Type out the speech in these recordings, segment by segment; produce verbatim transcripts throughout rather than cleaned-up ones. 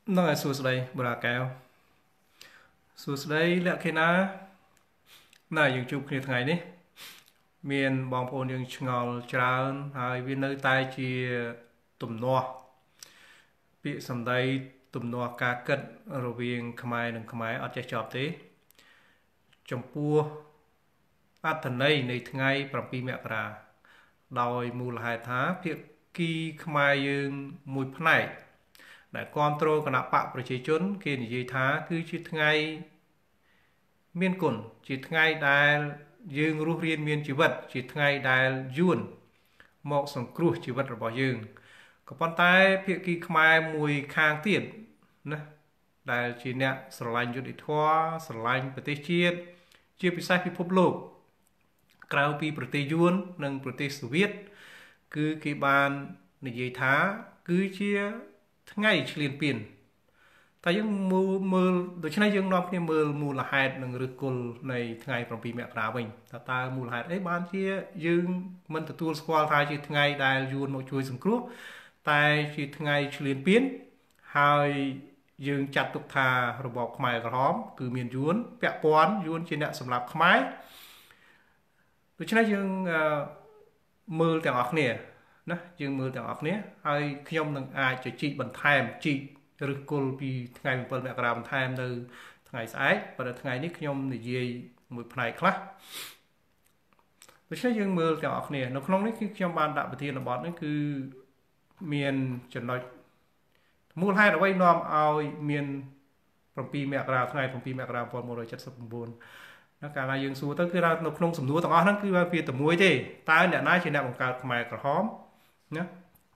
Nói xua đây bà kéo xua đây lẹ khi ná này dừng chụp kia ngày ní miền bóng phôn dừng ngọt tràn hai viên nơi tay chia tùm noa bị sầm đây tùm noa cá cất rồi viên Khmer đừng Khmer ở chạy chọp thế trong pua át thần này này ngày bằng pi mẹ ra đòi mù là hai tháng việc kỳ Khmer dừng mùi phá này đại control của nạp bạcប្រជាជនគេនិយាយថាគឺជាថ្ងៃមានគុណជាថ្ងៃដែលយើងរស់រានមានជីវិតជាថ្ងៃដែលយួនមកសង្គ្រោះជីវិតរបស់យើងក៏ប៉ុន្តែភាគីខ្មែរមួយខាងទៀតណាដែលជាអ្នកស្រឡាញ់យុត្តិធម៌ស្រឡាញ់ប្រទេសជាតិជាពិសេសពិភពលោកក្រៅពីប្រទេសយួននិងប្រទេសសូវៀតគឺគេបាននិយាយថាគឺជាថ្ងៃឆ្លៀនពៀនតែយើងមើលមើលដូច្នេះយើងនាំគ្នាមើលមូលហេតុនិងឫសគល់នៃថ្ងៃប្រាំពីរមករាវិញតើតើមូលហេតុអីបានជាយើងមិនទទួលស្គាល់ថាជាថ្ងៃដែលយួនមកជួយសង្គ្រោះតែជាថ្ងៃឆ្លៀនពៀនហើយយើងចាត់ទុកថារបបខ្មែរក្រហមគឺមានយួនពាក់ព័ន្ធយួនជាអ្នកសម្លាប់ខ្មែរដូច្នេះយើងមើលទាំងអស់គ្នាណាយើងមើលទាំងអស់គ្នាហើយខ្ញុំនឹងអាចជជែកបន្ថែមជីកឬគល់ពីថ្ងៃbảyមករាបន្ថែមនៅថ្ងៃស្អែកប៉ុន្តែថ្ងៃនេះខ្ញុំនិយាយមួយផ្នែកខ្លះដូច្នេះយើងមើលទាំងអស់គ្នានៅក្នុងនេះគឺខ្ញុំបានដាក់ប្រធានបទនេះគឺមានចំណុចមូលហេតុអ្វីនាំឲ្យមានbảyមករាថ្ងៃbảyមករាmột nghìn một trăm七mươi chínណាកាលណាយើងសួរទៅគឺនៅក្នុងសំណួរទាំងអស់ហ្នឹងគឺវាតែមួយទេតើអ្នកណាជាអ្នកបង្កើតខ្មែរក្រហមណា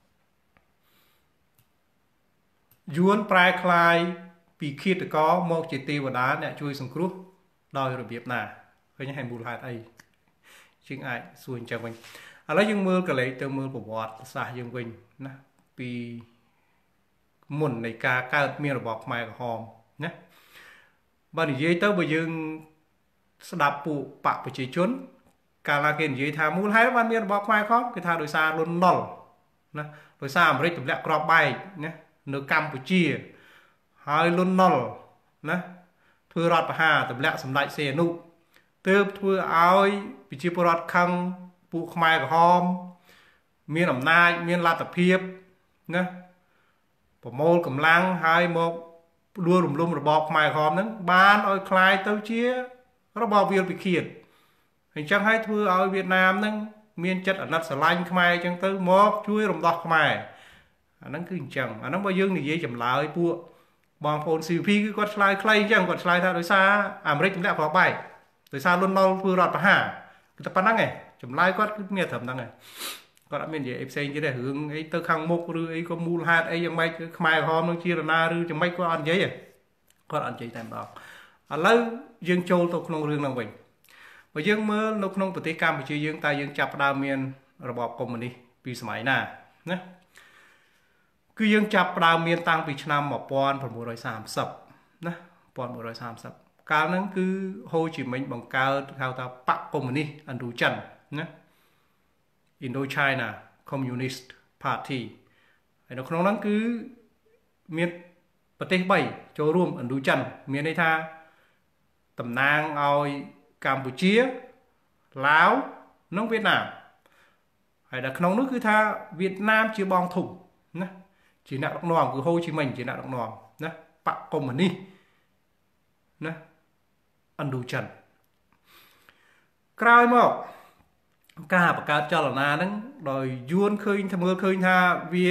យួនប្រែคลายពីឃាតករមកជាទេវតាអ្នកជួយសង្គ្រោះដោយរបៀបណាឃើញហើយមូលហេតុអីជាងអាចសួរអញ្ចឹងវិញឥឡូវយើងមើលកលេសទៅមើលប្រវត្តិសាស្ត្រយើងវិញណាពីមុននៃការកើតមានរបបខ្មែរក្រហមណាបើនិយាយទៅបើយើងស្ដាប់ពួកបកប្រជាជនកាលណាគេនិយាយថាមូលហេតុបានមានរបបខ្មែរក្រហមគេថាដោយសារលន់នល់ណាដោយសារអាមេរិកទម្លាក់គ្រាប់បែកណានៅកម្ពុជាហើយលន់នល់ណាធ្វើរដ្ឋប្រហារទម្លាក់សម្ដេចសីហនុទើបធ្វើឲ្យប្រជាពលរដ្ឋខឹងពួកខ្មែរក្រហមមានអំណាចមានលទ្ធភាពណាប្រមូលកម្លាំងហើយមកដួលរំលំរបបខ្មែរក្រហមហ្នឹងបានឲ្យคล้ายទៅជារបបវាលពិឃាតអញ្ចឹងហើយធ្វើឲ្យវៀតណាមហ្នឹងមានចិត្តអាណិតស្រឡាញ់ខ្មែរអញ្ចឹងទៅមកជួយរំដោះខ្មែរអាហ្នឹងគឺអញ្ចឹងអាហ្នឹងបើយើងនិយាយចម្លើយពួកបងប្អូន ซี พี គឺគាត់ឆ្លើយខ្លីអញ្ចឹងគាត់ឆ្លើយថាដោយសារអាមេរិកទម្លាក់គ្រាប់បែកដោយសារលន់នល់ធ្វើរដ្ឋប្រហារគឺតែប៉ុណ្្នឹងឯងចម្លើយគាត់គឺមានត្រឹមហ្នឹងឯងគាត់អត់មាននិយាយអីផ្សេងទៀតទេរឿងអីទៅខាងមុខឬអីក៏មូលហេតុអីយ៉ាងម៉េចខ្មែរក្រហមនឹងជារណាឬយ៉ាងម៉េចគាត់អត់និយាយទេគាត់អត់និយាយតែម្ដងឥឡូវយើងចូលទៅក្នុងរឿងហ្នឹងវិញបើយើងមើលនៅក្នុងប្រទេសកម្ពុជាយើងតើយើងចាប់ផ្ដើមមានរបបកុម្មុយនីសពីសម័យណាណាគឺយើងចាប់ផ្ដើមមានតាំងពីឆ្នាំmột nghìn chín trăm ba mươiណាmột nghìn chín trăm ba mươiកាលហ្នឹងគឺហូជីមិញបង្កើតហៅថាបកកុម្មុយនីសឥណ្ឌូចិនណា Indochina Communist Party ហើយនៅក្នុងហ្នឹងគឺមានប្រទេសបីចូលរួមឥណ្ឌូចិនមានន័យថាតំណាងឲ្យកម្ពុជាឡាវនិងវៀតណាមហើយនៅក្នុងនោះគឺថាវៀតណាមជាបងធំណាជាអ្នកដឹកនាំគឺហូជីមិញជាអ្នកដឹកនាំណាបកកុម្មុយនីសណាឥណ្ឌូចិនក្រោយមកការបង្កើតចលនាហ្នឹងដោយយួនឃើញថាមើលឃើញថាវា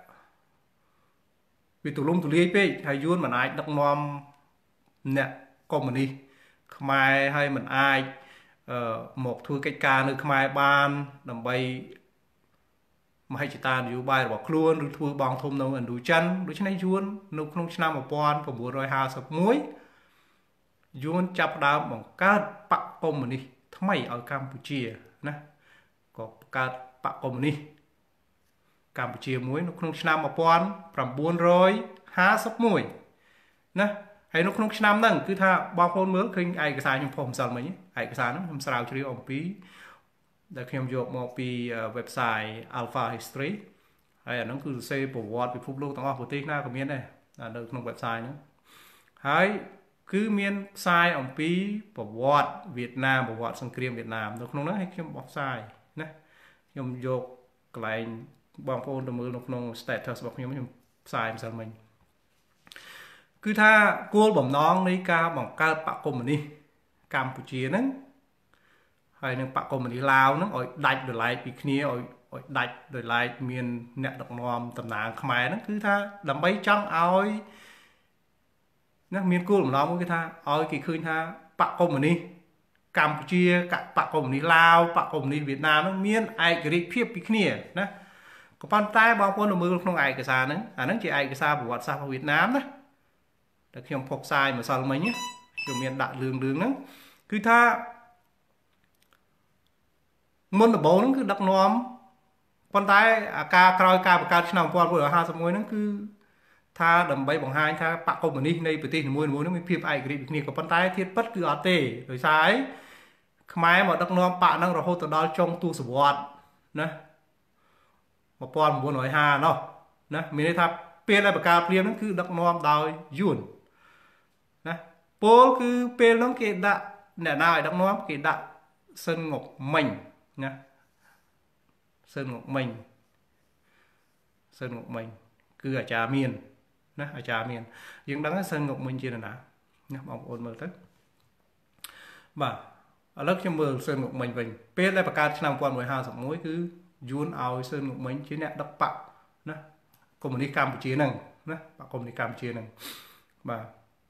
វាទូលំទូលាយពេកហើយយួនមិនអាចដឹកនាំអ្នកកុម្មុយនីសខ្មែរហើយមិនអាចអឺមកធ្វើកិច្ចការនៅខ្មែរបានដើម្បីមហិច្ឆតានយោបាយរបស់ខ្លួនឬធ្វើបងធំនៅឥណ្ឌូចិនដូច្នេះយួននៅក្នុងឆ្នាំmột nghìn chín trăm năm mươi mốtយួនចាប់ផ្ដើមបង្កើតបកកុម្មុយនីសថ្មីឲ្យកម្ពុជាណាក៏បង្កើតបកកុម្មុយនីសកម្ពុជាមួយនៅក្នុងឆ្នាំmột nghìn chín trăm năm mươi mốtណាហើយនៅក្នុងឆ្នាំហ្នឹងគឺថាបងប្អូនមើលឃើញឯកសារខ្ញុំផុសម្សិលមិញឯកសារហ្នឹងខ្ញុំស្រាវជ្រាវអំពីដែលខ្ញុំយកមកពី website Alpha History ហើយអាហ្នឹងគឺសរសេរប្រវត្តិពិភពលោកទាំងអស់ប្រទេសណាក៏មានដែរនៅក្នុង website ហ្នឹងហើយគឺមានផ្សាយអំពីប្រវត្តិវៀតណាមប្រវត្តិសង្គ្រាមវៀតណាមនៅក្នុងហ្នឹងឲ្យខ្ញុំបោះផ្សាយណាខ្ញុំយកកន្លែងបងប្អូនទៅមើលនៅក្នុង status របស់ខ្ញុំខ្ញុំផ្សាយម្សិលមិញគឺថាគោលបំណងនៃការបង្កើតបកកុម្មុយនីសកម្ពុជាហ្នឹងហើយនឹងបកកុម្មុយនីសឡាវហ្នឹងឲ្យដាច់ដោយឡែកពីគ្នាឲ្យឲ្យដាច់ដោយឡែកមានអ្នកដឹកនាំតំណាងខ្មែរហ្នឹងគឺថាដើម្បីចង់ឲ្យណាមានគោលបំណងមួយគឺថាឲ្យគេឃើញថាបកកុម្មុយនីសកម្ពុជាបកកុម្មុយនីសឡាវបកកុម្មុយនីសវៀតណាមហ្នឹងមានឯករាជ្យភាពពីគ្នាណាក៏ប៉ុន្តែបងប្អូនមើលក្នុងឯកសារហ្នឹងអាហ្នឹងជាឯកសារប្រវត្តិសាស្ត្ររបស់វៀតណាមណាតែខ្ញុំផុសផ្សាយម្សិលមិញខ្ញុំមានដាក់លឿងលឿងហ្នឹងគឺថាមុនដំបូងហ្នឹងគឺដឹកនាំប៉ុន្តែអាការក្រោយការបង្កើតឆ្នាំmột nghìn chín trămห้าสิบเอ็ดហ្នឹងគឺថាដើម្បីបង្ហាញថាបកកុម្មុយនីសនៃប្រទេសនីមួយៗហ្នឹងមានភាពឯករាជ្យពីគ្នាក៏ប៉ុន្តែធៀបពិតគឺអត់ទេដោយសារអីខ្មែរមកដឹកនាំបកហ្នឹងរហូតទៅដល់ចុងទសវត្សរ៍ណាmột nghìn chín trămห้าណោះណាមានន័យថាពេលដែលបង្កើតព្រាមហ្នឹងគឺដឹកនាំដោយយួនណាពលគឺពេលហ្នឹងគេដាក់អ្នកណាឲ្យដឹកនាំគេដាក់សិនងប់មិញណាសិនងប់មិញសិនងប់មិញគឺអាចារ្យមានណាអាចារ្យមានយើងដឹងថាសិនងប់មិញជានរណាណាបងប្អូនមើលទៅបាទឥឡូវខ្ញុំមើលសិនងប់មិញវិញពេលដែលបង្កើតឆ្នាំmột nghìn chín trămห้าสิบเอ็ดគឺយួនឲ្យសិនងប់មិញជាអ្នកដឹកបកណាកុម្មុយនីសកម្ពុជាហ្នឹងណាបកកុម្មុយនីសកម្ពុជាហ្នឹងបាទ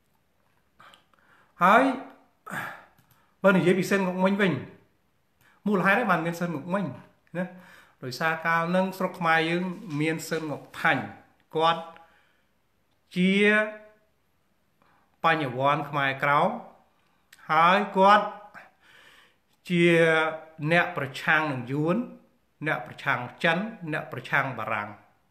ហើយបើនិយាយពីសិនងប់មិញវិញមូលហេតុឯបានមានសិនងប់មិញណាដោយសារកាលហ្នឹងស្រុកខ្មែរយើងមានសិនងប់ថាញ់គាត់ជាបញ្ញវន្តខ្មែរក្រោមហើយគាត់ជាអ្នកប្រឆាំងនឹងយួនអ្នកប្រឆាំងចិនអ្នកប្រឆាំងបារាំង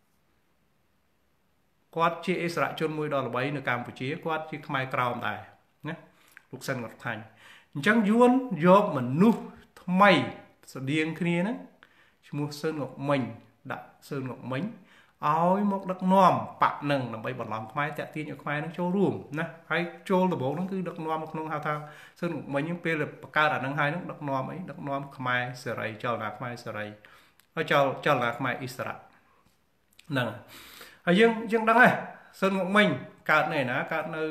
គាត់ជាអិសរាជជនមួយដ៏ល្បីនៅកម្ពុជាគាត់ជាខ្មែរក្រោមដែរណាលោកសិនងប់ថាញ់អញ្ចឹងយួនយកមនុស្សថ្មីស្តៀងគ្នាហ្នឹងឈ្មោះសិនងប់មិញដាក់សិនងប់មិញឲ្យមកដឹកនាំបកនឹងដើម្បីបន្លំខ្មែរតាក់ទាញឲ្យខ្មែរនឹងចូលរួមណាហើយចូលដំបូងហ្នឹងគឺដឹកនាំក្នុងហៅថាសិនមិញហ្នឹងពេលបង្កើតអាហ្នឹងហើយហ្នឹងដឹកនាំអីដឹកនាំខ្មែរសេរីចលនាខ្មែរសេរីហើយចលចលនាខ្មែរអ៊ីស្រាអែលហ្នឹងហើយយើងយើងដឹងហើយសិនមិញកើតនៅណាកើតនៅ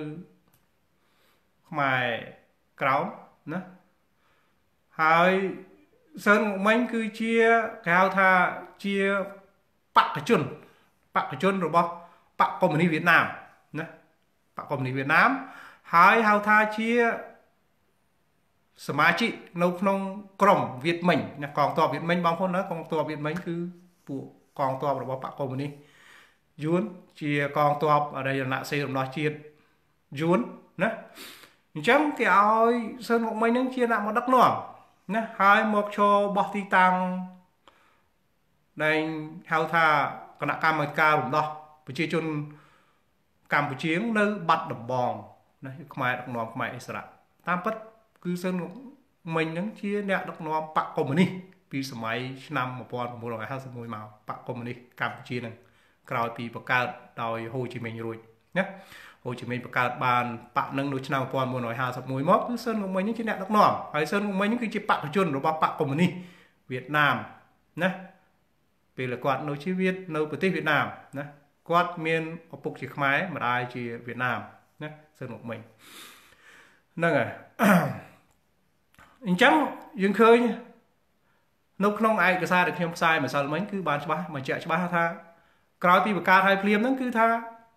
ខ្មែរក្រោមណាហើយសិនមិញគឺជាគេហៅថាជាបកជនបកជនរបស់បកកុម្មុយនីសវៀតណាមណាបកកុម្មុយនីសវៀតណាមហើយហៅថាជាសមាជិកនៅក្នុងក្រុមវៀតមិញណាកងទ័ពវៀតមិញបងប្អូនណាកងទ័ពវៀតមិញគឺពួកកងទ័ពរបស់បកកុម្មុយនីសយួនជាកងទ័ពអរិយនៈសេរំដោះជាតិយួនណាអញ្ចឹងគេឲ្យសិនមកមិញហ្នឹងជាអ្នកមកដឹកនាំណាហើយមកចូលបោះទីតាំងដែលហៅថាគណៈកម្មការរំដោះប្រជាជនកម្ពុជានៅបាត់ដំបងណាខ្មែរដឹកនាំខ្មែរអិសរាតាមពិតគឺសិនមិញហ្នឹងជាអ្នកដឹកនាំបកកុម្មុយនីសពីសម័យឆ្នាំmột nghìn chín trămห้าสิบเอ็ดមកបកកុម្មុយនីសកម្ពុជាហ្នឹងក្រោយពីបង្កើតដោយហូជីមិញរួចណាហូជីមិញបង្កើតបានបកហ្នឹងនៅឆ្នាំmột nghìn chín trămห้าสิบเอ็ดមកគឺសិនមិញហ្នឹងជាអ្នកដឹកនាំហើយសិនមិញហ្នឹងគឺជាបកជនរបស់បកកុម្មុយនីសវៀតណាមណាពេលគាត់នៅជីវិតនៅប្រទេសវៀតណាមណាគាត់មានឪពុកជាខ្មែរម្ដាយជាវៀតណាមណាសិនមកមិញហ្នឹងហើយអញ្ចឹងយើងឃើញនៅក្នុងឯកសារដែលខ្ញុំផ្សាយម្សិលមិញគឺបានច្បាស់បញ្ជាក់ច្បាស់ថាក្រោយពីបង្កើតឲ្យភ្លាមហ្នឹងគឺថា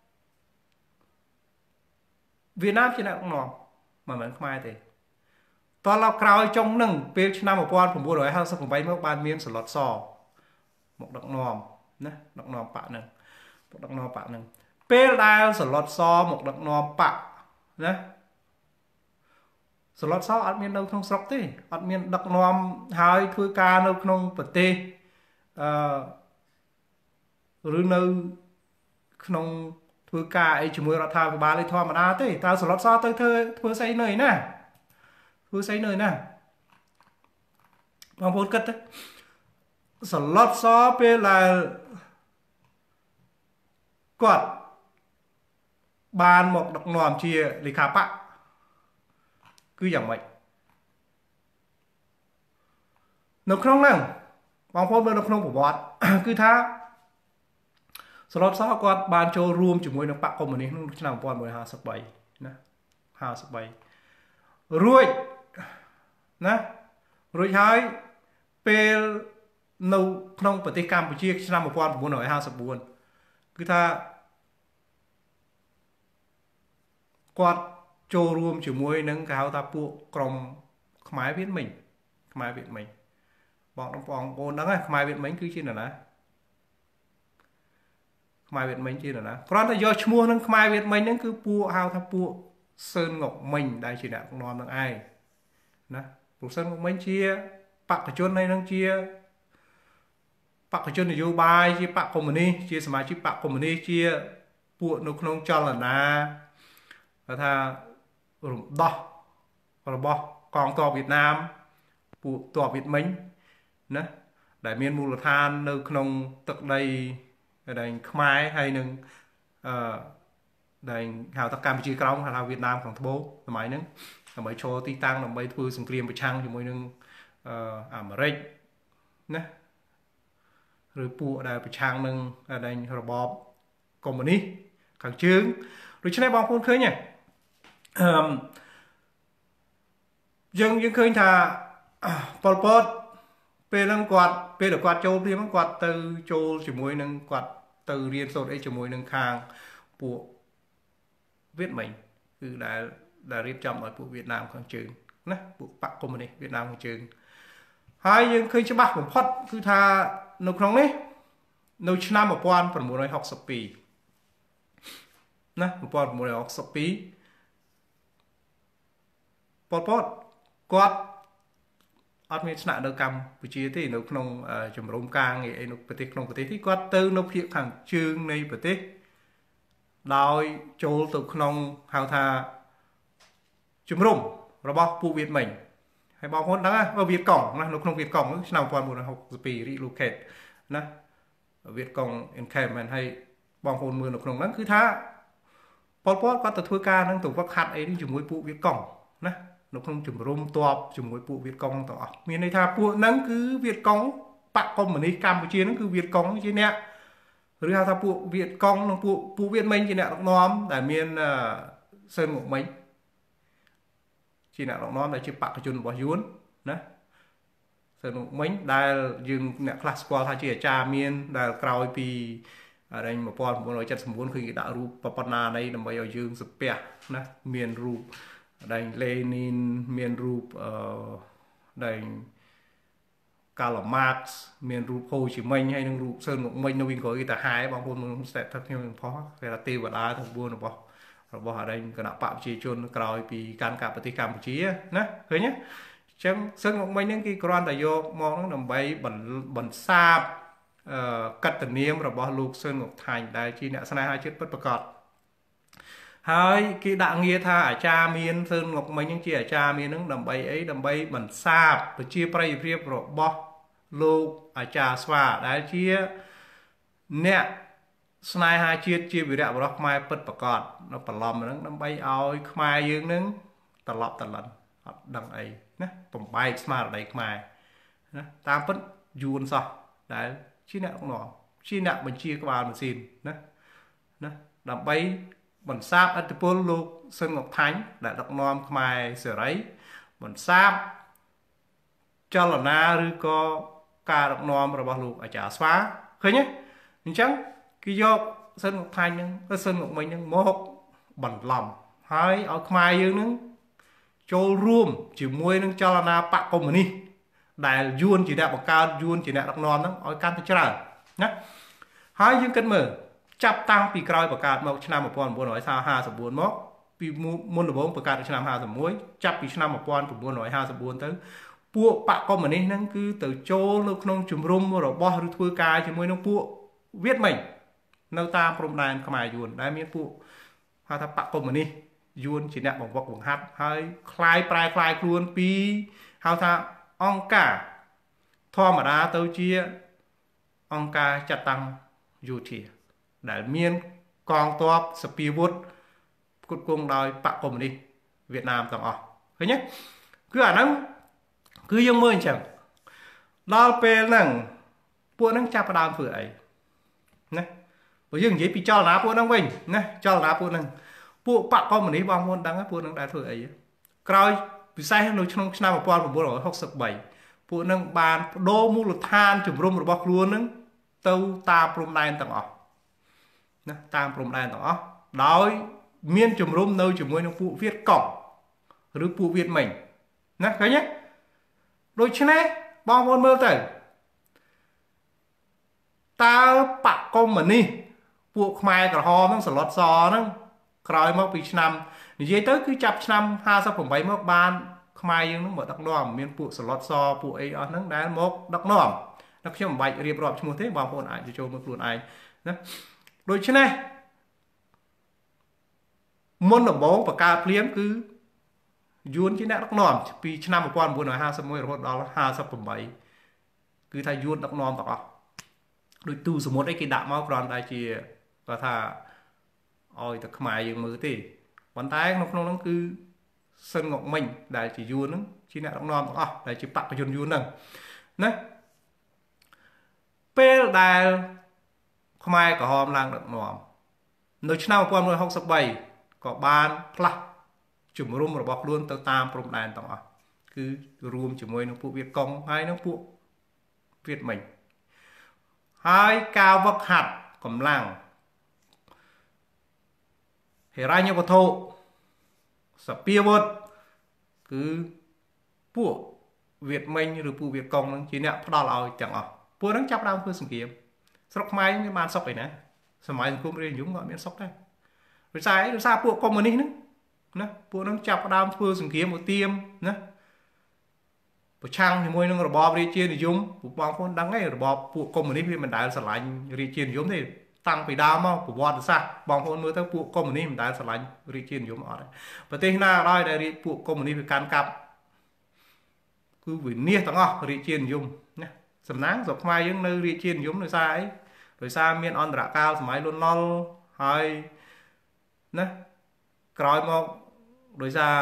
វៀតណាមជាអ្នកដឹកនាំមិនមែនខ្មែរទេតដល់ក្រោយចុងហ្នឹងពេលឆ្នាំmột nghìn chín trămห้าสิบแปดមកបានមានស្លុតសមកដឹកនាំណាដឹកនាំបកហ្នឹងមកដឹកនាំបកហ្នឹងពេលដែលស្លុតសមកដឹកនាំបកណាស្លុតសអត់មាននៅក្នុងស្រុកទេអត់មានដឹកនាំហើយធ្វើការនៅក្នុងប្រទេសអឺឬនៅក្នុងធ្វើការអីជាមួយរដ្ឋាភិបាលឯធម្មតាទេតើស្លុតសទៅធ្វើធ្វើស្អីនៅឯណាធ្វើស្អីនៅឯណាបងប្អូនគិតទៅស្លុតសពេលដែលគាត់បានមកដឹកនាំជាលេខាបកគឺយ៉ាងម៉េចនៅក្នុងហ្នឹងបងប្អូនមើលនៅក្នុងប្រវត្តិគឺថាសឡតសោះគាត់បានចូលរួមជាមួយនឹងបកកុម្មុយនីសក្នុងឆ្នាំmột nghìn chín trămห้าสิบสามណាห้าสิบสามរួចណារួចហើយពេលនៅក្នុងប្រទេសកម្ពុជាឆ្នាំmột nghìn chín trămห้าสิบสี่គឺថាគាត់ចូលរួមជាមួយនឹងគេហៅថាពួកក្រុមខ្មែរវៀតមិញខ្មែរវៀតមិញបងបងប្អូនដឹងហើយខ្មែរវៀតមិញគឺជានរណាខ្មែរវៀតមិញជានរណាគ្រាន់តែយកឈ្មោះនឹងខ្មែរវៀតមិញហ្នឹងគឺពួកហៅថាពួកសឿនងុកមិញដែលជាអ្នកដឹកនាំនឹងឯងណាពួកសឿនងុកមិញជាបកជនហើយនឹងជាបកជននយោបាយជាបកកុម្មុយនីសជាសមាជិកបកកុម្មុយនីសជាពួកនៅក្នុងចលនាគេថារំដោះរបស់កងទ័ពវៀតណាមពួកទ័ពវៀតមិញណាដែលមានមូលដ្ឋាននៅក្នុងទឹកដីដែលខ្មែរហើយនឹងអឺដែលហៅថាកម្ពុជាក្រោមហៅថាវៀតណាមខាងត្បូងសម័យហ្នឹងដើម្បីឈរទីតាំងដើម្បីធ្វើសង្គ្រាមប្រឆាំងជាមួយនឹងអឺអាមេរិកណាឬពួកដែលប្រឆាំងនឹងដែលរបបកុម្មុយនីសខាងជើងដូច្នេះបងប្អូនឃើញទេអឺយើងយើងឃើញថាប៉ុលពតពេលហ្នឹងគាត់ពេលដែលគាត់ចូលព្រាមគាត់ទៅចូលជាមួយនឹងគាត់ទៅរៀនសូត្រអីជាមួយនឹងខាងពួកវៀតមិញគឺដែលដែលរៀបចំឲ្យពួកវៀតណាមខាងជើងណាពួកបកកុម្មុយនីសវៀតណាមខាងជើងហើយយើងឃើញច្បាស់បំផុតគឺថានៅក្នុងនេះនៅឆ្នាំmột nghìn chín trăm sáu mươi haiណាmột nghìn chín trăm sáu mươi haiប៉ុលពតគាត់អត់មានឆ្នាក់នៅកម្ពុជាទេនៅក្នុងជំរំការងារអីនៅប្រទេសក្នុងប្រទេសទីគាត់ទៅនៅភាគខាងជើងនៃប្រទេសដោយចូលទៅក្នុងហៅថាជំរំរបស់ពួកវៀតមិញហើយបងប្អូនដឹងណាវៀតកុងណានៅក្នុងវៀតកុងឆ្នាំmột nghìn chín trăm sáu mươi hai រីឡូខេតណាវៀតកុង in Cambodia ហើយបងប្អូនមើលនៅក្នុងហ្នឹងគឺថាប៉ុលពតគាត់ទៅធ្វើការហ្នឹងទៅវឹកហាត់អីនេះជាមួយពួកវៀតកុងណានៅក្នុងជំរំតបជាមួយពួកវៀតកុងទាំងអស់មានន័យថាពួកហ្នឹងគឺវៀតកុងបកកុម្មុយនីសកម្ពុជាហ្នឹងគឺវៀតកុងជាអ្នកឬហៅថាពួកវៀតកុងនិងពួកពួកវៀតមិញជាអ្នកដឹកនាំដែលមានសឿនងុកមិញជាអ្នកដឹកនាំដែលជាបកជនរបស់យួនណាសឿនងុកមិញដែលយើងអ្នកខ្លះស្គាល់ថាជាអាចារ្យមានដែលក្រោយពីរែងmột nghìn chín trăm bảy mươi chínគឺគេដាក់រូបប្រប៉ុណ្ណានៃដើម្បីឲ្យយើងសំពះណាមានរូបដែលលេនីនមានរូបអឺដែលកាល់ម៉ាក់សមានរូបហូជីមិញហើយនឹងរូបសឿនងុកមិញនៅវិញក្រោយគេទៅហាយបងប្អូនមើលស្តេតថាខ្ញុំផុសគេថាទេវតាទាំងបួនរបស់របស់អរិញគណៈបកប្រជាជនក្រោយពីការកាប់ប្រទេសកម្ពុជាណាឃើញទេអញ្ចឹងសឿនងុកមិញហ្នឹងគេគ្រាន់តែយកមកហ្នឹងដើម្បីបន្សាបអឺកតនាមរបស់លោកសឿនងុកថាញ់ដែលជាអ្នកស្នេហាជាតិពិតប្រាកដហើយគេដាក់ងារថាអាចារ្យមានសឿនងុកមិញហ្នឹងជាអាចារ្យមានហ្នឹងដើម្បីអីដើម្បីបន្សាបប្រជាប្រិយភាពរបស់លោកអាចារ្យស្វាដែលជាអ្នកស្នេហាជាតិជាវីរៈបុរសខ្មែរពិតប្រាកដនៅប្រឡំហ្នឹងដើម្បីឲ្យខ្មែរយើងហ្នឹងត្រឡប់ត្រឡិនអត់ដឹងអីណាបំបែកស្មារតីខ្មែរណាតាមពិតយួនសោះដែលជាអ្នកដឹកនាំជាអ្នកបញ្ជាក្បាលម៉ាស៊ីនណាណាដើម្បីបន្សាបឥទ្ធិពលលោកសឿនងុកថាញ់ដែលដឹកនាំខ្មែរសេរីបន្សាបចលនាឬក៏ការដឹកនាំរបស់លោកអាចារ្យស្វាឃើញទេអញ្ចឹងគេយកសឿនងុកថាញ់ហ្នឹងសឿនងុកមិញហ្នឹងមកបន្លំហើយឲ្យខ្មែរយើងហ្នឹងចូលរួមជាមួយនឹងចលនាបកកុម្មុយនីសដែលយួនជាអ្នកបង្កើតយួនជាអ្នកដឹកនាំហ្នឹងឲ្យកាន់តែច្រើនណាហើយយើងគិតមើលចាប់តាំងពីក្រោយបង្កើតមកឆ្នាំmột nghìn chín trămห้าสิบสี่មកពីមុនដំបូងបង្កើតឆ្នាំห้าสิบเอ็ดចាប់ពីឆ្នាំmột nghìn chín trămห้าสิบสี่ទៅពួកបកកុម្មុយនីសហ្នឹងគឺទៅចូលនៅក្នុងជំរំរបស់ឬធ្វើការជាមួយនឹងពួកវៀតមិញនៅតាមព្រំដែនខ្មែរយួនដែលមានពួកហៅថាបកកុម្មុយនីសយួនជាអ្នកបង្វឹកបង្ហាត់ហើយคล้ายប្រែคล้ายខ្លួនពីហៅថាអង្គការធម្មតាទៅជាអង្គការចាត់តាំងយោធាដែលមានកងទ័ពសពាវុធគុតគង់ដោយបកកុម្មុយនីសវៀតណាមទាំងអស់ឃើញទេគឺអាហ្នឹងគឺយើងមើលអញ្ចឹងដល់ពេលហ្នឹងពួកហ្នឹងចាប់ផ្ដើមធ្វើអីណាបើយើងនិយាយពីចលនាពួកហ្នឹងវិញណាចលនាពួកហ្នឹងពួកបកកុម្មុយនីសបងប្អូនដឹងហើយពួកហ្នឹងដែលធ្វើអីក្រោយពិសេសនៅក្នុងឆ្នាំmột nghìn chín trăm sáu mươi baពួកហ្នឹងបានបដូរមូលដ្ឋានជំរំរបស់ខ្លួនហ្នឹងទៅតាមព្រំដែនទាំងអស់ណាតាមព្រំដែនទាំងអស់ដោយមានជំរំនៅជាមួយនឹងពួកវៀតកុងឬពួកវៀតមិញណាឃើញទេដូច្នេះបងប្អូនមើលទៅតើបកកុម្មុយនីសពួកខ្មែរក្រហមហ្នឹងសឡុតសហ្នឹងក្រោយមកពីឆ្នាំនិយាយទៅគឺចាប់ឆ្នាំห้าสิบแปดមកបានខ្មែរយើងហ្នឹងមកដឹកនាំមានពួកសឡុតសពួកអីអស់ហ្នឹងដែលមកដឹកនាំតែខ្ញុំមិនបាច់រៀបរាប់ឈ្មោះទេបងប្អូនអាចទៅចូលមើលខ្លួនឯងណាដូច្នេះមុនដំបូងបកកើតភ្លាមគឺយួនជាអ្នកដឹកនាំពីឆ្នាំmột nghìn chín trămห้าสิบเอ็ดរហូតដល់ห้าสิบแปดគឺថាយួនដឹកនាំទាំងអស់ដោយទូសមុទ្រអីគេដាក់មកគ្រាន់តែជាគាត់ថាឲ្យតែខ្មែរយើងមើលទេប៉ុន្តែក្នុងក្នុងហ្នឹងគឺសិនងកមិញដែលជាយួនហ្នឹងជាអ្នកដឹកនាំទាំងអស់ដែលជាបកជនយួនហ្នឹងណាពេលដែលខ្មែរក្រហមឡើងដឹកនាំនៅឆ្នាំmột nghìn chín trăm sáu mươi baក៏បានផ្លាស់ជំរុំរបស់ខ្លួនទៅតាមព្រំដែនទាំងអស់គឺរួមជាមួយនឹងពួកវៀតកុងហើយនឹងពួកវៀតមិញហើយការវឹកហាត់កម្លាំងហិរញ្ញវត្ថុសពាវុធគឺពួកវៀតមិញឬពួកវៀតកុងនឹងជាអ្នកផ្ដល់ឲ្យទាំងអស់ពួកហ្នឹងចាប់ដើមធ្វើសង្គ្រាមស្រុកខ្មែរយើងបានសុខឯណាសម័យសង្គមរាស្ត្រនិយមក៏អត់មានសុខដែរដោយសារអីដោយសារពួកកុម្មុយនីសហ្នឹងណាពួកហ្នឹងចាប់ដើមធ្វើសង្គ្រាមឧទាមណាប្រឆាំងជាមួយនឹងរបបរាជានិយមពួកបងប្អូនដឹងហើយរបបពួកកុម្មុយនីសវាមិនដែលស្រឡាញ់រាជានិយមទេតាំងពីដើមមកប្រវត្តិសាស្ត្របងប្អូនមើលទៅពួកកុម្មុយនីសមិនដែលស្រឡាញ់រាជានិយមអត់ទេប្រទេសណាក៏ដោយដែលពួកកុម្មុយនីសវាកាន់កាប់គឺវិនាសទាំងអស់រាជានិយមណាសំណាងស្រុកខ្មែរយើងនៅរាជានិយមដោយសារអីដោយសារមានអន្តរកាលសម័យលន់នល់ហើយណាក្រោយមកដោយសារ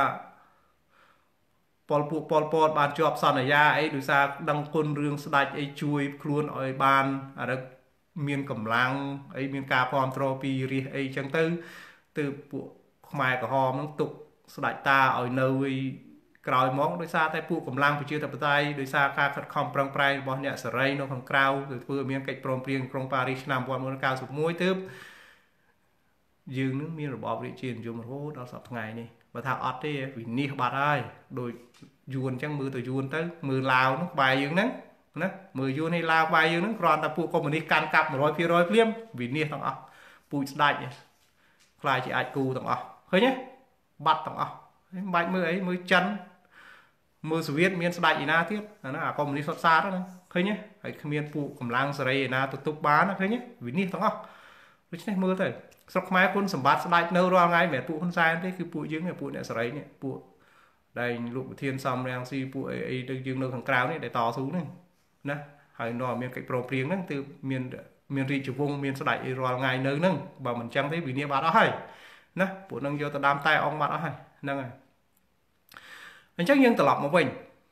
ពលពួកពលពតបានជាប់សន្យាអីដោយសារដឹងគុណរឿងស្ដេចអីជួយខ្លួនឲ្យបានអារឹកមានកម្លាំងអីមានការគ្រប់គ្រងពីរាជអីចឹងទៅទៅពួកខ្មែរក្រហមនឹងទុកស្ដេចតាឲ្យនៅឯក្រោយមកដោយសារតែពួកកម្លាំងប្រជាធិបតេយ្យដោយសារការខិតខំប្រឹងប្រែងរបស់អ្នកសេរីនៅខាងក្រៅទៅធ្វើឲ្យមានកិច្ចព្រមព្រៀងក្រុងប៉ារីសឆ្នាំmột nghìn chín trăm chín mươi mốtទើបយើងនឹងមានរបបរាជានិយមរហូតដល់សប្តាហ៍ថ្ងៃនេះបើថាអត់ទេវិនិច្ឆ័យបាត់ហើយដូចយួនអញ្ចឹងមើលទៅយួនទៅមើលឡាវនោះក្បែរយើងហ្នឹងណាមើលយួនឲ្យឡាវក្បែរយើងហ្នឹងគ្រាន់តែពួកកុម្មុយនីសកាន់កាប់một trăm phần trămភ្លាមវិនិច្ឆ័យទាំងអស់ពូជស្ដាច់ខ្លាចជាអាចគូទាំងអស់ឃើញទេបាត់ទាំងអស់មិនបាច់មើលអីមើលចិនមើលសូវៀតមានស្ដាច់ឯណាទៀតអាហ្នឹងអាកុម្មុយនីសសុទ្ធសាធហ្នឹងឃើញទេហើយគ្មានពួកកម្លាំងសេរីឯណាទៅទប់បានឃើញទេវិនិច្ឆ័យទាំងអស់ដូច្នេះមើលទៅស្រុកខ្មែរគុណសម្បត្តិស្ដាច់នៅរាល់ថ្ងៃមិនមែនពួកហ៊ុនសែនទេគឺពួកយើងពួកអ្នកសេរីនេះពួកដែលលោកប្រធានសំរាំងស៊ីពួកអីអីទៅយើងនៅខាងក្រៅនេះដែលតស៊ូហ្នឹងណាហើយនាំមានកិច្ចព្រមព្រៀងហ្នឹងទើបមានមានរាជវង្សមានស្ដេចអីរាល់ថ្ងៃនៅហ្នឹងបើមិនចឹងទេវិនិច្ឆ័យបាត់អស់ហើយណាពួកហ្នឹងយកទៅដាំតែអងបាត់អស់ហើយហ្នឹងហើយអញ្ចឹងយើងត្រឡប់មកវិញ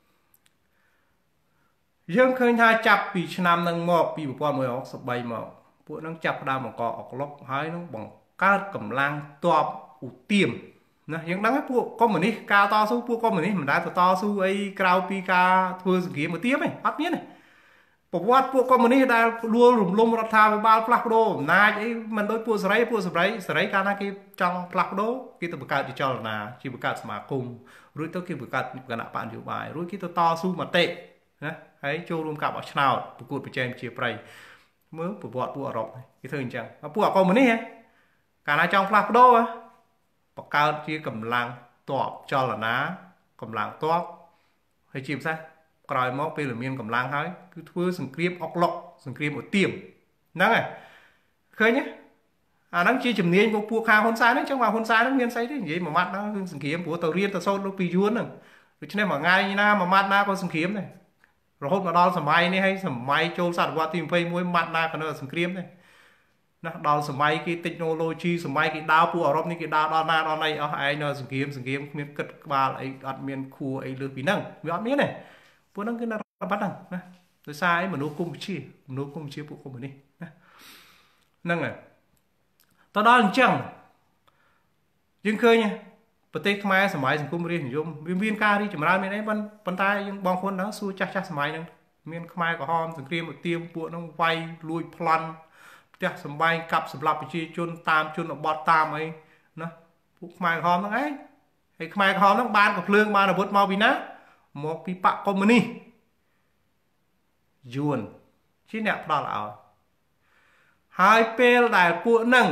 យើងឃើញថាចាប់ពីឆ្នាំហ្នឹងមកពីmột nghìn chín trăm sáu mươi baមកពួកហ្នឹងចាប់ផ្ដើមបង្កអក្លុកហើយនឹងបង្កើតកម្លាំងទ័ពឧទាមណាយើងដឹងហើយពួកកុម្មុយនីសការតស៊ូពួកកុម្មុយនីសមិនដែលទៅតស៊ូអីក្រៅពីការធ្វើសង្គ្រាមឧទាមទេអត់មានទេប្រវត្តិពួកកុម្មុយនីសដែលដួលរំលំរដ្ឋាភិបាលផ្លាស់ប្ដូរអំណាចអីមិនដូចពួកសេរីពួកសេរីសេរីកាលណាគេចង់ផ្លាស់ប្ដូរគេទៅបង្កើតជាចលនាជាបង្កើតសមាគមរួចទៅគេបង្កើតគណៈបកនយោបាយរួចគេទៅតស៊ូមតិណាហើយចូលរួមការបោះឆ្នោតប្រកួតប្រជែងជាប្រៃមើលប្រវត្តិពួកអឺរ៉ុបគេធ្វើអញ្ចឹងពួកកុម្មុយនីសកាលណាចង់ផ្លាស់ប្ដូរបង្កើតជាកម្លាំងទ័ពចលនាកម្លាំងទ័ពហើយជាភាសាក្រោយមកពេលមានកម្លាំងហើយគឺធ្វើសង្គ្រាមអុកឡុកសង្គ្រាមឧទាមហ្នឹងហើយឃើញទេអាហ្នឹងជាជំនាញរបស់ពួកខាងហ៊ុនសែនហ្នឹងចឹងមកហ៊ុនសែនហ្នឹងមានស្អីទេនិយាយមួយម៉ាត់ហ្នឹងគឺសង្គ្រាមព្រោះទៅរៀនទៅសូត្រនៅពីយួនហ្នឹងដូច្នេះមួយថ្ងៃណាមួយម៉ាត់ណាក៏សង្គ្រាមដែររហូតមកដល់សម័យនេះហើយសម័យចូលសតវត្សទីยี่สิบเอ็ดម៉ាត់ណាក៏នៅសង្គ្រាមដែរណាដល់សម័យគេ technology សម័យគេដើរពួកអឺរ៉ុបនេះគេដើរដល់ណាដល់ណីអស់ឯងនៅសង្គ្រាមសង្គ្រាមគ្មានគិតក្បាលអីអត់មានខួរអីលើសពីហ្នឹងវាអត់មានទេពួកហ្នឹងគឺនៅប៉ុណ្ណឹងណាដោយសារអីមនុស្សគុំវិជាមនុស្សគុំវិជាពួកកុម្មុយនីសណាហ្នឹងហើយតដល់អញ្ចឹងយើងឃើញប្រទេសខ្មែរសម័យសង្គមរាស្ត្រនិយមវាមានការរីកចម្រើនមានអីប៉ុន្តែយើងបងប្អូនដល់សួរចាស់ចាស់សម័យហ្នឹងមានខ្មែរក្រហមសង្គ្រាមឧទាមពួកហ្នឹងវាយលួចប្លន់ផ្ទះសម្បែងកាប់សម្លាប់ប្រជាជនតាមជនបទតាមអីណាពួកខ្មែរក្រហមហ្នឹងឯងហើយខ្មែរក្រហមហ្នឹងបានកំភ្លើងបានអាវុធមកពីណាមកពីបកកុម្មុយនីសយួនជាអ្នកផ្ដល់ឲ្យហើយពេលដែលពួកហ្នឹង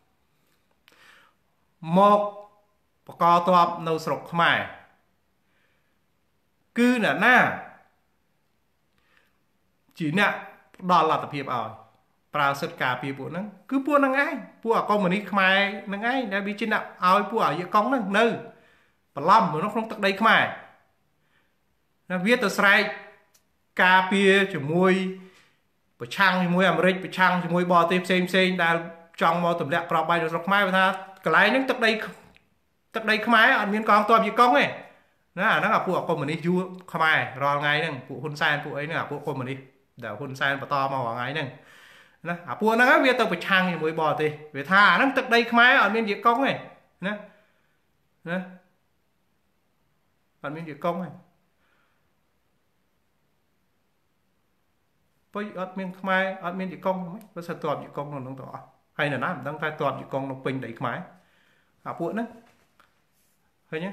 មកបកតបនៅស្រុកខ្មែរគឺអ្នកណាជាអ្នកផ្ដល់លទ្ធភាពឲ្យប្រើសិទ្ធិការពារពួកហ្នឹងគឺពួកហ្នឹងឯងពួកអាកុម្មុយនីសខ្មែរហ្នឹងឯងដែលវាជាអ្នកឲ្យពួកអាយកកងហ្នឹងនៅបន្លំនៅក្នុងទឹកដីខ្មែរណាវាទៅស្រែកការពារជាមួយប្រឆាំងជាមួយអាមេរិកប្រឆាំងជាមួយបរទេសផ្សេងផ្សេងដែលចង់មកទម្លាក់ក្របបែកនៅស្រុកខ្មែរថាកន្លែងហ្នឹងទឹកដីទឹកដីខ្មែរអត់មានកងទ័ពយកកងទេណាអាហ្នឹងអាពួកអាកុម្មុយនីសយួរខ្មែររាល់ថ្ងៃហ្នឹងពួកហ៊ុនសែនពួកអីហ្នឹងអាពួកកុម្មុយនីសដែលហ៊ុនសែនបន្តមករាល់ថ្ងៃហ្នឹងណាអាពួកហ្នឹងវាទៅប្រឆាំងជាមួយបរទេសវាថាអាហ្នឹងទឹកដីខ្មែរអត់មានយកកងទេណាណាអត់មានយកកងទេពុយអត់មានខ្មែរអត់មានយកកងហ្មងបើសិនតបយកកងក្នុងហ្នឹងទាំងអស់ហើយនៅណាមិនដឹងតែតបយកកងនៅពេញដីខ្មែរអាពួកហ្នឹងឃើញទេ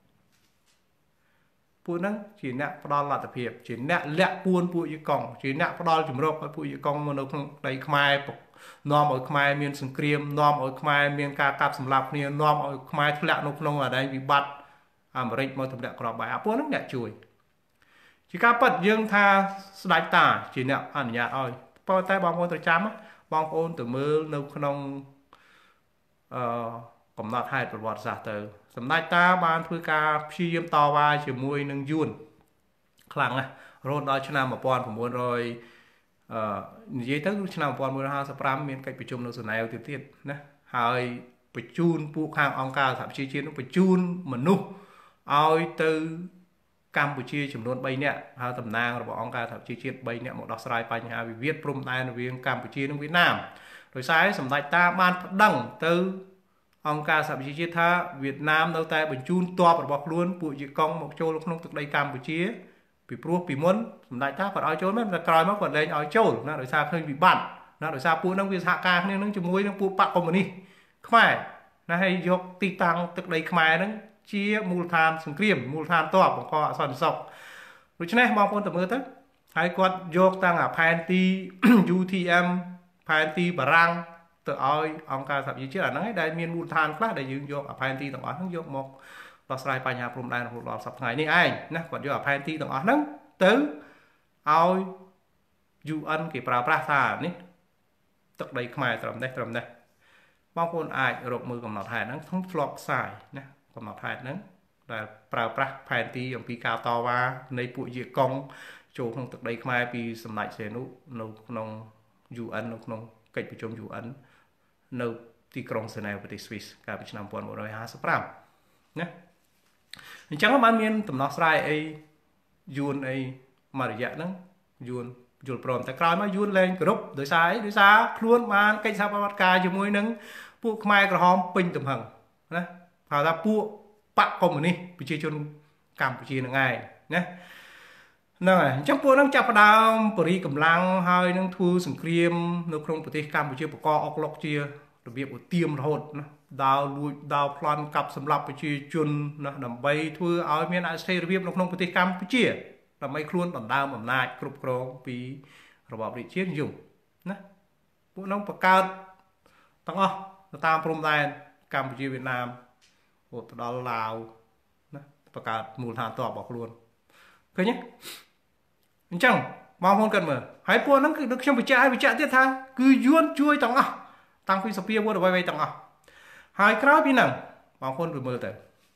ពួកហ្នឹងជាអ្នកផ្ដល់លទ្ធភាពជាអ្នកលាក់ពួនពួកយកកងជាអ្នកផ្ដល់ជំរកឲ្យពួកយកកងមកនៅក្នុងដីខ្មែរនាំឲ្យខ្មែរមានសង្គ្រាមនាំឲ្យខ្មែរមានការកាប់សម្លាប់គ្នានាំឲ្យខ្មែរធ្លាក់នៅក្នុងអាដែងវិបត្តិអាមេរិកមកទម្លាក់ក្របបែកអាពួកហ្នឹងអ្នកជួយជាការពិតយើងថាស្ដេចតាជាអ្នកអនុញ្ញាតឲ្យប៉ុន្តែបងប្អូនត្រូវចាំបងប្អូនទៅមើលនៅក្នុងអឺកំណត់ហេតុប្រវត្តិសាស្ត្រទៅសម្ដេចតាបានធ្វើការព្យាយាមតវ៉ាជាមួយនឹងយួនខ្លាំងណាស់រហូតដល់ឆ្នាំmột nghìn chín trămអឺនិយាយទៅឆ្នាំmột nghìn chín trămห้าสิบห้าមានកិច្ចប្រជុំនៅសឺណែវទៀតទៀតណាហើយបញ្ជូនពួកខាងអង្គការសហប្រជាជាតិនោះបញ្ជូនមនុស្សឲ្យទៅកម្ពុជាចំនួន3នាក់ហើយតំណាងរបស់អង្គការសហប្រជាជាតិ3នាក់មកដោះស្រាយបញ្ហាវិវាទព្រំដែនរវាងកម្ពុជានិងវៀតណាមដោយសារសម្ដេចតាបានប្តឹងទៅអង្គការសហប្រជាជាតិថាវៀតណាមនៅតែបញ្ជូនទ័ពរបស់ខ្លួនពួកជាកងមកចូលក្នុងទឹកដីកម្ពុជាពីព្រោះពីមុនសម្ដេចតាគាត់ឲ្យចូលមែនតែក្រោយមកគាត់លែងឲ្យចូលណាដោយសារឃើញវិបត្តិណាដោយសារពួកហ្នឹងវាសហការគ្នានឹងជាមួយនឹងពួកបកកុម្មុយនីសខ្មែរណាហើយយកទីតាំងទឹកដីខ្មែរហ្នឹងជាមូលដ្ឋានសង្គ្រាមមូលដ្ឋានទ័ពបង្កអសន្តិសុខដូច្នេះបងប្អូនទៅមើលទៅហើយគាត់យកតាំងអាផែនទី ยู ที เอ็ม ផែនទីបារាំងទៅឲ្យអង្គការសហប្រជាជាតិអាហ្នឹងឯងដែលមានមូលដ្ឋានខ្លះដែលយើងយកអាផែនទីទាំងអស់ហ្នឹងយកមកដោះស្រាយបញ្ហាព្រំដែនរហូតដល់សប្តាហ៍ថ្ងៃនេះឯងណាគាត់យកអាផែនទីទាំងអស់ហ្នឹងទៅឲ្យ ยู เอ็น គេប្រើប្រាស់ថានេះទឹកដីខ្មែរត្រឹមនេះត្រឹមនេះបងប្អូនអាចរកមើលកំណត់ហេតុហ្នឹងក្នុងធ្លាប់ផ្សាយណាកំណត់ហេតុហ្នឹងដែលប្រើប្រាស់ផែនទីអំពីការតវ៉ានៃពួកយាកុងចូលក្នុងទឹកដីខ្មែរពីសម្ដេចសីហនុនៅក្នុង ยู เอ็น នៅក្នុងកិច្ចប្រជុំ ยู เอ็น នៅទីក្រុងហ្សឺណែវប្រទេសស្វីសកាលពីឆ្នាំmột nghìn chín trămห้าสิบห้าណាអញ្ចឹងបានមានដំណោះស្រាយអីយួនអីមករយៈហ្នឹងយួនយល់ព្រមតែក្រោយមកយួនលែងគោរពដោយសារអីដោយសារខ្លួនបានកិច្ចសហប្រតិបត្តិការជាមួយនឹងពួកខ្មែរក្រហមពេញទំហឹងណាហៅថាពួកបកកុម្មុយនីសប្រជាជនកម្ពុជានឹងឯងណាហ្នឹងហើយអញ្ចឹងពួកហ្នឹងចាប់ផ្ដើមបរិកម្លាំងហើយនឹងធ្វើសង្គ្រាមនៅក្នុងប្រទេសកម្ពុជាបកអុកឡុកជារបៀបឧទាមរហូតណាដាវលួចដាវប្លន់កាប់សម្លាប់ប្រជាជនណាដើម្បីធ្វើឲ្យមានអស្ថិរភាពនៅក្នុងប្រទេសកម្ពុជាដើម្បីខ្លួនដណ្ដើមអំណាចគ្រប់គ្រងពីរបបរាជានិយមណាពួកហ្នឹងបង្កើតទាំងអស់ទៅតាមព្រំដែនកម្ពុជាវៀតណាមរហូតដល់ឡាវណាបង្កើតមូលដ្ឋានទ័ពរបស់ខ្លួនឃើញទេអញ្ចឹងបងប្អូនគិតមើលហើយពួកហ្នឹងគឺខ្ញុំបញ្ជាក់ឲ្យបញ្ជាក់ទៀតថាគឺយួនជួយទាំងអស់តាំងពីសភាវុធអ្វីៗទាំងអស់ហើយក្រោយពីហ្នឹងបងប្អូនទៅមើលទៅ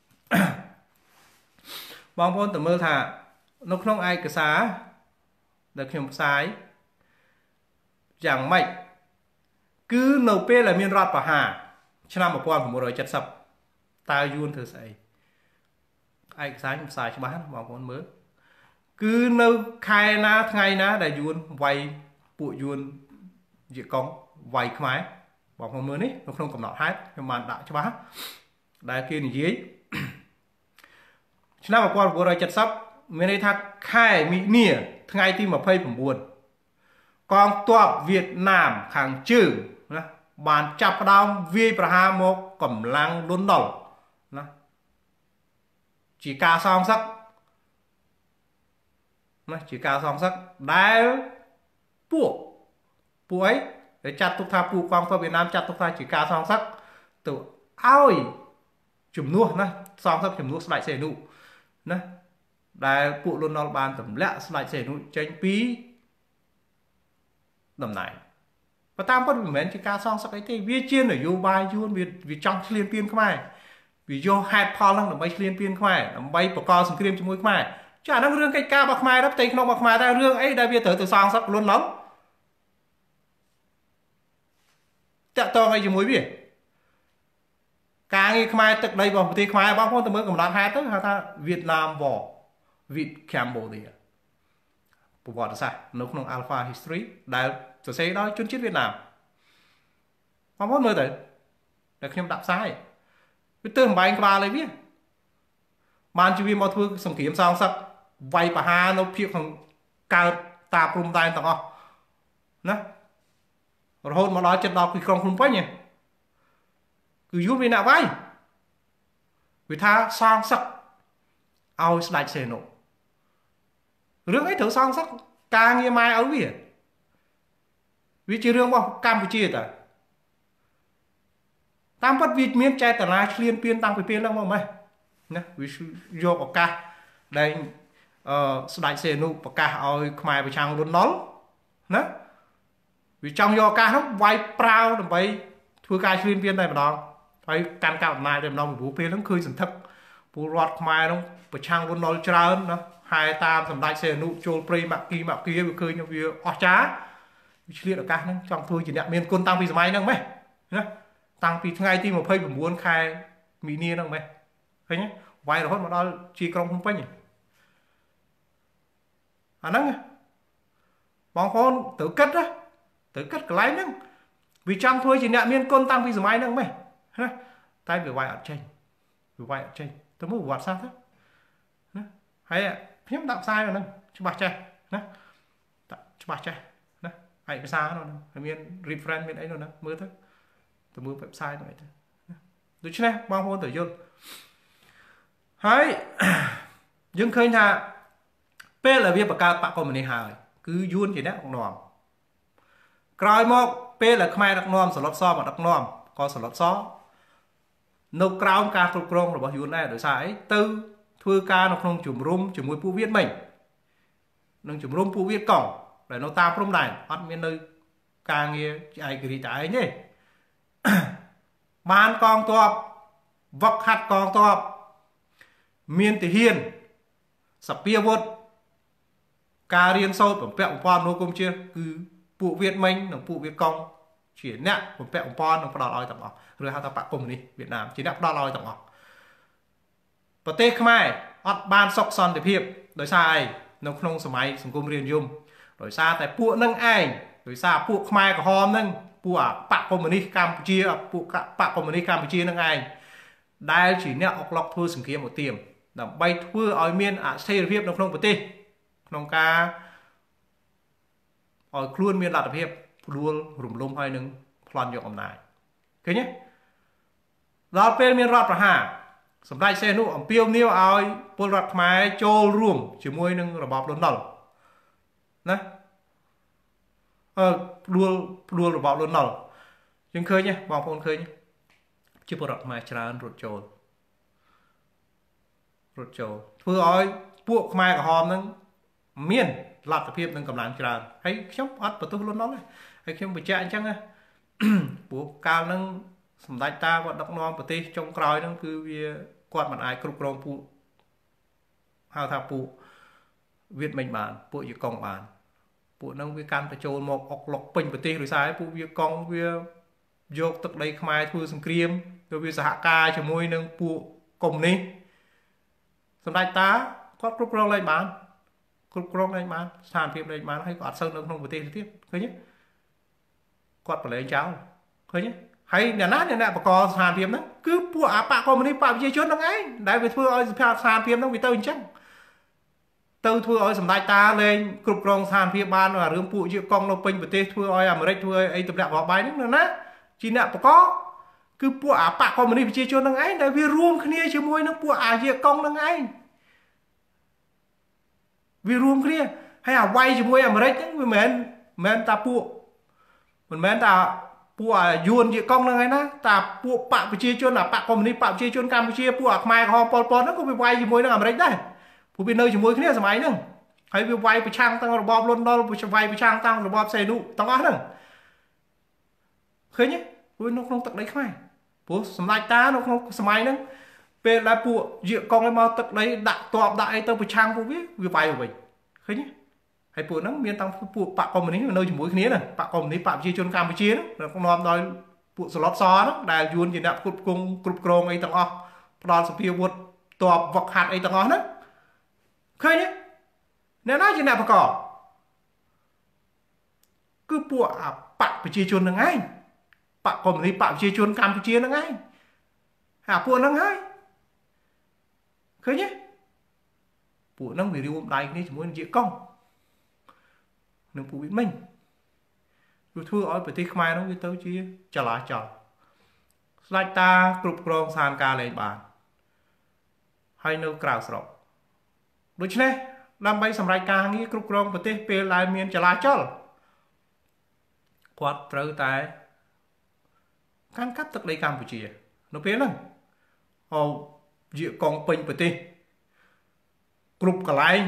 បងប្អូនទៅមើលថានៅក្នុងឯកសារដែលខ្ញុំផ្សាយយ៉ាងម៉េច cứ nấu pe là miền rót và hà cho năm một quan một rồi chặt sập ta yun thử say anh sáng xài cho bán vào con mới cứ nấu khai na ngày na đại yun vay bụi yun diệt công vay khmái vào con mới đấy nó không cầm nọ hát nhưng mà đã cho bán đại kia này dưới cho năm một quan một rồi chặt sập miền đây thắc khai mỹ nỉa ngày tim mà phây phẩm buồn còn tọa Việt Nam kháng trừ bàn chập đong vi pra một cầm lăng đốn đầu chỉ ca song sắc chỉ ca song sắc đái buộc buộc ấy để chặt tục tha buộc quang Việt Nam chặt tục tha chỉ ca song sắc từ ôi chùm nuốt nè song sắc chùm nuốt lại xề nụ nè đái buộc luôn nó bàn tầm lẽ lại xề nụ tranh pí đầm này và tam bất mến chỉ ca song sắc ấy thì vi chiên ở vô bài vô vì vì trong liên tiên không ai vì vô hai pho lăng làm bay liên tiên không ai làm bay bỏ co sừng cream cho mũi không ai chả năng rương cái ca bạc mai đắp tay không bạc mai ta rương ấy đã biết tới từ song sắc luôn lắm chả to ngay cho mũi biển ca nghe không ai tức đây vào thì không ai bao phong từ mới cầm đàn hai tức ha ta Việt Nam vỏ Việt Cambodia bộ vỏ là sao nó không alpha history đại rồi xây đó chuyên chết Việt Nam mà muốn mơ tới để khi em đạp sai cái tương bài anh ba lấy biết man chỉ vì một thứ sòng kiếm sao sắc vay bà ha nó phiêu thằng cao ta prum tay thằng họ nè rồi hôn mà nói chân đọc thì không không quá nhỉ cứ giúp vì nào vay vì tha sang sắc ao lại xe nổ rương ấy thử sang sắc ca nghe mai ấu biển vì chỉ riêng bao Campuchia ta tam bất việt miền trai ta là liên biên tăng về biên lắm không mày nè vì do có ca đây đại sề nụ có ca ơi Khmer về trang luôn nó nè vì trong do ca nó vay prao làm vậy thưa ca liên biên này mà đó phải can cao này để nó bố biên nó khơi sừng thấp bố rót Khmer nó về trang luôn nó trơn nó hai tam sầm đại sề nụ trôi prey mạc kia mạc kia về khơi như việc ở trá liệt ở ca trong thôi chỉ đẹp miền côn tăng vì máy năng mày tăng vì ngay tim một phây một muốn khai mỹ nia năng mày thấy nhé vài rồi mà đó chỉ công không phải nhỉ à năng bóng hôn tự cất á tự cất cái lái năng vì trong thôi chỉ đẹp miền côn tăng vì máy năng mày tay bị vài ở trên bị vài ở trên tôi mới vọt sao thế hay hiếm đạp sai rồi nè cho bà trai nè cho bà trai hãy cái xa nó miền reference miền ấy rồi nè mưa thôi từ mưa website rồi được chưa nè bao nhiêu tử dương hãy dương khơi nhà p là việc bạc bạc còn mình hài cứ yun chỉ nè nòm còi một p là Khmer đặc nòm sờ lót so mà đặc nòm có sờ lót so nấu cào ca phục rong rồi bao yun này đổi sai tư thưa ca nó không chùm rum chùm mũi pu viết mình nâng chùm rum pu viết cổng để nó ta from này bắt miền nơi càng nghe ai cái trái nhỉ ban con to vấp hạt con to miền thì hiền sập bia vốt cà riêng sâu của pẹo pon nó cũng chưa cứ phụ Việt Minh nó phụ Việt Công chỉ nè của pẹo pon nó đòi tập học rồi hai ta bạc cùng đi Việt Nam chỉ đáp đòi tập học và tết Khmer ọt ban sọc son để hiệp đối sai nó không sớm mai sùng cung riêng dùng rồi xa tại phụ nâng ai rồi xa phụ Khmer của hòm nâng phụ à bạc communist Campuchia phụ bạc communist Campuchia nâng ai đây chỉ nè ọc lọc thua sừng kia một tiềm làm bay thua ở miền à xây hiệp nó không có tê nông ca ở luôn miền đặt hiệp luôn rùng lum hai nâng plan dụng này thế nhé đó bên miền rọt và hà sầm đại xe nụ ẩm piêu niêu ai pol rọt Khmer trôi ruộng chỉ môi nâng là bọc lớn đầu nè ờ luôn luôn là bọc lớn đầu nhưng khơi nhé bọc con khơi nhé chứ pol rọt Khmer tràn rụt trôi rụt trôi vừa ơi buộc Khmer của hòm nâng miền lạt tập hiệp nâng cầm láng tràn hay chống ắt và tôi luôn nói hay chống bị chạy chăng á buộc cao nâng sầm đại ta vận động non và tê trong còi nâng cứ vì quạt mặt ai cục rong phụ hào thà phụ Việt mình bản phụ dự công bản phụ nâng vi can phải trôi một ọc lọc bình và tê rồi sai phụ vi công vi យកទឹកដីខ្មែរធ្វើសង្គ្រាមទៅវាសហការជាមួយនឹងពួកកុម្មុយនីសសម្ដេចតាគាត់គ្រប់គ្រងលែងបានគ្រប់គ្រងលែងបានស្ថានភាពលែងបានហើយក៏អត់សូវនៅក្នុងប្រទេសទៀតឃើញទេគាត់ប្រឡែងចោលឃើញទេហើយអ្នកណាអ្នកបកស្ថានភាពហ្នឹងគឺពួកអាបកកុម្មុយនីសបកប្រជាជនហ្នឹងឯងដែលវាធ្វើឲ្យស្ថានភាពហ្នឹងវាទៅអញ្ចឹងទៅធ្វើឲ្យសម្ដេចតាលែងគ្រប់គ្រងស្ថានភាពបានរឿងពួកជាកង់នៅពេញប្រទេសធ្វើឲ្យអាមេរិកធ្វើឲ្យអីទម្លាក់បបបាយហ្នឹងណាជាអ្នកបកគឺពួកអាបកកុម្មុយនីសប្រជាជនហ្នឹងឯងដែលវារួមគ្នាជាមួយនឹងពួកអាជាកង់ហ្នឹងឯងវារួមគ្នាហើយអាវាយជាមួយអាមេរិកហ្នឹងវាមិនមែនមិនមែនតាពួកមិនមែនតាពួកអាយួនជាកង់ហ្នឹងឯណាតាពួកបកប្រជាជនអាបកកុម្មុយនីសបកប្រជាជនកម្ពុជាពួកអាខ្មែរក្រហមប៉ុលពតហ្នឹងក៏វាវាយជាមួយនឹងអាមេរិកដែរពួកវានៅជាមួយគ្នាសម័យហ្នឹងហើយវាវាយប្រឆាំងទាំងរបបលន់នល់វាយប្រឆាំងទាំងរបបសេនុទាំងអស់ហ្នឹងឃើញទេពួកនៅក្នុងទឹកដីខ្មែរព្រោះសម្ដេចតានៅក្នុងសម័យហ្នឹងពេលដែលពួកជាកង់ឲ្យមកទឹកដីដាក់តបដាក់អីទៅប្រឆាំងពួកវាវាវាយវិញឃើញទេហើយពួកហ្នឹងមានតាំងពួកបកកុម្មុយនីសនៅជាមួយគ្នាហ្នឹងបកកុម្មុយនីសបកប្រជាជនកម្ពុជាហ្នឹងក្នុងនាំដោយពួកស្លុតសហ្នឹងដែលយួនជាអ្នកគ្រប់គ្រងគ្រប់គ្រងអីទាំងអស់ផ្ដល់សភាវុធតបវឹកហាត់អីទាំងអស់ហ្នឹងឃើញទេអ្នកណាជាអ្នកបកគឺពួកអាបកប្រជាជនហ្នឹងឯងបកកុម្មុយនីសបកប្រជាជនកម្ពុជាហ្នឹងឯងអាពួកហ្នឹងហើយឃើញទេពួកហ្នឹងវារួមដៃគ្នាជាមួយនឹងជាកង់នឹងពួកវាមិញវាធ្វើឲ្យប្រទេសខ្មែរហ្នឹងវាទៅជាចលាចលស្ដេចតាគ្រប់គ្រងស្ថានភាពលែងបានហើយនៅក្រៅស្រុកដូច្នេះដើម្បីសម្រេចការងារគ្រប់គ្រងប្រទេសពេលដែលមានចលាចលគាត់ត្រូវតែកាន់កាប់ទឹកដីកម្ពុជានៅពេលហ្នឹងអូជាកងពេញប្រទេសគ្រប់កន្លែង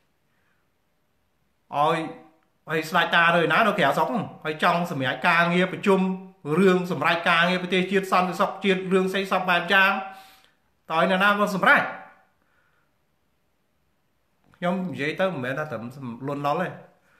ឲ្យហើយស្ដេចតានៅណានៅក្រៅស្រុកហើយចង់សម្រេចការងារប្រជុំរឿងសម្រេចការងារប្រទេសជាតិសន្តិសុខជាតិរឿងផ្សេងសពបែបយ៉ាងតើអ្នកណាក៏សម្រេចខ្ញុំនិយាយទៅមិនមែនថាត្រឹមលន់នល់ទេ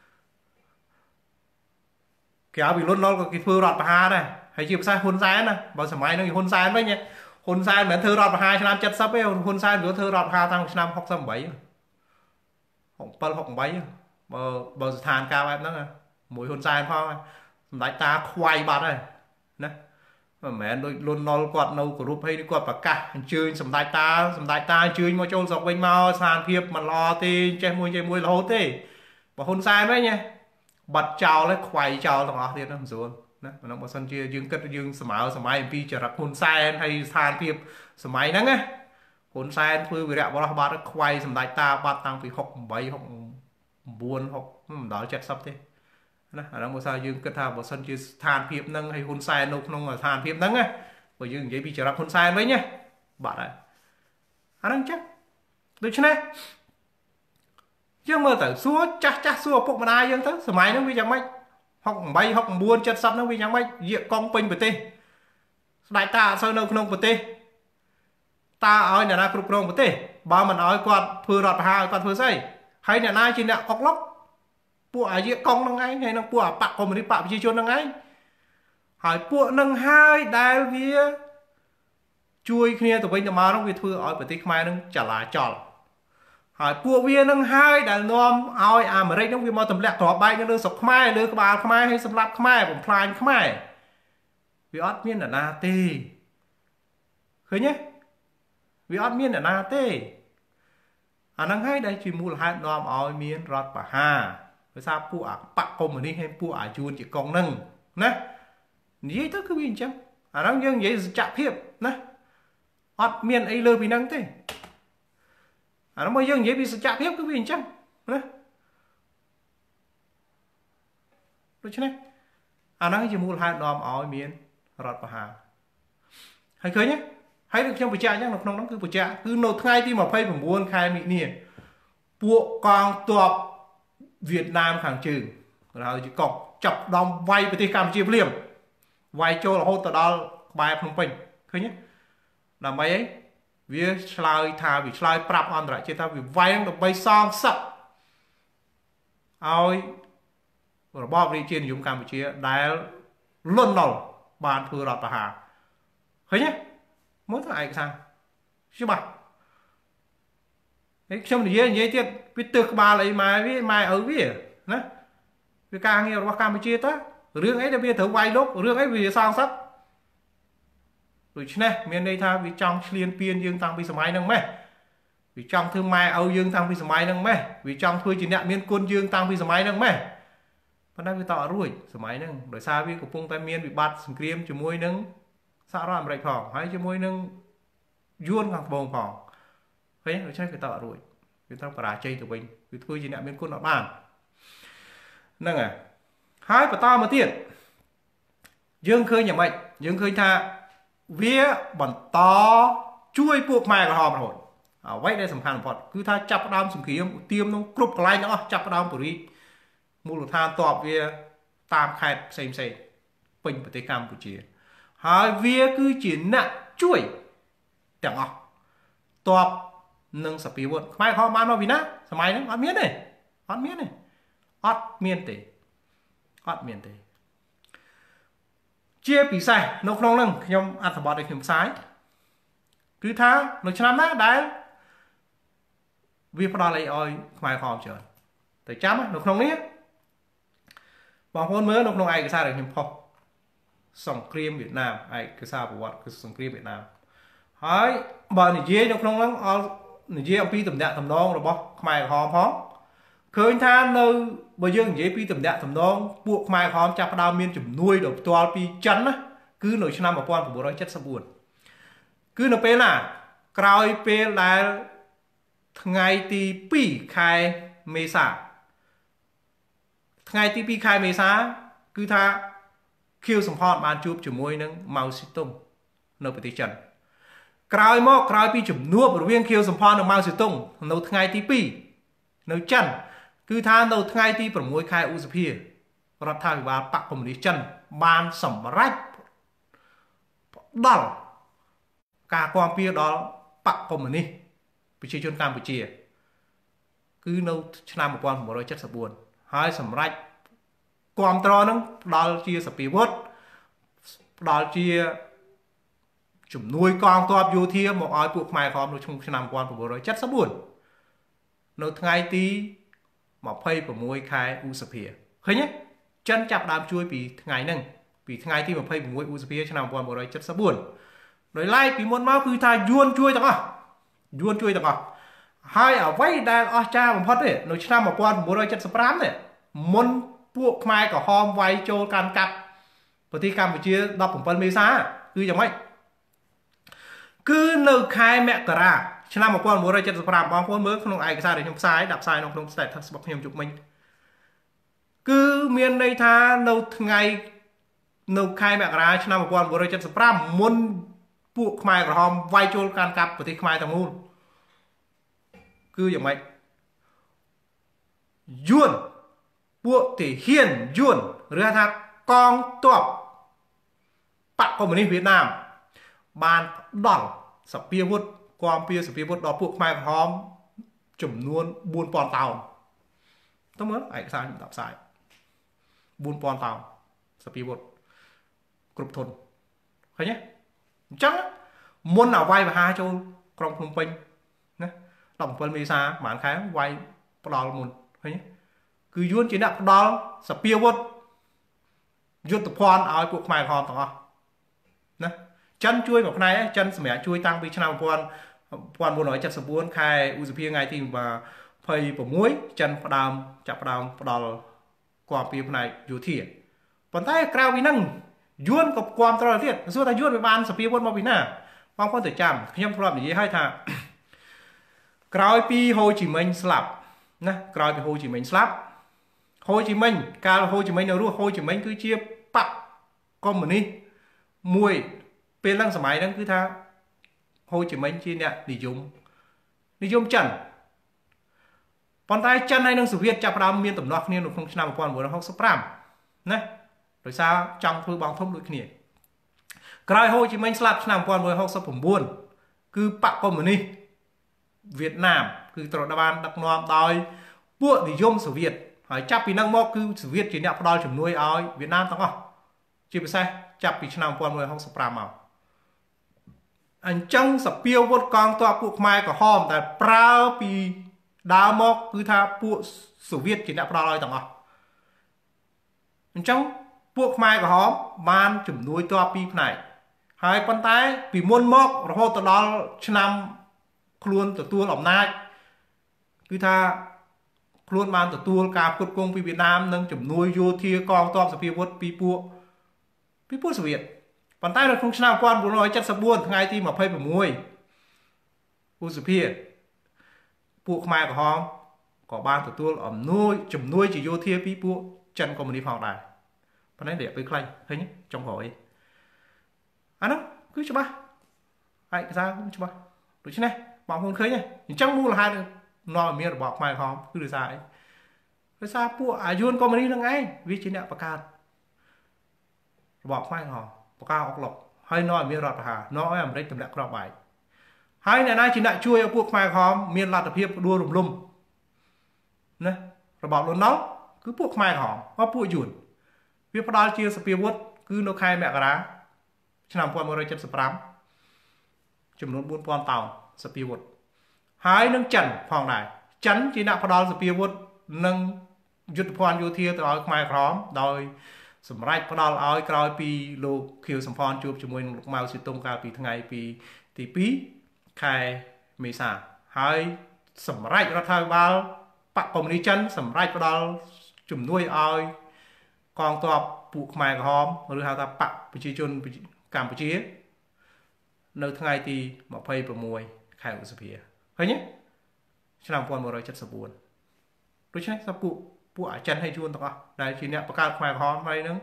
គេឲ្យពីលន់នល់ក៏គេធ្វើរដ្ឋប្រហារដែរហើយជាភាសាហ៊ុនសែនណាបើសម័យហ្នឹងហ៊ុនសែនវិញហ៊ុនសែនមិនមែនធ្វើរដ្ឋប្រហារឆ្នាំเจ็ดสิบទេហ៊ុនសែនវាធ្វើរដ្ឋប្រហារតាំងឆ្នាំหกสิบแปด หกสิบเจ็ด หกสิบแปดបើបើស្ថានភាពបែបហ្នឹងមួយហ៊ុនសែនផងសម្ដេចតាខ្វាយបាត់ហើយណាមិនមែនដូចលន់នល់គាត់នៅគោរពហើយគាត់ប្រកាសអញ្ជើញសម្ដេចតាសម្ដេចតាអញ្ជើញមកចូលស្រុកវិញមកស្ថានភាពមិនល្អទេចេះមួយចេះមួយរហូតទេបើហ៊ុនសែនវិញបាត់ចោលហើយខ្វាយចោលទាំងអស់ទៀតណាមិនស្រួលណាប៉ុន្តែបើសិនជាយើងគិតយើងស្មើសម័យអំពីចរិតហ៊ុនសែនហើយស្ថានភាពសម័យហ្នឹងណាហ៊ុនសែនធ្វើវីរៈបរោះបាត់ខ្វាយសម្ដេចតាបាត់តាំងពីหกสิบแปด หกสิบเก้า หกមិនដល់เจ็ดสิบទេណាអាហ្នឹងបើថាយើងគិតថាបើសិនជាស្ថានភាពហ្នឹងហើយហ៊ុនសែននៅក្នុងស្ថានភាពហ្នឹងណាបើយើងនិយាយពីចរិតហ៊ុនសែនវិញណាបាត់ហើយអាហ្នឹងចឹងដូច្នេះយើងមើលទៅសួរចាស់ចាស់សួរឪពុកម្ដាយយើងទៅសម័យហ្នឹងវាយ៉ាងម៉េចหกสิบแปด หกสิบเก้า เจ็ดสิบហ្នឹងវាយ៉ាងម៉េចយាកកង់ពេញប្រទេសស្ដេចតាអត់សូវនៅក្នុងប្រទេសតាឲ្យអ្នកណាគ្រប់គ្រងប្រទេសបើមិនឲ្យគាត់ធ្វើរដ្ឋប្រហារឲ្យគាត់ធ្វើស្អីហើយអ្នកណាជាអ្នកអុកឡុកពួកអាយាកង់ហ្នឹងឯងហើយនឹងពួកអាបកកុម្មុយនីសបកប្រជាជនហ្នឹងឯងហើយពួកហ្នឹងហើយដែលវាជួយគ្នាទៅវិញទៅមកហ្នឹងវាធ្វើឲ្យប្រទេសខ្មែរហ្នឹងចលាចលហើយពួកវានឹងហើយដែលនាំឲ្យអាមេរិកហ្នឹងវាមកទម្លាក់គ្រាប់បែកនៅលើស្រុកខ្មែរលើក្បាលខ្មែរហើយសម្លាប់ខ្មែរបំផ្លាញខ្មែរវាអត់មានអ្នកណាទេឃើញទេវាអត់មានអ្នកណាទេអាហ្នឹងហើយដែលជាមូលហេតុនាំឲ្យមានរដ្ឋប្រហារដោយសារពួកអាបកកុម្មុយនីសហើយពួកអាយួនជាកង់ហ្នឹងណានិយាយទៅគឺវាអញ្ចឹងអាហ្នឹងយើងនិយាយសច្ចភាពណាអត់មានអីលើពីហ្នឹងទេអានោះមកយើងនិយាយពីសច្ចភាពគឺវាអញ្ចឹងណាដូច្នេះអាហ្នឹងជាមូលហេតុនាំឲ្យមានរដ្ឋប្រហារហើយឃើញទេហើយដូចខ្ញុំបញ្ជាក់អញ្ចឹងនៅក្នុងហ្នឹងគឺបញ្ជាក់គឺនៅថ្ងៃទីยี่สิบเก้าខែមិនិនាពួកកងទ័ពវៀតណាមខាងជើងគេហៅជាកងចាប់ដំវាយប្រទេសកម្ពុជាភ្លាមវាយចូលរហូតទៅដល់ក្បែរភ្នំពេញឃើញទេដើម្បីអីវាឆ្លើយថាវាឆ្លើយប្រាប់អន្តរជាតិថាវាវាយដើម្បីសងសឹកឲ្យរបបរាជានិយមកម្ពុជាដែលលន់នល់បានធ្វើរដ្ឋប្រហារឃើញទេមើលទៅឯកសារច្បាស់ហើយខ្ញុំនិយាយនិយាយទៀតវាទើសក្បាលអីម៉ែវាម៉ែឪវាណាវាការងាររបស់កម្ពុជាតើរឿងអីដែលវាត្រូវវាយលុករឿងអីវាសងសឹកដូច្នេះមានន័យថាវាចង់ឆ្លៀនពៀនយើងតាំងពីសម័យហ្នឹងម៉េះវាចង់ធ្វើម៉ែឪយើងតាំងពីសម័យហ្នឹងម៉េះវាចង់ធ្វើជាអ្នកមានគុណយើងតាំងពីសម័យហ្នឹងម៉េះប៉ុន្តែវាតអត់រួចសម័យហ្នឹងដោយសារវាកំពុងតែមានវិបត្តិសង្គ្រាមជាមួយនឹងសហរដ្ឋអាមេរិកផងហើយជាមួយនឹងយួនខាងត្បូងផងឃើញដូច្នេះវាតអត់រួចវាត្រូវបរាជ័យទៅវិញវាធ្វើជាអ្នកមានគុណអត់បានហ្នឹងហើយហើយបន្តមកទៀតយើងឃើញយ៉ាងម៉េចយើងឃើញថាវាបន្តជួយពួកខ្មែរក្រហមរហូតអ្វីដែលសំខាន់បំផុតគឺថាចាប់ផ្ដើមសង្គ្រាមទៀមក្នុងគ្រប់កន្លែងទាំងអស់ចាប់ផ្ដើមពរិមូលដ្ឋានតបវាតាមខេត្តផ្សេងផ្សេងពេញប្រទេសកម្ពុជាហើយវាគឺជាអ្នកជួយទាំងអស់តបនឹងសភាវុធខ្មែរក្រហមបានមកពីណាសម័យហ្នឹងអត់មានទេអត់មានទេអត់មានទេអត់មានទេជាពិសេសនៅក្នុងហ្នឹងខ្ញុំអត្ថបទឲ្យខ្ញុំផ្សាយគឺថានៅឆ្នាំណាដែលវាផ្ដល់អីឲ្យខ្មែរក្រហមច្រើនតែចាំនៅក្នុងនេះបងប្អូនមើលនៅក្នុងឯកសារដែលខ្ញុំផុសសង្គ្រាមវៀតណាមឯកសារប្រវត្តិគឺសង្គ្រាមវៀតណាមហើយបើនិយាយនៅក្នុងហ្នឹងអល់និយាយអំពីតំណាក់តំណងរបស់ខ្មែរក្រហមផងឃើញថានៅបើយើងនិយាយពីតំណាក់តំណងពួកខ្មែរក្រហមចាប់ផ្ដើមមានជំនួយដល់ផ្ទាល់ពីចិនណាគឺនៅឆ្នាំmột nghìn chín trăm七mươi tưគឺនៅពេលណាក្រោយពេលដែលថ្ងៃទីពីរខែមេសាថ្ងៃទីពីរខែមេសាគឺថាខៀវសំផនបានជួបជាមួយនឹងម៉ៅស៊ីតុងនៅប្រទេសចិនក្រោយមកក្រោយពីជំនួបរវាងខៀវសំផននិងម៉ៅស៊ីតុងនៅថ្ងៃទីពីរនៅចិនគឺថានៅថ្ងៃទីប្រាំខែឧសភារដ្ឋាភិបាលបកកុម្មុយនីសចិនបានសម្រេចដល់ការគាំពៀដល់បកកុម្មុយនីសប្រជាជនកម្ពុជាគឺនៅឆ្នាំmột nghìn chín trăm七mươi tưហើយសម្រេចគាំទ្រនឹងផ្ដល់ជាសភាវុធផ្ដល់ជាជំនួយកងទ័ពយោធាមកឲ្យពួកខ្មែរក្រហមនៅក្នុងឆ្នាំmột nghìn chín trăm七mươi tưនៅថ្ងៃទីยี่สิบหกខែឧសភាឃើញទេចិនចាប់ដើមជួយពីថ្ងៃហ្នឹងពីថ្ងៃទីยี่สิบหกឧសភាឆ្នាំmột nghìn chín trăm七mươi tưដោយឡែកពីមុនមកគឺថាយួនជួយទាំងអស់យួនជួយទាំងអស់ហើយអ្វីដែលអស្ចារ្យបំផុតទេនៅឆ្នាំmột nghìn chín trăm bảy mươi lămនេះមុនពួកខ្មែរក្រហមវាយចូលកាន់កាប់ប្រទេសកម្ពុជា17មេសាគឺយ៉ាងម៉េចគឺនៅខែមករាឆ្នាំmột nghìn chín trăm bảy mươi lămបងប្អូនមើលក្នុងឯកសារដែលខ្ញុំផ្សាយដាក់ផ្សាយនៅក្នុង status របស់ខ្ញុំជុំមិញគឺមានន័យថានៅថ្ងៃនៅខែមករាឆ្នាំmột nghìn chín trăm bảy mươi lămមុនពួកខ្មែរក្រហមវាយចូលកាន់កាប់ប្រទេសខ្មែរទាំងមូលគឺយ៉ាងម៉េចយួនពួកទាហានយួនឬថាកងទ័ពបកកុម្មុយនីសវៀតណាមបានផ្ដល់សភាវុធគាំពៀសភាវុធដល់ពួកខ្មែរក្រហមចំនួនbốn nghìnតោនតើមើលឯកសារខ្ញុំដាក់ផ្សាយbốn nghìnតោនសភាវុធគ្រប់ធនឃើញទេអញ្ចឹងមុនឲ្យវាយមហាចូលក្រុងភ្នំពេញណា17មេសាប្រហែលខែវាយផ្ដាល់មុនឃើញទេគឺយួនជាអ្នកផ្ដាល់សភាវុធយុទ្ធភ័ណ្ឌឲ្យពួកខ្មែរក្រហមទាំងអស់ណាចិនជួយមួយផ្នែកចិនសម្រាប់ជួយតាំងពីឆ្នាំmột nghìn chín trăm bảy mươi tưខែឧសភាថ្ងៃទីยี่สิบหกចិនផ្ដើមចាប់ផ្ដើមផ្ដាល់គាំពៀផ្នែកយោធាប៉ុន្តែក្រៅពីហ្នឹងយួនក៏គាំទ្រទៀតសួរថាយួនវាបានសភាវុធមកពីណាបងប្អូនទៅចាំខ្ញុំធ្លាប់និយាយឲ្យថាក្រោយពីហូជីមិញស្លាប់ណាក្រោយពីហូជីមិញស្លាប់ហូជីមិញកាលហូជីមិញនៅរស់ហូជីមិញគឺជាបកកុម្មុយនីសមួយពេលហ្នឹងសម័យហ្នឹងគឺថាហូជីមិញជាអ្នកនិយមនិយមចិនប៉ុន្តែចិនហើយនិងសូវៀតចាប់ផ្ដើមមានដំណោះគ្នានៅក្នុងឆ្នាំmột nghìn chín trăm sáu mươi lămណាដោយសារចង់ធ្វើបងធំដូចគ្នាក្រោយហូជីមិញស្លាប់ឆ្នាំmột nghìn chín trăm sáu mươi chínគឺបកកុម្មុយនីសវៀតណាមគឺត្រូវបានដឹកនាំដោយពួកនិយមសូវៀតហើយចាប់ពីហ្នឹងមកគឺសូវៀតជាអ្នកផ្ដល់ជំនួយឲ្យវៀតណាមទាំងអស់ជាពិសេសចាប់ពីឆ្នាំmột nghìn chín trăm sáu mươi lămមកអញ្ចឹងសពាវុធកងទ័ពពួកខ្មែរក្រហមដែលប្រើពីដើមមកគឺថាពួកសូវៀតជាអ្នកផ្ដល់ឲ្យទាំងអស់អញ្ចឹងពួកខ្មែរក្រហមបានជំនួយទ័ពពីរផ្នែកហើយប៉ុន្តែពីមុនមករហូតទៅដល់ឆ្នាំខ្លួនទទួលអំណាចគឺថាខ្លួនបានទទួលការផ្គត់ផ្គង់ពីវៀតណាមនិងជំនួយយោធាកងទ័ពសភាវុធពីពួកពីពួកសូវៀតប៉ុន្តែនៅក្នុងឆ្នាំmột nghìn chín trăm七mươi tưថ្ងៃទីยี่สิบหกឧសភាពួកខ្មែរក្រហមក៏បានទទួលអំណួយជំនួយជាយោធាពីពួកចិនកុម្មុយនីសផងដែរប៉ុន្តែរយៈពេលខ្លីឃើញចុងក្រោយអានោះគឺច្បាស់ឯកសារគឺច្បាស់ដូច្នេះបងប្អូនឃើញទេអញ្ចឹងមូលហេតុនាំឲ្យមានរបបខ្មែរក្រហមគឺដោយសារអីដោយសារពួកអាយុនកុម្មុយនីសនឹងឯងវាជាអ្នកបង្កើតរបបខ្មែរក្រហមបង្កើតអុកឡុកហើយនាំឲ្យមានរដ្ឋប្រហារនាំឲ្យអាមេរិកទម្លាក់គ្រាប់បែកហើយអ្នកណាជាអ្នកជួយឲ្យពួកខ្មែរក្រហមមានលទ្ធភាពដួលរំលំណារបបលន់ណុលគឺពួកខ្មែរក្រហមហើយពួកយួនវាផ្ដាល់ជាសភាវុធគឺនៅខែមករាឆ្នាំmột nghìn chín trăm bảy mươi lămចំនួនbốn nghìnតោនសភាវុធហើយនឹងចិនផងដែរចិនជាអ្នកផ្ដាល់សភាវុធនិងយុទ្ធភ័ណ្ឌយោធាទៅឲ្យខ្មែរក្រហមដោយសម្រាប់ផ្ដាល់ឲ្យក្រោយពីលោកខៀវសំផនជួបជាមួយនឹងលោកម៉ៅស៊េតុងកាលពីថ្ងៃពីទីពីរខែមេសាហើយសម្រាប់រដ្ឋាភិបាលបកកុម្មុយនីសចិនសម្រាប់ផ្ដាល់ជំនួយឲ្យកងទ័ពពួកខ្មែរក្រហមឬហៅថាបកប្រជាជនកម្ពុជានៅថ្ងៃទីยี่สิบหกខែឧសភាឃើញទេឆ្នាំmột nghìn chín trăm七mươi tưដូច្នេះសពួកពួកអាចិនហើយយួនទាំងអស់ដែលជាអ្នកបង្កើតខ្មែរក្រហមហើយនឹង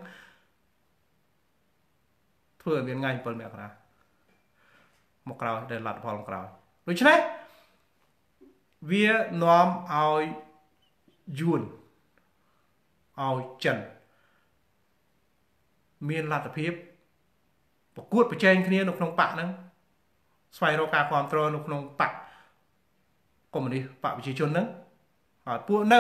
ធ្វើឲ្យមានថ្ងៃ七មករាមកក្រោយដែលលទ្ធផលក្រោយដូច្នេះវានាំឲ្យយួនឲ្យចិនមានលទ្ធភាពប្រកួតប្រជែងគ្នានៅក្នុងបកហ្នឹងស្វែងរកការគ្រប់គ្រងនៅក្នុងបកកុម្មុយនីសបកប្រជាជនហ្នឹងហើយពួកហ្នឹង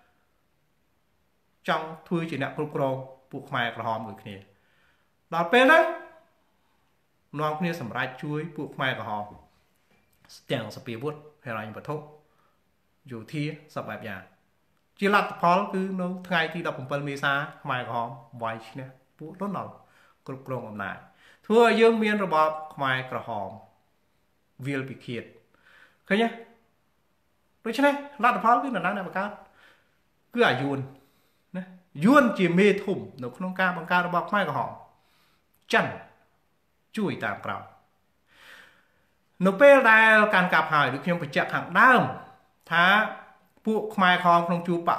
ចង់ធ្វើជាអ្នកគ្រប់គ្រងពួកខ្មែរក្រហមដូចគ្នាដល់ពេលហ្នឹងនាំគ្នាសម្រេចជួយពួកខ្មែរក្រហមទាំងសភាវុធហិរញ្ញវត្ថុយោធាសពបែបយ៉ាងជាលទ្ធផលគឺនៅថ្ងៃទីដប់ប្រាំbảyមេសាខ្មែរក្រហមវាយឈ្នះពួកលន់ណុលគ្រប់គ្រងអំណាចធ្វើឲ្យយើងមានរបបខ្មែរក្រហមវាលពិឃាតឃើញទេដូច្នេះលទ្ធផលគឺនរណាអ្នកបង្កើតគឺអាយួនណាយួនជាមេធំនៅក្នុងការបង្កើតរបបខ្មែរក្រហមចិនជួយតាមក្រោយនៅពេលដែលការកាប់ហើយដូចខ្ញុំបញ្ជាក់ខាងដើមថាពួកខ្មែរក្រហមក្នុងជួរបក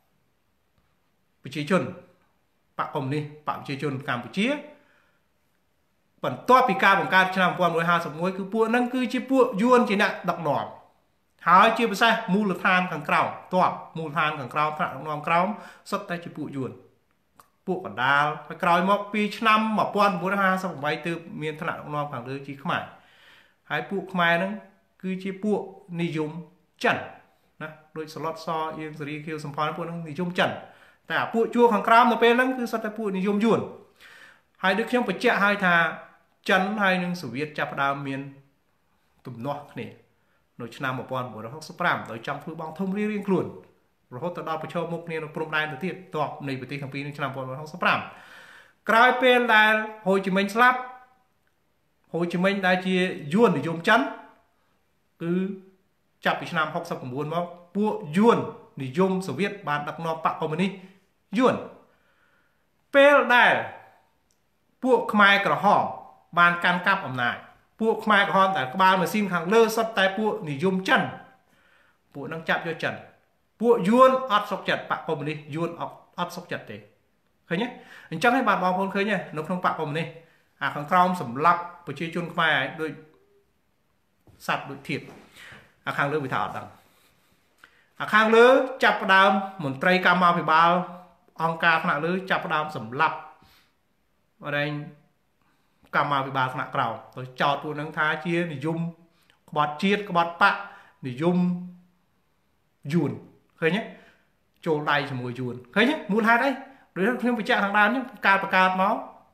ប្រជាជនបកកុម្មុយនីសបកប្រជាជនកម្ពុជាបន្ទាប់ពីការបង្កើតឆ្នាំmột nghìn chín trămห้าสิบเอ็ดគឺពួកហ្នឹងគឺជាពួកយួនជាអ្នកដឹកនាំហើយជាពិសេសមូលដ្ឋានខាងក្រោមតបមូលដ្ឋានខាងក្រោមថ្នាក់ដឹកនាំក្រោមសុទ្ធតែជាពួកយួនពួកកណ្ដាលហើយក្រោយមកពីឆ្នាំmột nghìn chín trămห้าสิบแปดទើបមានថ្នាក់ដឹកនាំខាងលើជាខ្មែរហើយពួកខ្មែរហ្នឹងគឺជាពួកនិយមចិនណាដូចស្លុតសអៀងសេរីខៀវសំផនពួកហ្នឹងនិយមចិនតែអាពួកជួរខាងក្រោមនៅពេលហ្នឹងគឺសុទ្ធតែពួកនិយមយួនហើយដូចខ្ញុំបញ្ជាក់ឲ្យថាចិនហើយនិងសូវៀតចាប់ផ្ដើមមានទំនាស់គ្នានៅឆ្នាំmột nghìn chín trăm sáu mươi lămដោយចង់ធ្វើបងធំរៀងៗខ្លួនរហូតទៅដល់ប្រឈមមុខគ្នានៅព្រំដែនទៅទៀតតបនៃប្រទេសទាំងពីរនៅឆ្នាំmột nghìn chín trăm sáu mươi lămក្រោយពេលដែលហូជីមិញស្លាប់ហូជីមិញដែលជាយួននិយមចិនគឺចាប់ពីឆ្នាំหกสิบเก้าមកពួកយួននិយមសូវៀតបានដឹកនាំបកកុម្មុយនីសយួនពេលដែលពួកខ្មែរក្រហមបានកាន់កាប់អំណាចពួកខ្មែរក្រហមដែលក្បាលម៉ាស៊ីនខាងលើសុទ្ធតែពួកនិយមចិនពួកនឹងចាប់យកចិនពួកយួនអត់សុខចិត្តបកកុម្មុយនីសយួនអត់អត់សុខចិត្តទេឃើញទេអញ្ចឹងហើយបានបងប្អូនឃើញទេនៅក្នុងបកកុម្មុយនីសអាខាងក្រោមសម្លាប់ប្រជាជនខ្មែរដូចសត្វដូចធៀបអាខាងលើវាថាអត់ដឹងអាខាងលើចាប់ផ្ដើមមន្ត្រីកម្មាភិបាលអង្គការថ្នាក់លើចាប់ផ្ដើមសម្លាប់អរែងកម្មាភិបាលថ្នាក់ក្រោមទៅចោទពួកហ្នឹងថាជានិយមក្បត់ជាតិក្បត់បកនិយមយួនឃើញទេចូលដៃជាមួយយួនឃើញទេមូលហេតុអីដូចខ្ញុំបញ្ជាក់ខាងដើមនេះការបង្កើតមក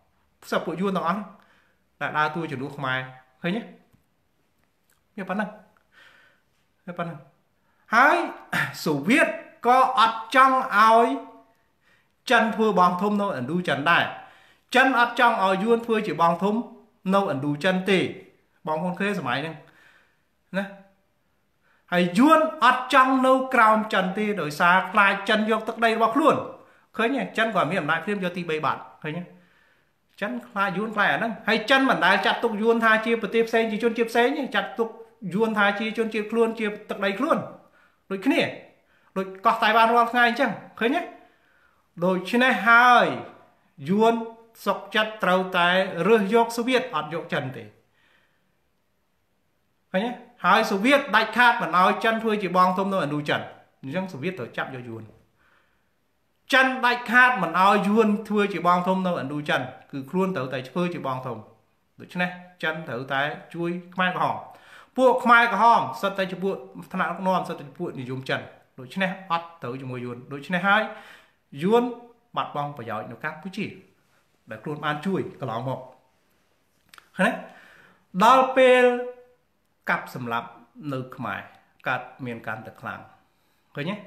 សពួកយួនទាំងអស់ដែលដើរតួជំនួសខ្មែរឃើញទេវាប៉ុណ្ណឹងវាប៉ុណ្ណឹងហើយសូវៀតក៏អត់ចង់ឲ្យចិនធ្វើបងធំនៅឥណ្ឌូចិនដែរចិនអត់ចង់ឲ្យយួនធ្វើជាបងធំនៅឥណ្ឌូចិនទេបងប្អូនឃើញសម័យហ្នឹងណាហើយយួនអត់ចង់នៅក្រោមចិនទេដោយសារខ្លាចចិនយកទឹកដីរបស់ខ្លួនឃើញទេចិនក៏មានអំណាចព្រាមយកទីបីបាត់ឃើញទេចិនខ្លាចយួនខ្លាចអាហ្នឹងហើយចិនមិនដែលចាត់ទុកយួនថាជាប្រទេសផ្សេងជាជនជាតិផ្សេងទេចាត់ទុកយួនថាជាជនជាតិខ្លួនជាទឹកដីខ្លួនដូចគ្នាដូចកោះតៃវ៉ាន់រាល់ថ្ងៃអញ្ចឹងឃើញទេដូច្នេះហើយយួនសុកចិត្តត្រូវតែរើសយកសូវៀតអត់យកចិនទេឃើញទេហើយសូវៀតដាច់ខាតមិនឲ្យចិនធ្វើជាបងធំនៅឥណ្ឌូចិនអញ្ចឹងសូវៀតត្រូវចាប់យកយួនចិនដាច់ខាតមិនឲ្យយួនធ្វើជាបងធំនៅឥណ្ឌូចិនគឺខ្លួនត្រូវតែធ្វើជាបងធំដូច្នេះចិនត្រូវតែជួយខ្មែរក្រហមពួកខ្មែរក្រហមសិតតែជាពួកថ្នាក់ដឹកនាំសិតតែជាពួកនិយមចិនដូច្នេះអត់ត្រូវជាមួយយួនដូច្នេះហើយយួនបាត់បង់ប្រយោជន៍នៅកម្ពុជាដែលខ្លួនបានជួយកន្លងមកឃើញទេដល់ពេលកាប់សម្លាប់នៅខ្មែរកើតមានការទឹកខ្លាំងឃើញទេ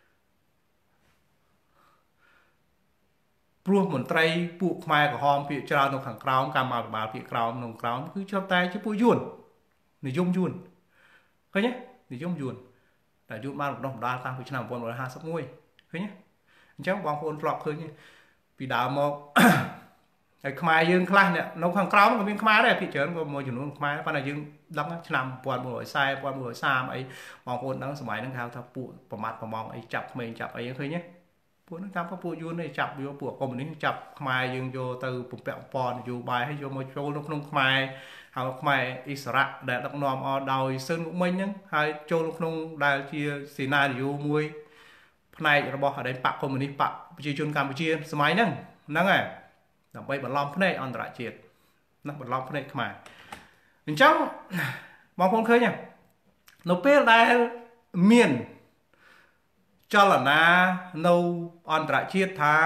ព្រោះមន្ត្រីពួកខ្មែរក្រហមភាគច្រើននៅខាងក្រោមកម្មាភិបាលភាគក្រោមនៅក្រោមគឺជាប់តែជាពួកយួននិយមយួនឃើញទេនិយមយួនតែយួនបានបណ្ដុះបណ្ដាលតាំងពីឆ្នាំnineteen fifty-oneឃើញទេអញ្ចឹងបងប្អូនធ្លាប់ឃើញពីដើមមកហើយខ្មែរយើងខ្លះអ្នកនៅខាងក្រោមក៏មានខ្មែរដែរភាគច្រើនក៏មួយចំនួនខ្មែរប៉ុន្តែយើងដឹងឆ្នាំnineteen forty nineteen thirtyអីបងប្អូនដឹងសម័យហ្នឹងគេហៅថាពួកប្រមាថប្រមងអីចាប់ក្មេងចាប់អីឃើញទេពួកហ្នឹងតាមពួកយួននេះចាប់យកពួកកុម្មុយនីសចាប់ខ្មែរយើងយកទៅពំពាក់ពណ៌នយោបាយហើយយកមកចូលនៅក្នុងខ្មែរហើយខ្មែរអិសរៈដែលដឹកនាំអដោយស៊ិនមុខមិញហ្នឹងហើយចូលក្នុងដែលជាសេណារីយ៉ូមួយផ្នែករបស់អតីតបកកុម្មុយនីសបកប្រជាជនកម្ពុជាសម័យហ្នឹងហ្នឹងហើយដើម្បីបន្លំភ្នែកអន្តរជាតិណាបន្លំភ្នែកខ្មែរអញ្ចឹងបងប្អូនឃើញទេនៅពេលដែលមានចលនានៅអន្តរជាតិថា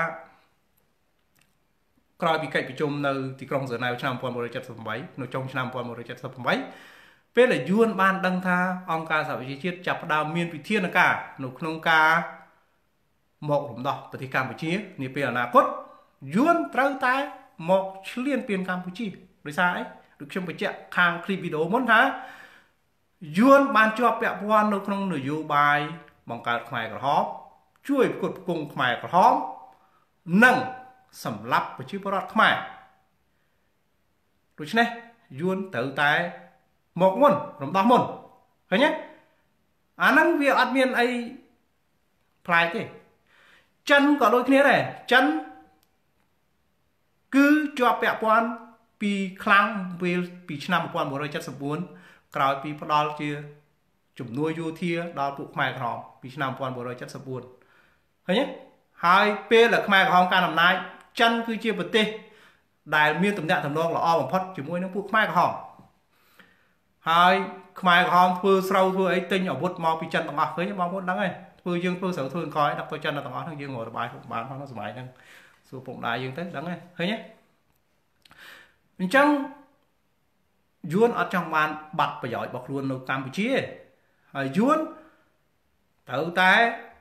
ក្រោយពីកិច្ចប្រជុំនៅទីក្រុងហ្សឺណែវឆ្នាំnineteen seventy-eightនៅចុងឆ្នាំnineteen seventy-eightពេលដែលយួនបានដឹងថាអង្គការសហប្រជាជាតិចាប់ផ្ដើមមានវិធានការនៅក្នុងការមករំដោះប្រទេសកម្ពុជានាពេលអនាគតយួនត្រូវតែមកឈ្លានពានកម្ពុជាដោយសារអីដូចខ្ញុំបញ្ជាក់ខាងคลิปវីដេអូមុនថាយួនបានជាប់ពាក់ព័ន្ធនៅក្នុងនយោបាយបង្កើតខ្មែរក្រហមជួយផ្គត់ផ្គង់ខ្មែរក្រហមនិងសម្លាប់ប្រជាពលរដ្ឋខ្មែរដូច្នេះយួនត្រូវតែមកមុនរំដោះមុនឃើញទេអាហ្នឹងវាអត់មានអីប្លែកទេចិនក៏ដូចគ្នាដែរចិនគឺជាប់ពាក់ព័ន្ធពីខ្លាំងពេលពីឆ្នាំnineteen seventy-nineក្រោយពីផ្ដាល់ជាជំនួយយោធាដល់ពួកខ្មែរក្រហមពីឆ្នាំnineteen seventy-nineឃើញទេហើយពេលដែលខ្មែរក្រហមកាន់អំណាចចិនគឺជាប្រទេសដែលមានទំនាក់ទំនងល្អបំផុតជាមួយនឹងពួកខ្មែរក្រហមហើយខ្មែរក្រហមធ្វើស្រូវធ្វើអីទិញអាវុធមកពីចិនទាំងអស់ឃើញទេបងប្អូនដឹងទេធ្វើយើងធ្វើស្រូវធ្វើអង្គឲ្យដាក់ទៅចិនទាំងអស់ហ្នឹងយើងរកបាយបានផងសម័យហ្នឹងសួរពុកម្ដាយយើងទៅដឹងទេឃើញទេអញ្ចឹងយួនអត់ចង់បានបាត់ប្រយោជន៍របស់ខ្លួននៅកម្ពុជាហើយយួនត្រូវតែ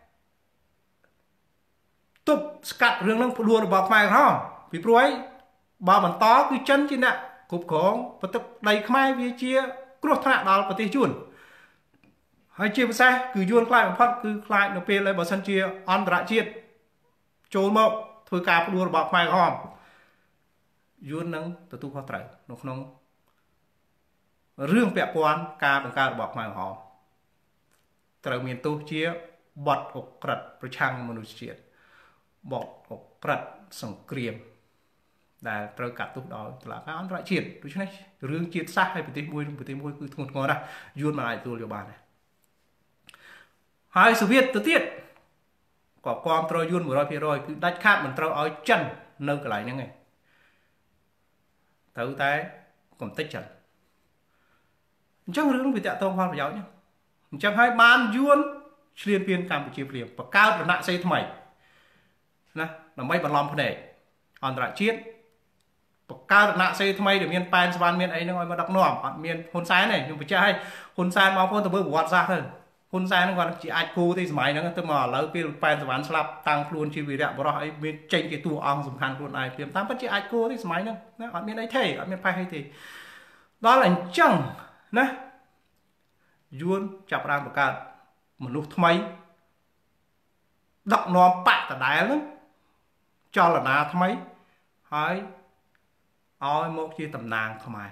ទប់ស្កាត់រឿងហ្នឹងផ្ដួលរបស់ខ្មែរក្រហមពីព្រោះអីបើបន្តគឺចិនជាអ្នកគ្រប់គ្រងប្រទេសដីខ្មែរវាជាគ្រោះថ្នាក់ដល់ប្រទេសយួនហើយជាពិសេសគឺយួនខ្លាចបំផុតគឺខ្លាចនៅពេលដែលបើសិនជាអន្តរជាតិចូលមកធ្វើការផ្ដួលរបស់ខ្មែរក្រហមយួននឹងទទួលខុសត្រូវនៅក្នុងរឿងពាក់ព័ន្ធការបង្កើតរបស់ខ្មែរក្រហមត្រូវមានទោសជាបទឧក្រិដ្ឋប្រឆាំងមនុស្សជាតិបទឧក្រិដ្ឋសង្គ្រាមដែលត្រូវកាត់ទោសដោយតុលាការអន្តរជាតិដូច្នេះរឿងជាតិសាសន៍ហើយប្រទេសមួយប្រទេសមួយគឺធ្ងន់ធ្ងរណាស់យួនមិនអាចទទួលយកបានទេហើយសូវៀតទៅទៀតក៏គ្រប់គ្រងយួនone hundred percentគឺដាច់ខាតមិនត្រូវឲ្យចិននៅកន្លែងហ្នឹងឯងត្រូវតែកំទេចចិនអញ្ចឹងរឿងវាតាក់ទងផលប្រយោជន៍អញ្ចឹងហើយបានយួនឈ្លានពានកម្ពុជាព្រាមបង្កើតរណសិរ្សថ្មីណាដើម្បីបន្លំភ្នែកអន្តរជាតិ bậc cao nặng xây thay để miền pan svan miền ấy nó gọi mà đặc nòm ở miền hôn sai này nhưng phải chơi hôn sai mà phong từ bữa bọt ra thôi hôn sai nó còn chỉ ai cô thì máy nó tôi mà lấy cái pan svan slap tăng luôn chi vì đẹp bỏ ấy miền tranh cái tua ong sủng khăn luôn ai tiêm tám bắt chỉ ai cô thì máy nó ở miền ấy thế ở miền pai hay thì đó là chẳng nè yuan chập ra một cái một lúc thay đọc nòm bạc cả đáy lắm cho là na thay hỏi ôi một chi tầm nàng Khmer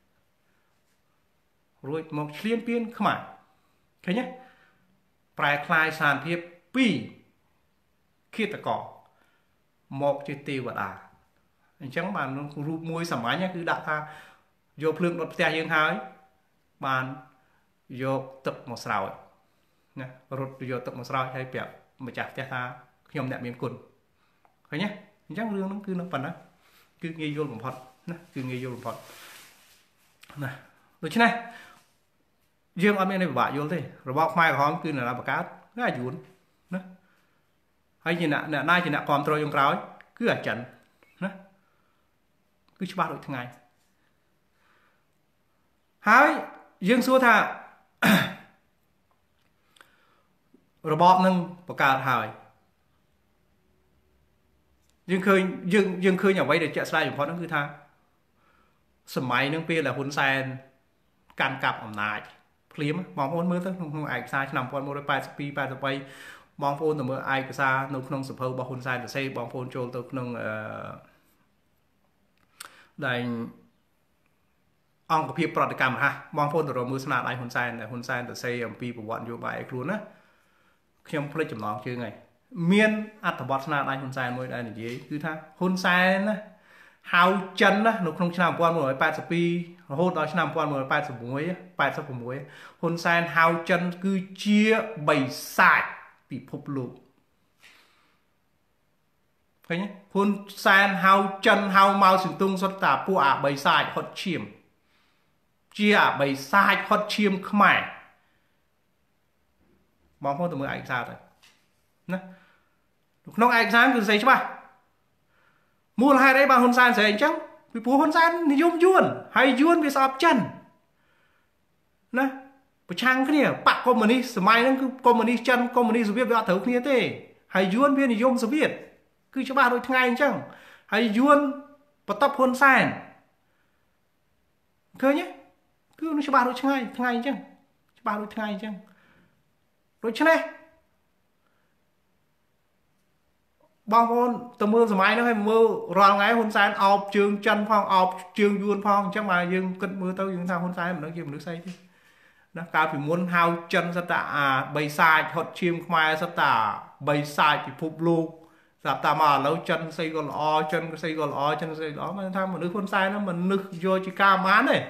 rồi một liên biên Khmer thấy nhé prai khai sàn thiệp pi khi ta có một chi tiêu vật à chẳng bàn nó rụp môi sầm máy nhé cứ đặt tha vô phương đột xe dương hái bàn vô tập một sào nè rồi vô tập một sào hay bẹp mà chặt cha tha nhom nẹm miếng cồn thấy nhé chẳng lương nó cứ nó phần đó cứ nghi vô một phần cứ nghi vô một phần nè được chứ này dương ở bên này bạ vô thế rồi bọc mai của họ cứ là làm bạc cát cái gì muốn nè hay gì nè nè nay thì nè còn trôi trong cáo cứ ở trận nè cứ cho ba đội thường ngày hái dương xua thà rồi bọc nâng bạc cát hài dương khơi dương dương khơi nhà vay để chạy slide của nó cứ tha sầm máy nâng pia là hôn sen can cặp ẩm nại phím mong hôn mưa tới không ai sai nằm con một đôi bài spi bài tập bay mong hôn từ mưa ai xa nông nông sập hâu bao hôn sai để xây mong hôn trôi từ nông đành ông có phim prot cam ha mong hôn từ rồi mưa sna đại hôn sai để hôn sai để xây ẩm pi của bọn vô bài luôn á khi ông play chấm nó chơi ngày miên ăn tập bọt na đại hôn sai mới đây là gì cứ tha hôn sai á hao chân á nó không làm quan một bài spi hôn đó làm quan một bài sp muối bài sp muối hôn sai hao chân cứ chia bảy sải bị phục lục thấy nhé hôn sai hao chân hao mau sừng tung xuất tả pu ả bảy sải hot chiêm chia ả bảy sải hot chiêm Khmer mong hôn từ mưa ảnh sao rồi nè nó ảnh sáng từ giấy chứ ba mua là hai đấy bà hôn san sẽ chắc vì bố hôn san thì dùng yuan hay yuan vì sao chân nè bà trang cái này bạn con mình đi sớm mai nó cứ con mình đi chân con mình đi Soviet với họ thấu kia thế hay yuan viên thì dùng Soviet cứ cho ba đôi ngày chẳng hay yuan và tập hôn san cơ nhé cứ nó cho ba đôi ngày ngày chẳng cho ba đôi ngày chẳng rồi chứ này bong hôn từ mưa máy nó hay mưa rồi ngày hôn sai ọp trường chân phong ọp trường yuan phong chắc mà dương cân mưa tao dương sao hôn sai mà nó kia mà nước say thế nó cao phải muốn hao chân sao ta bày sai hot chim Khmer sao ta bày sai thì phục luôn giả ta mà lâu chân xây còn o chân xây còn o chân xây đó mà tham mà nước hôn sai nó mình nước vô chỉ ca mán này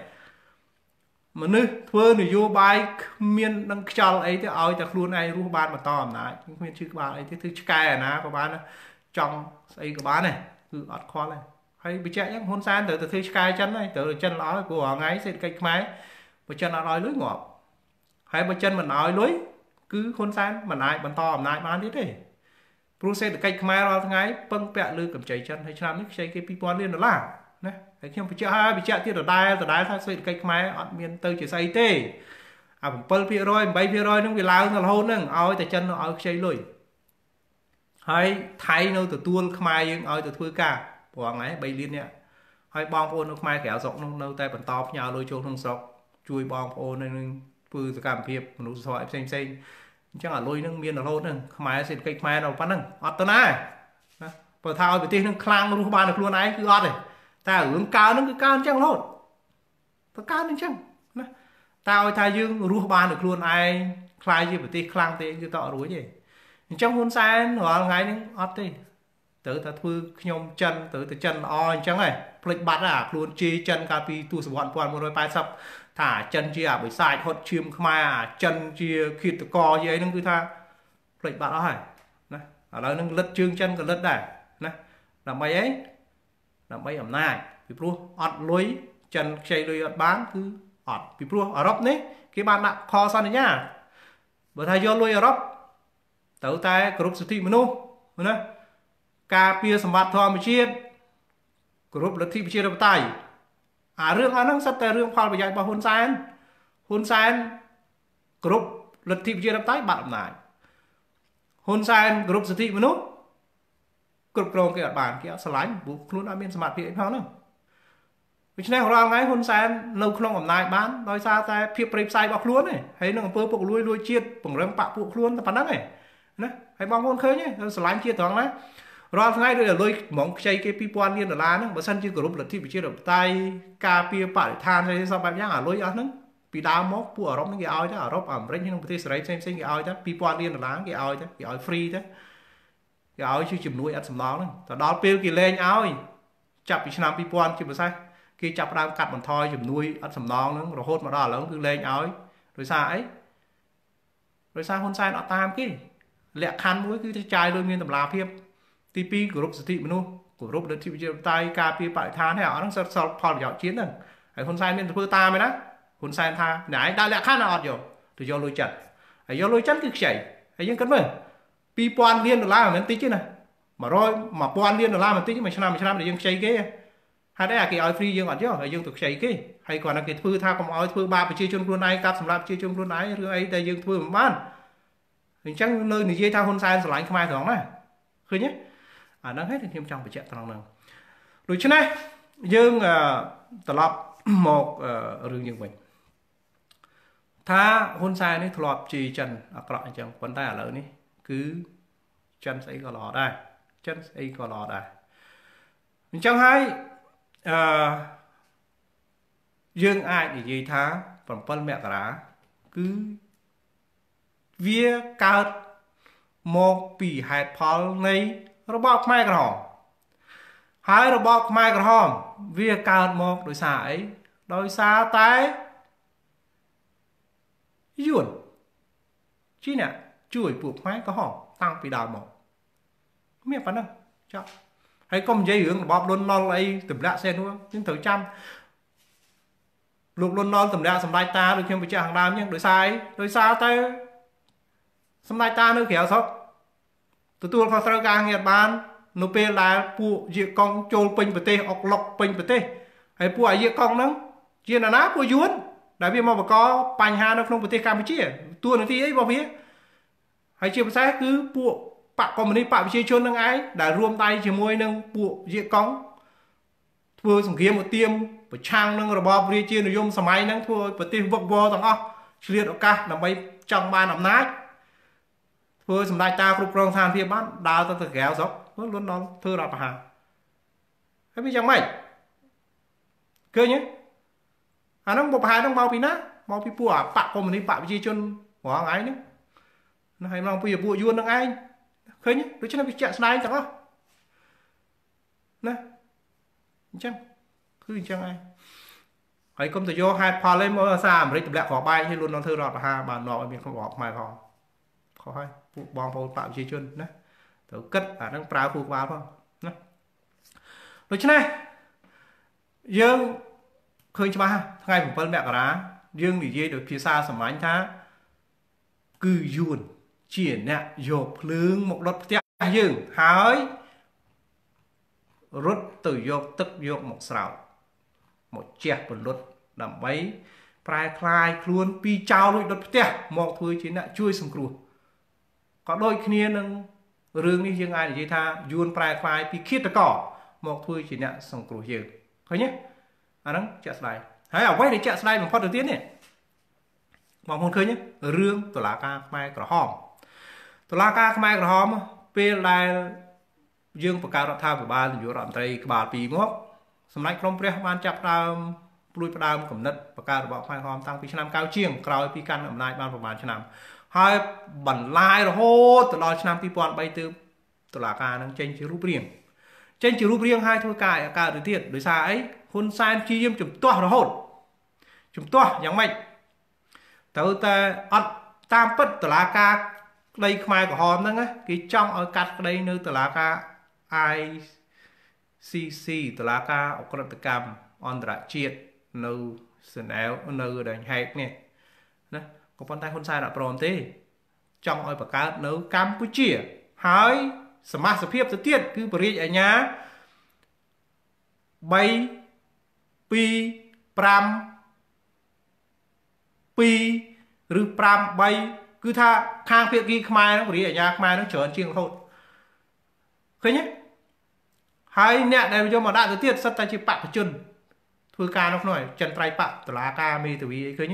mà nước thưa thì vô bài miên đang chờ ấy thì ởจากluôn này rú ban mà to mà miên chữ ba ấy thì thứ cái à có bán trong xây của bán này cứ ọt kho này hay bị chạy nhá hôn san từ từ thứ cái chân này từ chân nói của ngay xây cây máy và chân nó nói lưới ngọt hay bên chân mình nói lưới cứ hôn san mà lại bàn to mà lại bán thế đấy process từ cây máy rồi ngay bưng bẹ lư cầm chảy chân hay làm những xây cái pipon lên nó là nè thấy không bị chạy hai bị chạy tiếp ở đai từ đai thay xây cây máy ọt miên từ chỉ xây tê àผมเปิลพี่ร้อยใบพี่ร้อยนึงเวลาเราโหนึงเอาแต่chân nóเอาใช้เลยให้ไทยเราตัวตัวขมายยังเอาตัวทั่วกาบอกไงใบลิ้นเนี่ยให้บองโอนขมายแขวสกน้องแต่ปันตอบยาวเลยโจทงสกช่วยบองโอนในนึงปืนสกัดเพียบมนุษย์สอยเซ็งเซ็งจังอ่ะลอยนึงเมียนเราโหนึงขมายเสร็จcâyขมายเราปั้นนึงอัดตัวน่ะเปิดเท้าไปตีนึงคลางรู้บ้านนึงครัวไหนคืออัดเลยแต่หรือก้าวนึงคือก้าวจังโหดตัวก้าวนึงจังนะตาเอาทายยืงรู้บ้านนึงครัวไหนคลายยืมไปตีคลางตีคือต่อรู้ยังtrong hôn sai họ ngàyนึงอดđi tự ta thưa nhom chân tự từ chân o chẳng này plek bắt à luôn chi chân cà pi tu sập hoàn toàn một đôi bài sập thả chân chia bởi sai hot chim Khmer chân chia khịt cò gì ấyนึงcứ tha plek bắt đó hả nè ở đâyนึงlật chương chân còn lật đây nè làm mấy ấy làm mấy ẩm này bị pro ọt lối chân chạy lối ọt bán cứ ọt bị pro ở rấp đấy cái bạn nặng kho san đấy nhá bởi thay do lối ở rấp tự tay group sự thị menu nè cà pia sầm bát thò một chiết គ្រប់លទ្ធិប្រជាធិបតេយ្យអារឿងអស់ហ្នឹងសិតតែរឿងផលប្រយោជន៍របស់ហ៊ុនសែនហ៊ុនសែនគ្រប់លទ្ធិប្រជាធិបតេយ្យបាត់អំណាចហ៊ុនសែនគ្រប់សិទ្ធិមនុស្សគ្រប់គ្រងគេអត់បានគេអត់ស្រឡាញ់ព្រោះខ្លួនអត់មានសមត្ថភាពអីផងហ្នឹងដូច្នេះរាល់ថ្ងៃហ៊ុនសែននៅក្នុងអំណាចបានដោយសារតែភាពព្រៃផ្សាយរបស់ខ្លួនទេហើយនឹងអំពើពុករលួយលួចជាតិពង្រឹងបកពួកខ្លួនតែប៉ុណ្្នឹងឯងណាហើយបងប្អូនឃើញទេស្រឡាញ់ជាតិត្រង់ណារាល់ថ្ងៃដូចលុយហ្មងខ្ចីគេពីរពាន់លានដុល្លារហ្នឹងបើសិនជាគោរពលទ្ធិប្រជាធិបតេយ្យការពារបរិស្ថានអីសពបែបយ៉ាងអាលុយអស់ហ្នឹងពីដើមមកពួកអឺរ៉ុបហ្នឹងគេឲ្យទៅអឺរ៉ុបអាមេរិកនិងប្រទេសសេរីផ្សេងៗគេឲ្យទៅពីរពាន់លានដុល្លារគេឲ្យទៅគេឲ្យ free ទៅគេឲ្យជាជំនួយអត់សំណងហ្នឹងទៅដល់ពេលគេលែងឲ្យចាប់ពីឆ្នាំពីរពាន់ជាពិសេសគេចាប់ផ្ដើមកាត់បន្ថយជំនួយអត់សំណងហ្នឹងរហូតមកដល់ឥឡូវគឺលែងឲ្យដោយសារអីដោយសារហ៊ុនសែនអត់តាមគេលក្ខខណ្ឌមួយគឺទៅចាយលុយមានតម្លាភាពទីពីរគោរពសិទ្ធិមនុស្សគោរពលទ្ធិប្រជាធិបតេយ្យការពារបរិស្ថានហើយអត់ហ្នឹងសិតសល់ផលប្រយោជន៍ជាតិហ្នឹងហើយហ៊ុនសែនមានធ្វើតាមឯណាហ៊ុនសែនថាណែឯងដាក់លក្ខខណ្ឌអត់យកទៅយកលុយចិនហើយយកលុយចិនគឺខ្ចីហើយយើងគិតមើលពីរពាន់លានដុល្លារមិនមែនតិចទេណាមួយរយ មួយពាន់លានដុល្លារមិនតិចទេមួយឆ្នាំមួយឆ្នាំដែលយើងខ្ចីគេហេតុអីអាគេឲ្យ free យើងអត់យកហើយយើងទៅខ្ចីគេហើយគាត់ថាគេធ្វើថាកុំឲ្យធ្វើបាបប្រជាជនខ្លួនឯងកាប់សម្លាប់ប្រជាជនខ្លួនឯងរឿងអីដែលយើងធ្វើមិនបានអញ្ចឹងនៅនិយាយថាហ៊ុនសែនស្រឡាញ់ខ្មែរត្រង់ណាឃើញទេអាហ្នឹងហើយខ្ញុំចង់បញ្ជាក់ត្រង់ហ្នឹងដូច្នេះយើងត្រឡប់មករឿងយើងវិញថាហ៊ុនសែននេះធ្លាប់ជាចិនអាក្រក់អញ្ចឹងប៉ុន្តែឥឡូវនេះគឺចិនស្អីក៏ល្អដែរចិនស្អីក៏ល្អដែរអញ្ចឹងហើយអឺយើងអាចនិយាយថា7មករាគឺវាកើតមកពីហេតុផលនៃរបបខ្មែរក្រហមហើយរបបខ្មែរក្រហមវាកើតមកដោយសារអីដោយសារតែយួនជីណាជួយពួកខ្មែរក្រហមតាំងពីដើមមកមានប៉ុណ្ណឹងចប់ហើយកុំនិយាយរឿងរបបលន់ណុលអីតម្លាក់សេននោះយើងត្រូវចាំលោកលន់ណុលតម្លាក់សម្ដេចតាដូចខ្ញុំបញ្ជាក់ខាងដើមអញ្ចឹងដោយសារអីដោយសារតែសម្ដេចតានៅក្រៅស្រុកទទួលខុសត្រូវការងារបាននៅពេលដែលពួកយាកង់ចូលពេញប្រទេសអុកឡុកពេញប្រទេសហើយពួកអាយាកង់ហ្នឹងជាណាណាពួកយួនដែលវាមកបង្កបញ្ហានៅក្នុងប្រទេសកម្ពុជាទួលនីតិអីរបស់វាហើយជាពិសេសគឺពួកបកកុម្មុយនីសបកប្រជាជននឹងឯងដែលរួមដៃជាមួយនឹងពួកយាកង់ធ្វើសង្គ្រាមឧទាមប្រឆាំងនឹងរបបរាជានិយមសម័យហ្នឹងធ្វើឲ្យប្រទេសវឹកវរទាំងអស់ឆ្លៀតឱកាសដើម្បីចង់បានអំណាចធ្វើសម្ដេចតាគ្រប់គ្រងស្ថានភាពបានដើរទៅទៅក្រៅស្រុកលន់ដល់ធ្វើរដ្ឋប្រហារហើយវាយ៉ាងម៉េចឃើញទេអាហ្នឹងបុព្វហេតុហ្នឹងមកពីណាមកពីពួកអាបកកុម្មុយនីសបកប្រជាជនរងឯងហ្នឹងណាហើយមកពីពួកយួនហ្នឹងឯងឃើញដូច្នេះវាជាក់ស្ដែងទាំងអស់ណាអញ្ចឹងគឺអញ្ចឹងឯងហើយកុំទៅយកហេតុផលឯងមកសារអាមេរិកទម្លាក់គ្រាប់បែកឲ្យលួនដល់ធ្វើរដ្ឋប្រហារបាននាំឲ្យមានក្នុងរបបខ្មែរផងខុសហើយពួកបងប្អូនបកប្រជាជនណាត្រូវគិតអាហ្នឹងប្រើគូក្បាលផងណាដូច្នេះយើងឃើញច្បាស់ថ្ងៃ7មករាយើងនិយាយដោយភាសាសាមញ្ញថាគឺយួនជាអ្នកយកភ្លើងមកដុតផ្ទះយើងហើយរត់ទៅយកទឹកយកមកស្រោចមកជះពលុតដើម្បីប្រែคลายខ្លួនពីចោលរួចដុតផ្ទះមកធ្វើជាអ្នកជួយសង្គ្រោះក៏ដូចគ្នានឹងរឿងនេះយើងអាចនិយាយថាយួនប្រែคลายពីឃាតករមកធ្វើជាអ្នកសង្គ្រោះយើងឃើញទេអាហ្នឹងជាក់ស្ដែងហើយអ្វីដែលជាក់ស្ដែងបំផុតទៅទៀតនេះបងប្អូនឃើញទេរឿងតុលាការខ្មែរក្រហមតុលាការខ្មែរក្រហមពេលដែលយើងបង្កើតរដ្ឋាភិបាលនាយករដ្ឋមន្ត្រីក្បាលពីរមកសម្ដេចក្រមព្រះបានចាប់ដើមព្រួយផ្ដើមគំនិតបង្កើតរបបខ្មែរក្រហមតាំងពីឆ្នាំកៅជាងក្រោយពីកាន់អំណាចបានប្រហែលឆ្នាំហើយបន្លាយរហូតទៅដល់ឆ្នាំពីរពាន់បីទើបតុលាការនឹងចេញជារូបរាងចេញជារូបរាងហើយធ្វើការឲ្យកើតទៅទៀតដោយសារអីហ៊ុនសែនព្យាយាមជំទាស់រហូតជំទាស់យ៉ាងម៉េចទៅតែអត់តាមពិតតុលាការក្តីខ្មែរក្រហមហ្នឹងគេចង់ឲ្យកាត់ក្តីនៅតុលាការ I C C តុលាការអក្រិតកម្មអន្តរជាតិនៅសេណែវនៅដេញហែកនេះណាក៏ប៉ុន្តែហ៊ុនសែនអត់ព្រមទេចង់ឲ្យបង្កើតនៅកម្ពុជាហើយសមាជិកភាពទៅទៀតគឺបរិយាអាញា bay pi pram pi rư pram bay cứ tha khang phiệt ghi Khmer nó vì ở nhà Khmer nó trở chiêng thôi khơi nhé hai nè này cho mà đã tới tiết sắp tay chỉ bạc chân thôi ca nó nói chân trai bạc từ lá ca mi từ vì khơi nhé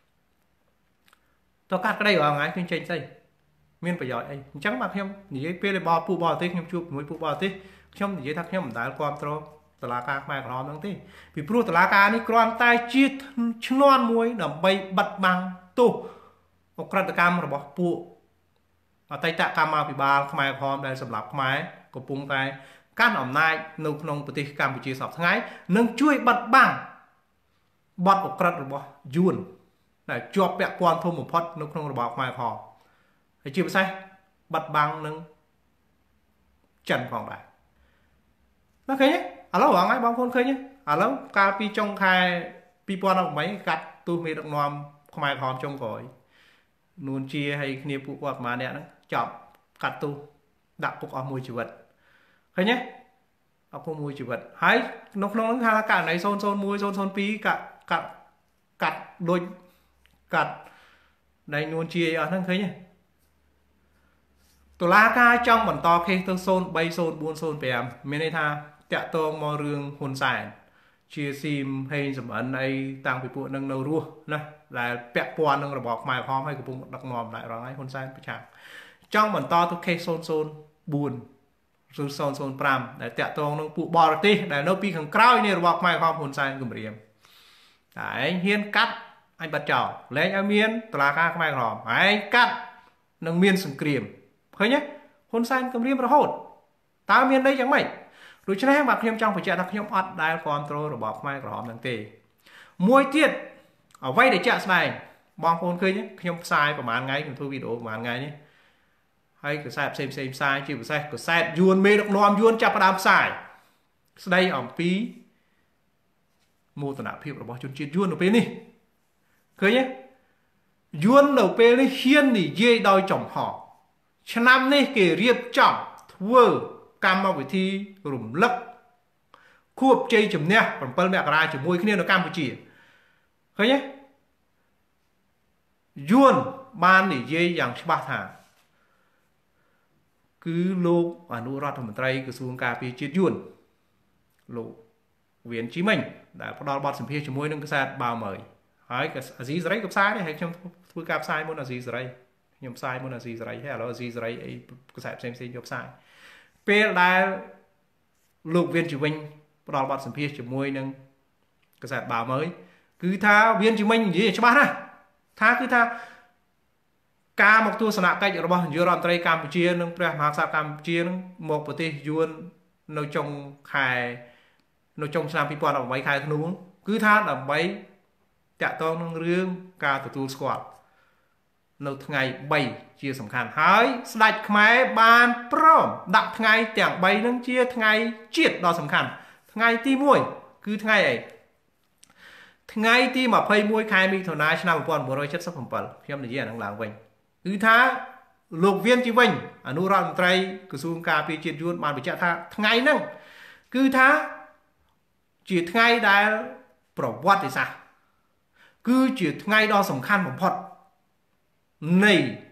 tôi cắt cái đây ở ngay kinh tranh xây miên phải giỏi ấy chẳng bạc em nhỉ pê bò pu bò tết em chụp mũi pu bò tết trong nhỉ thắc em đã quan tro từ lá ca Khmer còn nó thế vì pro từ lá ca này còn tay chia non muối nằm bay bật bằng tu một cặp cam rồi bỏ pu ở tay tạ cam mà bị ba Khmer còn đây sầm lạp Khmer của pung tay các ông này nông nôngประเทศ Cambodia สอบทั้งไง nâng chui bật bằng bật một cặp rồi bỏ yuan để cho bẹ quan thô một phật nông nông rồi bỏ Khmer còn thấy chưa sai bật bằng nâng trần phòng lại nó khơi nhé à lâu hoàng ấy bóng phôn khơi nhé à lâu ca pi trong khai pi quan ông mấy cắt tu mi được nòm Khmer còn trong cõi luôn chia hay kia phụ quạt mà nè nó chọc cắt tu đặt cục ở môi chịu vật khơi nhé ở khu môi chịu vật hay nó nó ha cả này xôn xôn môi xôn xôn pi cả cả cắt đôi cắt này luôn chia ở thằng khơi nhé tổ la ca trong bản to khi tôi xôn bay xôn buôn xôn bèm miền này tha tẹt tông mò rương hồn sản chia sim hay sầm ấn này tăng bị phụ nâng nâu rua nè là bẹt quan nâng là bọc mài khom hay của bụng đặc nòm lại rồi ngay hồn sản bị chạm trong bản to tôi khi xôn xôn buồn rồi xôn xôn pram để tẹt tông nâng phụ bò ti để nấu pi khẳng cao này bọc mài khom hồn sản cùng riêng đấy hiên cắt anh bật chảo lấy anh miên tổ la ca mài khom anh cắt nâng miên sừng kiềm khơi nhé hôn san cầm riêng và hồn ta miền đây chẳng mày rồi cho nên bạc thêm trong phải chạy đặc nhóm ọt đai control rồi bọc mai của họ đang tề môi tiết ở vay để chạy này bong phone khơi nhé nhóm sai của màn ngay thu video của màn ngay nhé hay cái sai xem xem sai chỉ sai cái sai yuan mê độc nom yuan chặt đám sai đây ở phí mô tả phiêu là bỏ chôn chiết yuan ở bên đi khơi nhé yuan ở bên đi hiên thì dê đòi chồng họ cho năm nay kể riêng trọng thua cam vào thi rủng lấp khu chơi chấm nè còn phân mẹ ra chỉ môi khi nó Campuchia thấy nhé yuan ban để dây dạng ba thả cứ lô ở nụ rót thầm tây cứ xuống cà phê chết yuan lô viễn chí mình đã có đo bọt sầm phê chỉ môi nâng cái sạt bao mời hỏi cái gì đấy gặp sai đấy hay trong thua cà sai muốn là gì đấy nhom sai muốn là gì rồi hay là gì rồi ấy cái sạp xem xem nhom sai pe là lục viên chủ minh đào bọt sầm phê chỉ môi nâng cái sạp bảo mới cứ tha viên chủ minh gì cho bạn à tha cứ tha ca một tour sạn cách ở đó bao nhiêu đoàn tây Campuchia nâng pre hàng sa Campuchia nâng một bữa tây yuan nơi trong khai nơi trong sang people là mấy khai thun cứ tha là mấy chạ to nâng riêng ca từ tour squadនៅថ្ងៃbaជាសំខាន់ហើយស្ដេចខ្មែរបានព្រមដាក់ថ្ងៃទាំងbaនឹងជាថ្ងៃជាតិដ៏សំខាន់ថ្ងៃទីmộtគឺថ្ងៃអីថ្ងៃទីยี่สิบเอ็ดខែមិថុនាឆ្នាំmột nghìn chín trăm七十bảyខ្ញុំនិយាយអានឹងឡើងវិញគឺថាលោកវៀនជីវិញអនុរដ្ឋមន្ត្រីក្រសួងការពារជាតិយួនបានបញ្ជាក់ថាថ្ងៃហ្នឹងគឺថាជាថ្ងៃដែលប្រវត្តិសាស្ត្រគឺជាថ្ងៃដ៏សំខាន់បំផុតនៃ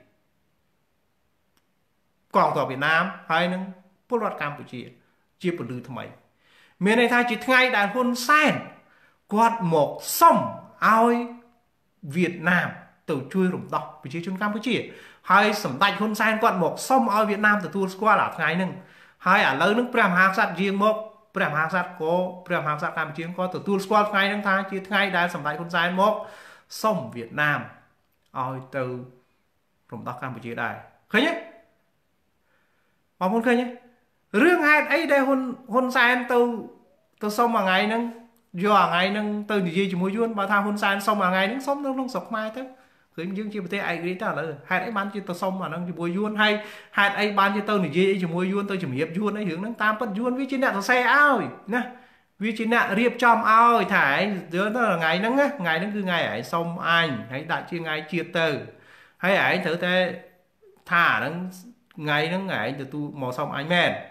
កងទ័ពវៀតណាមហើយនឹងពលរដ្ឋកម្ពុជាជាពលឺថ្មីមានន័យថាជាថ្ងៃដែលហ៊ុនសែនគាត់មកសុំឲ្យវៀតណាមទៅជួយរំដោះប្រជាជនកម្ពុជាហើយសម្ដេចហ៊ុនសែនគាត់មកសុំឲ្យវៀតណាមទទួលស្គាល់អាថ្ងៃហ្នឹងហើយឥឡូវហ្នឹងព្រះមហាក្សត្រយាងមកព្រះមហាក្សត្រក៏ព្រះមហាក្សត្រកម្ពុជាក៏ទទួលស្គាល់ថ្ងៃហ្នឹងថាជាថ្ងៃដែលសម្ដេចហ៊ុនសែនមកសុំវៀតណាមឲ្យទៅរំដោះកម្ពុជាដែរឃើញទេបងប្អូនឃើញទេរឿងហេតុអីដែលហ៊ុនហ៊ុនសែនទៅទៅសុំមួយថ្ងៃហ្នឹងយកថ្ងៃហ្នឹងទៅនិយាយជាមួយយួនបើថាហ៊ុនសែនសុំមួយថ្ងៃហ្នឹងសុំនៅក្នុងស្រុកខ្មែរទៅឃើញយើងជាប្រទេសឯករាជ្យទៅឥឡូវហេតុអីបានជាទៅសុំអាហ្នឹងជាមួយយួនហើយហេតុអីបានជាទៅនិយាយជាមួយយួនទៅជំរាបយួនអីរឿងហ្នឹងតាមពិតយួនវាជាអ្នកសរសេរឲ្យណាវាជាអ្នករៀបចំឲ្យថាឯងទៅថ្ងៃហ្នឹងថ្ងៃហ្នឹងគឺថ្ងៃឯងសុំអញហើយដាក់ជាថ្ងៃជាតិទៅហើយឯងត្រូវតែថាអាហ្នឹងថ្ងៃហ្នឹងឯងទទួលមកសុំអញមែនហ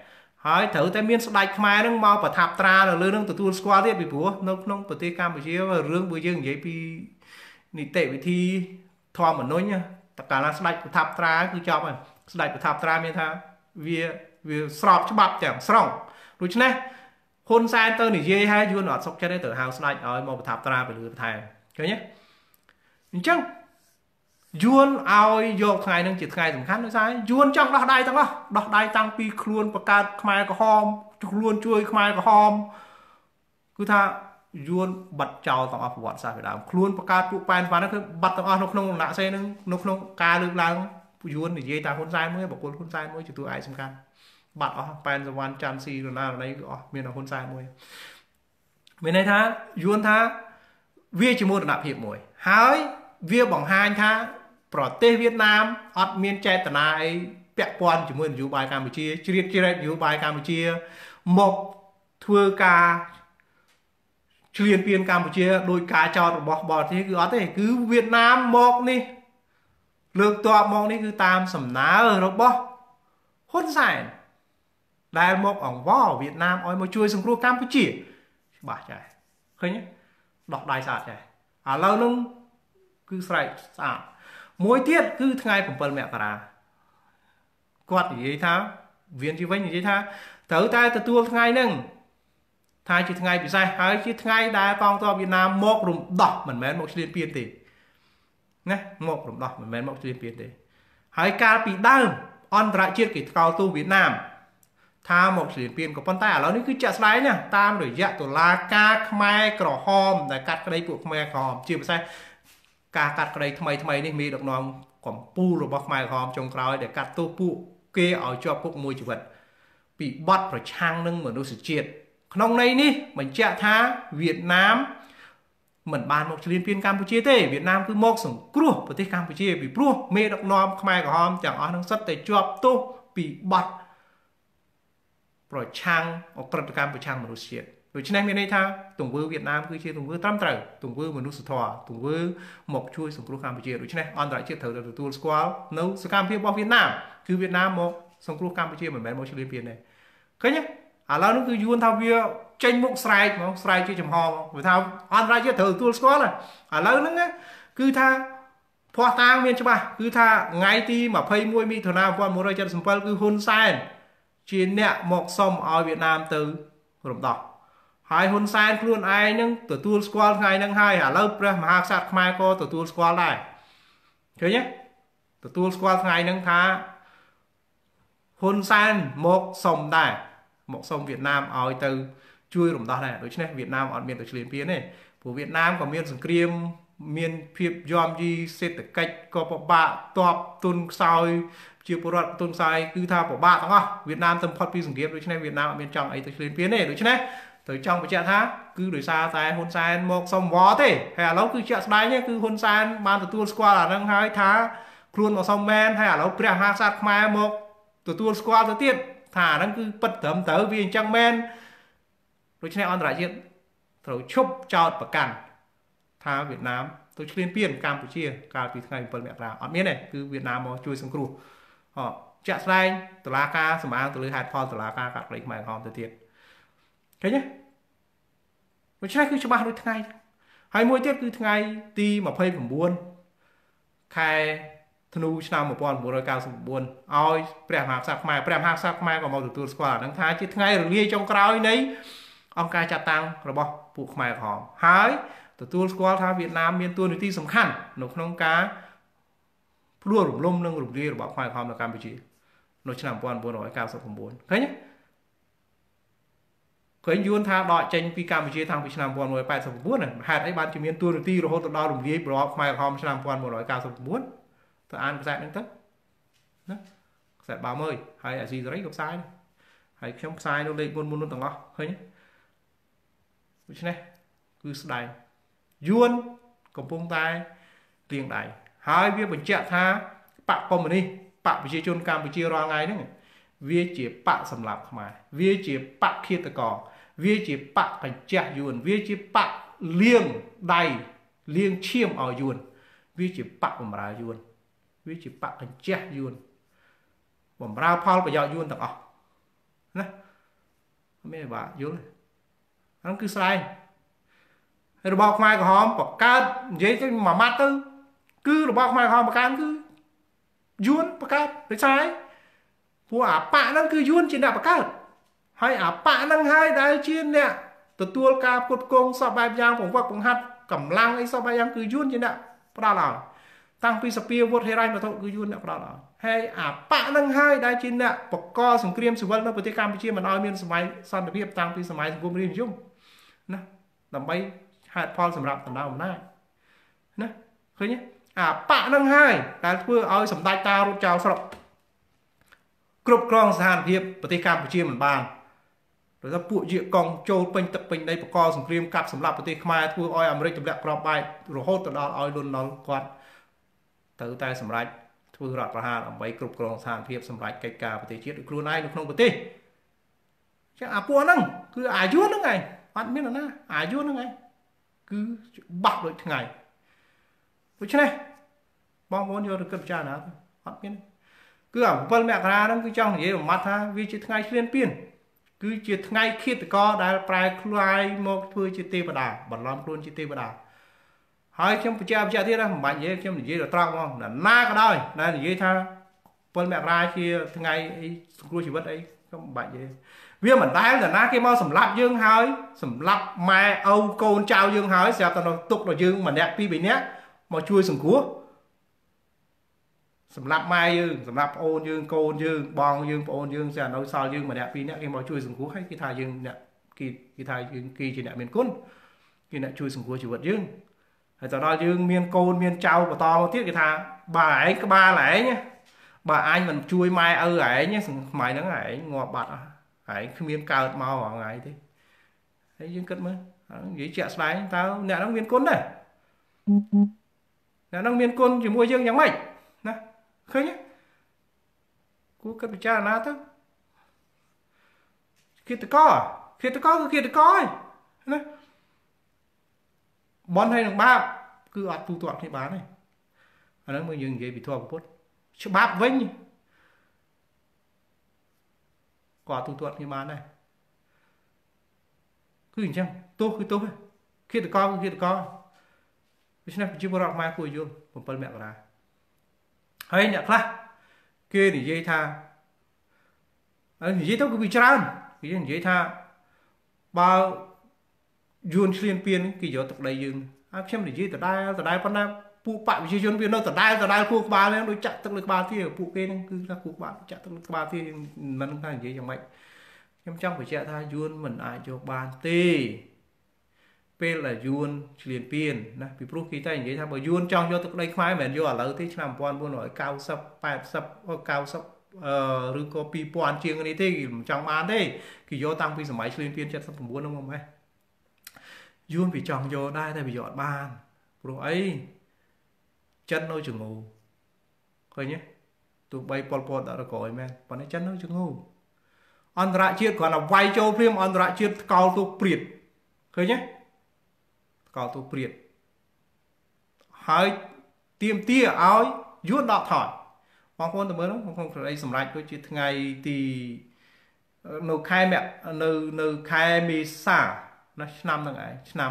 ហើយត្រូវតែមានស្ដេចខ្មែរនឹងមកប្រថាប់ត្រានៅលើនឹងទទួលស្គាល់ទៀតពីព្រោះនៅក្នុងប្រទេសកម្ពុជារឿងបើយើងនិយាយពីនីតិវិធីធម្មនុញ្ញតកាលណាស្ដេចប្រថាប់ត្រាគឺចប់ហើយស្ដេចប្រថាប់ត្រាមានថាវាវាស្របច្បាប់ទាំងស្រុងដូច្នេះហ៊ុនសែនទៅនិយាយហើយយួនអត់សុខចិត្តទេទៅហៅស្ដេចឲ្យមកប្រថាប់ត្រាទៅលើបន្ថែមឃើញទេអញ្ចឹងយួនឲ្យយកថ្ងៃនឹងជាថ្ងៃសំខាន់ដោយសារយួនចង់ដោះដៃទាំងអស់ដោះដៃតាំងពីខ្លួនបង្កើតខ្មែរក្រហមខ្លួនជួយខ្មែរក្រហមគឺថាយួនបាត់ចោលទាំងអស់ប្រវត្តិសាស្ត្រពីដើមខ្លួនបង្កើតពួកប៉ែនស្វាហ្នឹងគឺបាត់ទាំងអស់នៅក្នុងដំណាក់សេនឹងនៅក្នុងការលើកឡើងយួននិយាយថាហ៊ុនសែនមួយបកគលហ៊ុនសែនមួយជាតួឯកសំខាន់បាត់អស់ប៉ែនសវណ្ណច័ន្ទស៊ីរណារណីគឺអស់មានតែហ៊ុនសែនមួយមានន័យថាយួនថាវាជាមោទនភាពមួយហើយវាបង្ហាញថាប្រទេសវៀតណាមអត់មានចេតនាអីពាក់ព័ន្ធជាមួយនយោបាយកម្ពុជាជ្រៀតជ្រែកនយោបាយកម្ពុជាមកធ្វើការឈ្លានពានកម្ពុជាដោយការចោទរបស់បរទេសគឺអត់ទេគឺវៀតណាមមកនេះលើកតបមកនេះគឺតាមសំណើរបស់ហ៊ុនសែនដែលមកអង្វរវៀតណាមឲ្យមកជួយសង្គ្រោះកម្ពុជាច្បាស់ចាស់ឃើញដោះដៃស្អាតចាស់ឥឡូវហ្នឹងគឺស្រែកស្អាតមួយទៀតគឺថ្ងៃ7មករាគាត់និយាយថាវៀនជីវិញនិយាយថាត្រូវតែទទួលថ្ងៃហ្នឹងថាជាថ្ងៃពិសេសហើយជាថ្ងៃដែលកងទ័ពវៀតណាមមករំដោះមិនមែនមកឈ្លានពានទេណាមករំដោះមិនមែនមកឈ្លានពានទេហើយកាលពីដើមអន្តរជាតិគេថ្កោលទោសវៀតណាមថាមកឈ្លានពានក៏ប៉ុន្តែឥឡូវនេះគឺចាក់ស្ដែងណាតាមរយៈតុលាការខ្មែរក្រហមដែលកាត់ក្តីពួកខ្មែរក្រហមជាពិសេសការកាត់ក្តីថ្មីថ្មីនេះមានដឹកនាំកម្ពុជារបស់ខ្មែរក្រហមចុងក្រោយដែលកាត់ទោសពួកគេឲ្យជាប់គុកមួយជីវិតពីបទប្រឆាំងនឹងមនុស្សជាតិក្នុងន័យនេះបញ្ជាក់ថាវៀតណាមមិនបានមកឈ្លានពានកម្ពុជាទេវៀតណាមគឺមកសង្គ្រោះប្រទេសកម្ពុជាពីព្រោះមេដឹកនាំខ្មែរក្រហមទាំងអស់នឹងសិតតែជាប់ទោសពីបទប្រឆាំងអក្រិតកម្មប្រឆាំងមនុស្សជាតិដូច្នេះមានន័យថាទង្វើវៀតណាមគឺជាទង្វើត្រឹមត្រូវទង្វើមនុស្សធម៌ទង្វើមកជួយសង្គ្រោះកម្ពុជាដូច្នេះអន្តរជាតិត្រូវតែទទួលស្គាល់នៅសកម្មភាពរបស់វៀតណាមគឺវៀតណាមមកសង្គ្រោះកម្ពុជាមិនមែនមកឈ្លានពានទេឃើញទេឥឡូវនេះគឺយួនថាវាចេញមុខស្រែកហ្មងស្រែកជាចំហហ្មងវាថាអន្តរជាតិត្រូវទទួលស្គាល់ឥឡូវហ្នឹងគឺថាភ័ស្តុតាងមានច្បាស់គឺថាថ្ងៃទី21មិថុនា១៩៧៧គឺហ៊ុនសែនជាអ្នកមកសុំឲ្យវៀតណាមទៅរំដោះហើយហ៊ុនសែនខ្លួនឯងនឹងទទួលស្គាល់ថ្ងៃហ្នឹងហើយឥឡូវព្រះមហាក្សត្រខ្មែរក៏ទទួលស្គាល់ដែរឃើញទេទទួលស្គាល់ថ្ងៃហ្នឹងថាហ៊ុនសែនមកសុំដែរមកសុំវៀតណាមឲ្យទៅជួយរំដោះដែរដូច្នេះវៀតណាមអត់មានទៅឈ្លានពានទេព្រោះវៀតណាមក៏មានសង្គ្រាមមានភាពយំយីសេដ្ឋកិច្ចក៏ពិបាកតបទុនខ្សោយជាពលរដ្ឋទុនខ្សោយគឺថាពិបាកទាំងអស់វៀតណាមទៅផុតពីសង្គ្រាមដូច្នេះវៀតណាមអត់មានចង់អីទៅឈ្លានពានទេដូច្នេះត្រូវចង់បញ្ជាក់ថាគឺដោយសារតែហ៊ុនសែនមកសុំវទេហើយឥឡូវគឺជាក់ស្ដែងគឺហ៊ុនសែនបានទទួលស្គាល់អាហ្នឹងហើយថាខ្លួនមកសុំមែនហើយឥឡូវព្រះមហាក្សត្រខ្មែរមកទទួលស្គាល់ទៅទៀតថាអាហ្នឹងគឺពិតត្រឹមត្រូវវាអញ្ចឹងមែនដូច្នេះអន្តរជាតិត្រូវឈប់ចោទប្រកាន់ថាវៀតណាមទៅឈ្លានពានកម្ពុជាកាលពីថ្ងៃ7មករាអត់មានទេគឺវៀតណាមមកជួយសង្គ្រោះអជាក់ស្ដែងតុលាការសម្អាងទៅលើហេតុផលតុលាការកាត់ក្តីខ្មែរក្រហមទៅទៀតឃើញទេដូច្នេះគឺច្បាស់ដូចថ្ងៃហើយមួយទៀតគឺថ្ងៃទី29ខែធ្នូឆ្នាំ1999ឲ្យព្រះមហាក្សត្រខ្មែរព្រះមហាក្សត្រខ្មែរក៏មកទទួលស្គាល់អានឹងថាជាថ្ងៃរលាយចុងក្រោយនៃអង្គការចាត់តាំងរបស់ពួកខ្មែរក្រហមហើយទទួលស្គាល់ថាវៀតណាមមានតួនាទីសំខាន់នៅក្នុងការផ្ដួលរំលំនិងរំលាយរបបខ្មែរក្រហមនៅកម្ពុជានៅឆ្នាំ1999ឃើញទេឃើញយួនថាដកចេញពីកម្ពុជាតាំងពីឆ្នាំ1989ហ្នឹងហេតុអីបានជាមានតួនាទីរហូតដល់រំលាយរបបខ្មែរក្រហមឆ្នាំ1999ទៅអានខ្សែហ្នឹងទៅណាខ្សែបើមើលហើយអាស៊ីសេរីក៏ផ្សាយដែរហើយខ្ញុំផ្សាយនៅលេខមុនមុនទាំងអស់ឃើញដូច្នេះគឺស្ដែងយួនកំពុងតែទៀងដៃហើយវាបញ្ជាក់ថាបកកុម្មុយនីសបកប្រជាជនកម្ពុជារាល់ថ្ងៃហ្នឹងវាជាបកសម្លាប់ខ្មែរវាជាបកឃាតករវាជាបកកញ្ចះយួនវាជាបកលៀងដៃលៀងឈាមឲ្យយួនវាជាបកបំរើយួនវាជាបកកញ្ចះយួនបំរើផលប្រយោជន៍យួនទាំងអស់ណា mấy bà vô này nó cứ sai rồi bọc mai của họ bọc cát dễ chứ mà mắt tư cứ rồi bọc mai của họ bọc cát cứ yuan bọc cát rồi sai của à bạn nó cứ yuan trên đạp bọc cát hay à bạn năng hai đại chiến nè từ tua ca cột công sau bài giangผมว่าผมหัดกำลังไอ้sau bài giang คือยุ่นจีน่ะปลาหล่าตั้งปีสเปียร์วอดเฮไรมาทคือยุ่นน่ะปลาหล่าให้อ่ะปะนั่งให้ได้จีน่ะปกกอสงครามสุวรรณประเทศกัมพูชามันเอาเมียนสมัยสันติภาพตั้งปีสมัยสงครามริมยุ่งนะทำไปหาพอสำหรับตำนานได้นะเคยเนี่ยอ่ะปะนั่งให้แต่เพื่อเอาสำได้ตารูปเจ้าสลับกรุบกรองสถานพิบประเทศกัมพูชาเหมือนบ้านrồi ta phụ diện còn châu pin tập pin đây có sủng kriêm cặpสำหรับประเทศខ្មែរធ្វើឲ្យអាមេរិកទម្លាក់ក្របបែករហូតទៅដល់ឲ្យលន់ដល់គាត់ទៅតែសម្រេចធ្វើរដ្ឋប្រហារដើម្បីគ្រប់គ្រងស្ថានភាពសម្រេចកិច្ចការប្រទេសជាតិដោយខ្លួនឯងនៅក្នុងប្រទេសចឹងអាពួកហ្នឹងគឺអាយុហ្នឹងឯងអត់មានណាអាយុហ្នឹងឯងគឺបាក់ដូចថ្ងៃដូច្នេះបងប្អូនយកទៅគិតពិចារណាអត់មានគឺអាbảyមករាហ្នឹងគឺចង់និយាយមួយម៉ាត់ថាវាជាថ្ងៃឈ្លានពានគឺជាថ្ងៃឃាតករដែលប្រែคล้ายមកធ្វើជាទេវតាបន្លំខ្លួនជាទេវតាហើយខ្ញុំបញ្ជាក់បញ្ជាក់ទៀតណាមិនបាច់និយាយខ្ញុំនិយាយដល់ត្រង់ហ្មងណាក៏ដោយដែលនិយាយថាbảyមករាជាថ្ងៃអីសង្គ្រោះជីវិតអីខ្ញុំមិនបាច់និយាយវាមិនដែលតែណាគេមកសម្លាប់យើងហើយសម្លាប់ម៉ែឪកូនចៅយើងហើយស្រាប់តែទុកដល់យើងម្នាក់ពីរបីនាក់មកជួយសង្គ្រោះសម្រាប់ម៉ែយើងសម្រាប់ប្អូនយើងកូនយើងបងយើងប្អូនយើងស្អានៅសល់យើងម្នាក់ពីរនាក់គេមកជួយសង្គ្រោះហើយគេថាយើងអ្នកគេគេថាយើងគេជាអ្នកមានគុណគេអ្នកជួយសង្គ្រោះជីវិតយើងហើយទៅដល់យើងមានកូនមានចៅបន្តមកទៀតគេថាបើឯងក្បាលឯងបើអញមិនជួយម៉ែឪឯងសម័យហ្នឹងឯងងាប់បាត់ឯងគ្មានកើតមកហងៃទេហើយយើងគិតមើលនិយាយជាក់ស្ដែងតើអ្នកហ្នឹងមានគុណដែរអ្នកហ្នឹងមានគុណជាមួយយើងយ៉ាងម៉េចណាឃើញគួរគិតពិចារណាទៅឃាតករឃាតករគឺឃាតករឯណាបនហើយនឹងបាបគឺអត់ទូទាត់គ្នាបានទេអាហ្នឹងមើលយើងនិយាយពីធម៌ពុទ្ធច្បាប់វិញក៏អត់ទូទាត់គ្នាបានដែរគឺអញ្ចឹងទោសគឺទោសឃាតករគឺឃាតករដូច្នេះប្រជាពលរដ្ឋខ្មែរគួរយល់bảyមករាហើយអ្នកខ្លះគេនិយាយថានិយាយទៅគឺវាច្រើនគេនិយាយថាបើយួនឈ្លានពានគេយកទឹកដីយើងហើយខ្ញុំនិយាយដដែលដដែលប៉ុន្តែពួកបកវិជាជនវានៅដដែលដដែលគូក្បាលហ្នឹងដូចចាក់ទឹកលើក្បាលទីពួកគេហ្នឹងគឺថាគូក្បាលចាក់ទឹកលើក្បាលទីមិនថានិយាយយ៉ាងម៉េចខ្ញុំចង់បញ្ជាក់ថាយួនមិនអាចយកបានទេពេលដែលយួនឈ្លានពានណាពីព្រោះគេតែនិយាយថាបើយួនចង់យកទឹកដីខ្មែរមិនមែនយកឥឡូវទេឆ្នាំmột nghìn bốn trăm chín mươi 80 80អឺឬក៏ពីរពាន់ជាងនេះទេគេមិនចង់បានទេគេយកតាំងពីសម័យឈ្លានពាន79ហ្នឹងមកម៉េះយួនវាចង់យកដែរតែវាយកអត់បានព្រោះអីចិននៅជំងឺឃើញទេទោះបីប៉ុលពតដាក់រកអីមែនប៉ុន្តែចិននៅជំងឺអន្តរជាតិគ្រាន់តែវាយចូលព្រាមអន្តរជាតិកោលទោសព្រាតឃើញទេកោលទោសព្រាតហើយទៀមទាឲ្យយួនដកថយបងប្អូនទៅមើលហ្នឹងក្នុងក្តីសម្រាប់ដូចជាថ្ងៃទីនៅខែមកនៅនៅខែមេសាណាឆ្នាំហ្នឹងឯងឆ្នាំ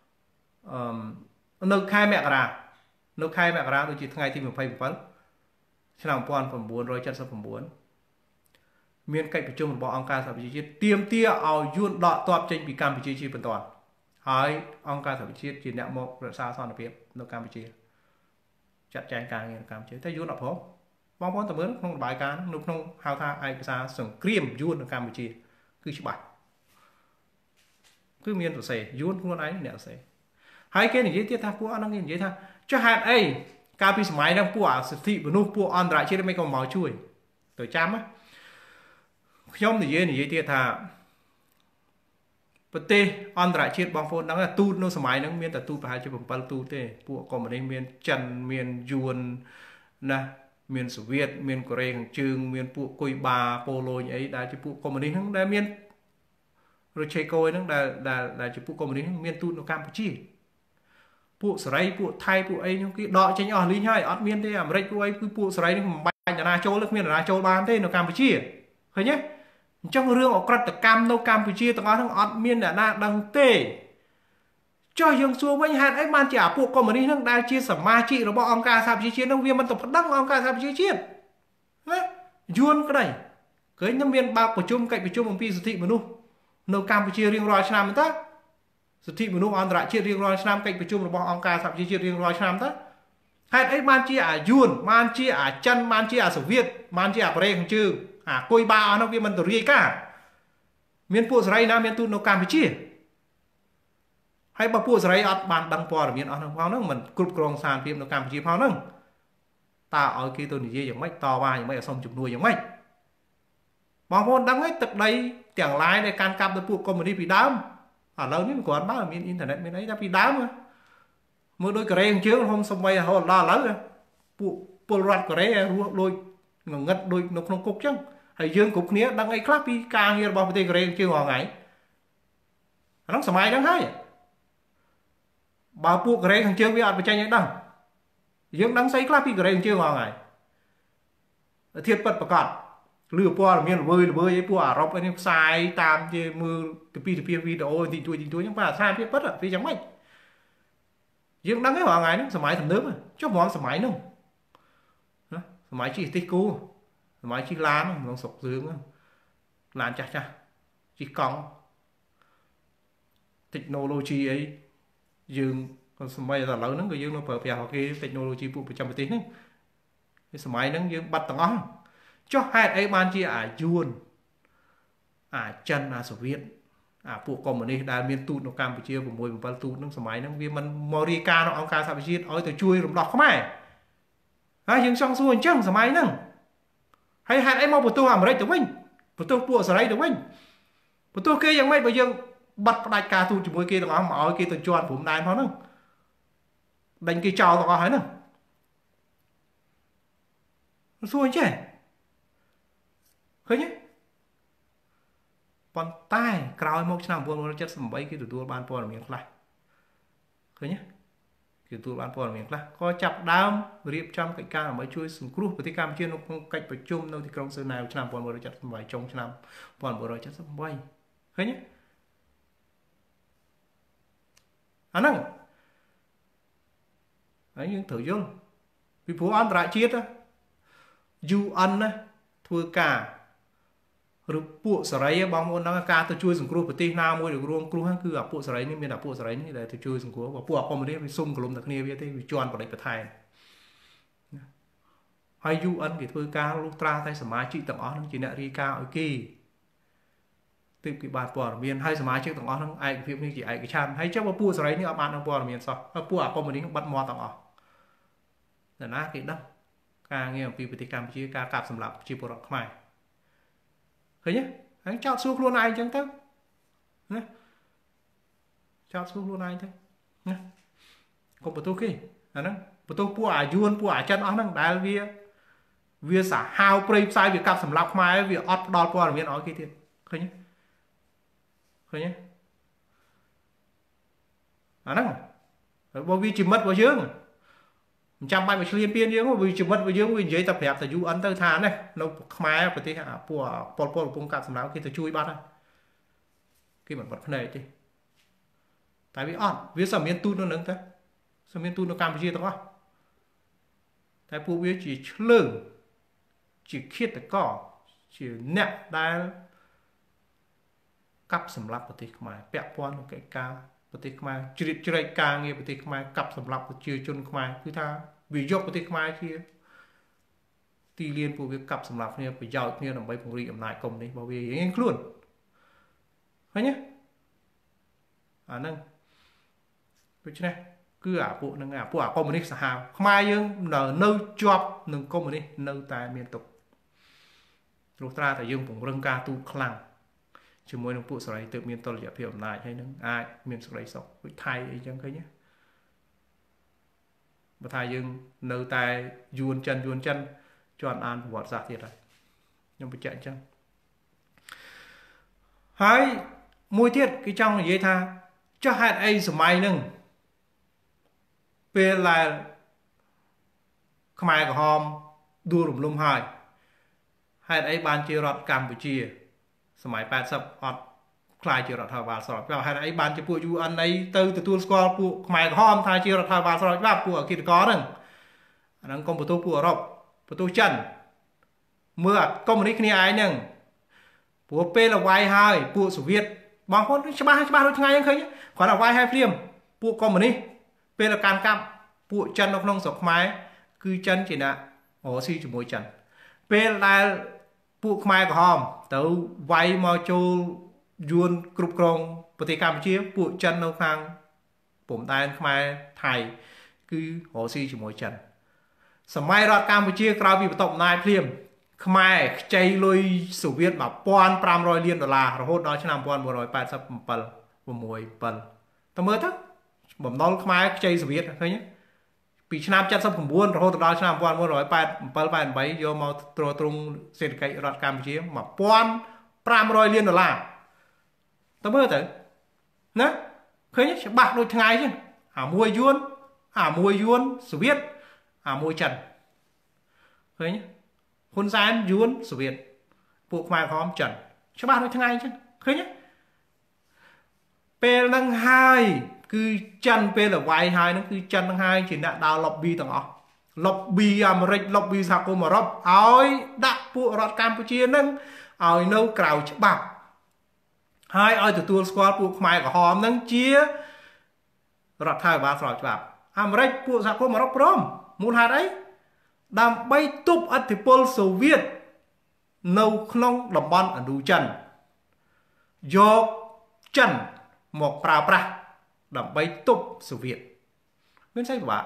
អឺនៅខែមករានៅខែមករាដូចជាថ្ងៃទីยี่สิบเจ็ดឆ្នាំmột nghìn chín trăm七十九មានកិច្ចប្រជុំរបស់អង្គការសហប្រជាជាតិទាមទារឲ្យយួនដកទ័ពចេញពីកម្ពុជាជាបន្តហើយអង្គការសហប្រជាជាតិជាអ្នកមករក្សាសន្តិភាពនៅកម្ពុជាចាត់ចែងការងារនៅកម្ពុជាតែយួនអត់ព្រមបងប្អូនតើមើលក្នុងរបាយការណ៍នៅក្នុងហៅថាឯកសារសង្គ្រាមយួននៅកម្ពុជាគឺច្បាស់គឺមានសរសេរយួនខ្លួនឯងអ្នកសរសេរហើយគេនិយាយទៀតថាពួកអត់នឹងនិយាយថាចុះហេតុអីកាលពីសម័យហ្នឹងពួកអសិទ្ធិមនុស្សពួកអន្តរជាតិមិនក៏មកជួយទៅចាំណាខ្ញុំនិយាយនិយាយទៀតថាប្រទេសអន្តរជាតិបងប្អូនដឹងថាទូតនៅសម័យហ្នឹងមានតែទូតប្រហែលជាbảyទូតទេពួកកុម្មុយនីសមានចិនមានយួនណាមានសូវៀតមានកូរ៉េខាងជើងមានពួកគុយបាប៉ូឡូញអីដែលជាពួកកុម្មុយនីសហ្នឹងដែលមានរុឆេកូហ្នឹងដែលដែលដែលជាពួកកុម្មុយនីសហ្នឹងមានទូតនៅកម្ពុជាពួកសេរីពួកថៃពួកអីហ្នឹងគេដកចេញអស់លីងហើយអត់មានទេអាមេរិកពួកអីគឺពួកសេរីហ្នឹងមិនបាច់តាណាចូលគ្មានតាណាចូលបានទេនៅកម្ពុជាឃើញទេ trong rương ở cật cam nô Campuchia tầng thằng ọt miên đã na đăng tê cho dương xua với hạt ấy man chỉ à phụ có mà đi thằng đa chia sầm ma chị nó bỏ ông ca sạp chia chiến ông viênมันtập đăng ông ca sạp chia chiến yuan cái này cái nhân viên bao của chung cạnh của chung một pi sự thị mà nu nô Campuchia riêng rồi năm ta sự thị mà nu anh đã chia riêng rồi năm cạnh của chung nó bỏ ông ca sạp chia chia riêng rồi năm ta hạt ấy man chỉ à yuan man chỉ à chân man chỉ à Xô Viết man chỉ à Pre không chứ à coi ba nó viên mình tổ riêng cả miền phụ Sài Nam miền tu nô Campuchia hay bà phụ Sài ọt bàn đăng po ở miền ọt nó nó mình cướp krong sàn phim nô Campuchia phao nó ta ở kia tôi như vậy mấy to ba như mấy ở sông chụp nuôi như mấy mà hôn đăng ấy tật đây tiếng lái để can cam tôi phụ công đi bị đám ở lâu nhất còn bán ở miền internet miền ấy đã bị đám mà mới đôi cái trước hôm xong bay họ lo lắng rồi phụ phụ loạt cái đôi ngất đôi nó không cục chứ hay dương cục nia đăng ấy clap đi càng như bao nhiêu cái chưa hoàng ngày nó sớm mai đăng hay bà phụ cái thằng chưa bị ăn bị chay nhảy đăng dương đăng say clap đi cái chưa hoàng ngày thiết bật bạc cọt lừa po là miền bơi bơi ấy po à rọc anh sai tam chứ mưa cái pi cái video thì chui thì chui nhưng mà sai thiết bật à vì chẳng mấy dương đăng cái hoàng ngày nó sớm mai thầm nước mà cho món sớm mai nữa sớm mai chỉ tích cô máy chỉ lan nó sọc dương lan chặt chặt chỉ cong technology ấy dương còn máy là lớn nó người dương nó phở phèo cái technology phụ trăm tiếng ấy cái máy nó dương bắt tầng on cho hai ấy ban chỉ à yuan à chân à Xô Viết à phụ công ở đây đa miền tụt nó Campuchia của môi một tụt nó máy nó viên mình Morica nó ông ca sao biết ôi từ chui rụng đọt không ai à dương xong xuôi chân sớm mai nè hay hạt em mau bột tô hàm đấy tụi mình bột tô bùa sợi tụi mình bột tô kiaยังไม่bây giờ bắt đại ca tu chỉ môi kia tụi nó mà ở kia tụi chọn phụng đài nó nữa đánh kia chào tụi nó hỏi nữa nó xuôi chứ khơi nhé còn tai cào một năm buồn nó chất sầm bấy kia tụi tôi ban po là miếng lại khơi nhé thì tôi bán phò miếng là có chặt đám riệp trăm cạnh ca mới chui sừng cướp với cam trên nó không cạnhประชุมđâu thì công sự nào năm còn vừa chặt vài trong năm còn vừa chặt sắp bay thấy nhé anh năng ấy những thử vô vì phố ăn rải chiết á du ăn á thưa cả rồi bộ sợi bóng môn nó ca tôi chui sừng cướp với tê nam môi được luôn cướp cứ ở bộ sợi này miền ở bộ sợi này để tôi chui sừng cướp và bộ con mình đi xung cùng đặc nia vậy thì chọn vào đây phải thay hay du ăn thì thôi ca lúc tra tay sớm mai chị tặng ó nó chỉ nợ đi cao ở kỳ từ cái bàn bò miền hay sớm mai chị tặng ó nó ai cái phim như chị ai cái chan hay chắc là bộ sợi này ở bàn nó bò miền sao bộ ở con mình đi bắt mò tặng ó là ná cái đó ca nghe vì bị cam chỉ ca cạp sầm lập chỉ bộ rọc Khmer thấy nhé anh chọn xuống luôn này chẳng thế nè chọn xuống luôn này thế nè có bộ tô kia à nó bộ tô bùa à yuan bùa à chân ó nó đại vì vì xã hao prey sai việc cặp sầm lập Khmer vì ọt đọt bùa là miền ó kia thiệt thấy nhé thấy nhé à nó bởi vì chỉ mất vào dương trăm bay mà liên biên dương vì chỉ mất vào dương vì giấy tập đẹp thì du ấn tới thà này nó Khmer phải thế hả của pol pol cũng cặp sầm lập kia tôi chui bắt cái bản vật này chứ tại vì on vì sao miền tu nó nâng thế sao miền tu nó Campuchia tao á tại phụ biết chỉ lưng chỉ khiết tại cỏ chỉ nẹt đai cặp sầm lập của tịch Khmer bẹo quan cái ca của tịch Khmer chỉ chỉ ca nghe của tịch Khmer cặp sầm lập của chưa chôn Khmer cứ tha vì dọc của tịch Khmer kia ti liên phụ việc cặp sầm lập này phải giàu kia làm mấy phong riêng lại công đấy bảo vì anh luôn thấy nhé à nâng vậy chứ này cứ à bộ nâng à bộ à communist xã hào Khmer dương nở nơi job nâng communist nơi tại miền tục lúc ta phải dương cũng răng ca tu khlang chỉ mỗi nông bộ xã này tự miền tôi là hiểu lại hay nâng ai miền xã này sọc với thay ấy chẳng thấy nhé và thay dương nơi tại yuan chân yuan chân chọn an vọt ra thiệt rồi nhưng mà chạy chân hai môi tiết cái trong là dễ tha cho hạt ấy sớm mai nâng về là Khmer của hòm đua rùm lùm hai hạt ấy ban chia rọt Campuchia សម័យ80អត់ខ្លាយជារដ្ឋាភិបាលស្របច្បាប់ហេតុអីបានជាពួក ยู เอ็น អីទៅទទួលស្គាល់ពួកខ្មែរក្រហមថាជារដ្ឋាភិបាលស្របច្បាប់ពួកអគិតកោហ្នឹងអាហ្នឹងកុំបន្ទោសពួកអឺរ៉ុបបន្ទោសចិនមើលអាកុម្មុយនីសគ្នាឯងហ្នឹងព្រោះពេលអវាយហើយពួកសូវៀតបងប្អូនច្បាស់ច្បាស់ដូចថ្ងៃហ្នឹងឃើញគ្រាន់តែអវាយហើយព្រាមពួកកុម្មុយនីសពេលកាន់កាប់ពួកចិននៅក្នុងស្រុកខ្មែរគឺចិនជាអ្នករកស៊ីជាមួយចិនពេលដែលពួកខ្មែរក្រហមទៅវាយមកចូលយួនគ្រប់គ្រងប្រទេសកម្ពុជាពួកចិននៅខាងព្រំដែនខ្មែរថៃគឺរកស៊ីជាមួយចិនសម័យរដ្ឋកម្ពុជាក្រោយពីបន្ទាប់អំណាចភ្លាមខ្មែរខ្ចីលុយសូវៀត một nghìn năm trămលានដុល្លាររហូតដល់ឆ្នាំmột nghìn chín trăm tám mươi bảy 6 7តើមើលទៅបំណុលខ្មែរខ្ចីសូវៀតឃើញពីឆ្នាំเจ็ดสิบเก้าរហូតដល់ឆ្នាំmột nghìn chín trăm tám mươi bảy 8 8យកមកទ្រទ្រង់សេដ្ឋកិច្ចរដ្ឋកម្ពុជាmột nghìn năm trămលានដុល្លារតើមើលទៅណាឃើញច្បាស់ដូចថ្ងៃចឹងអាមួយយួនអាមួយយួនសូវៀតអាមួយចិនឃើញហ៊ុនសែនយួនសូវៀតពួកខ្មែរក្រហមចិនច្បាស់ដូចថ្ងៃចឹងឃើញពេលហ្នឹងហើយគឺចិនពេលអវាយហើយហ្នឹងគឺចិនហ្នឹងហើយជាអ្នកដើរ lobby ទាំងអស់ lobby អាមេរិក lobby សហគមន៍អឺរ៉ុបឲ្យដាក់ពួករដ្ឋកម្ពុជាហ្នឹងឲ្យនៅក្រៅច្បាប់ហើយឲ្យទទួលស្គាល់ពួកខ្មែរក្រហមហ្នឹងជារដ្ឋាភិបាលស្របច្បាប់អាមេរិកពួកសហគមន៍អឺរ៉ុបព្រមមូលហេតុអីដើម្បីទប់ឥទ្ធិពលសូវៀតនៅក្នុងតំបន់ឥណ្ឌូចិនយកចិនមកប្រើប្រាស់ដើម្បីទប់សូវៀតមានស្អីពិបាក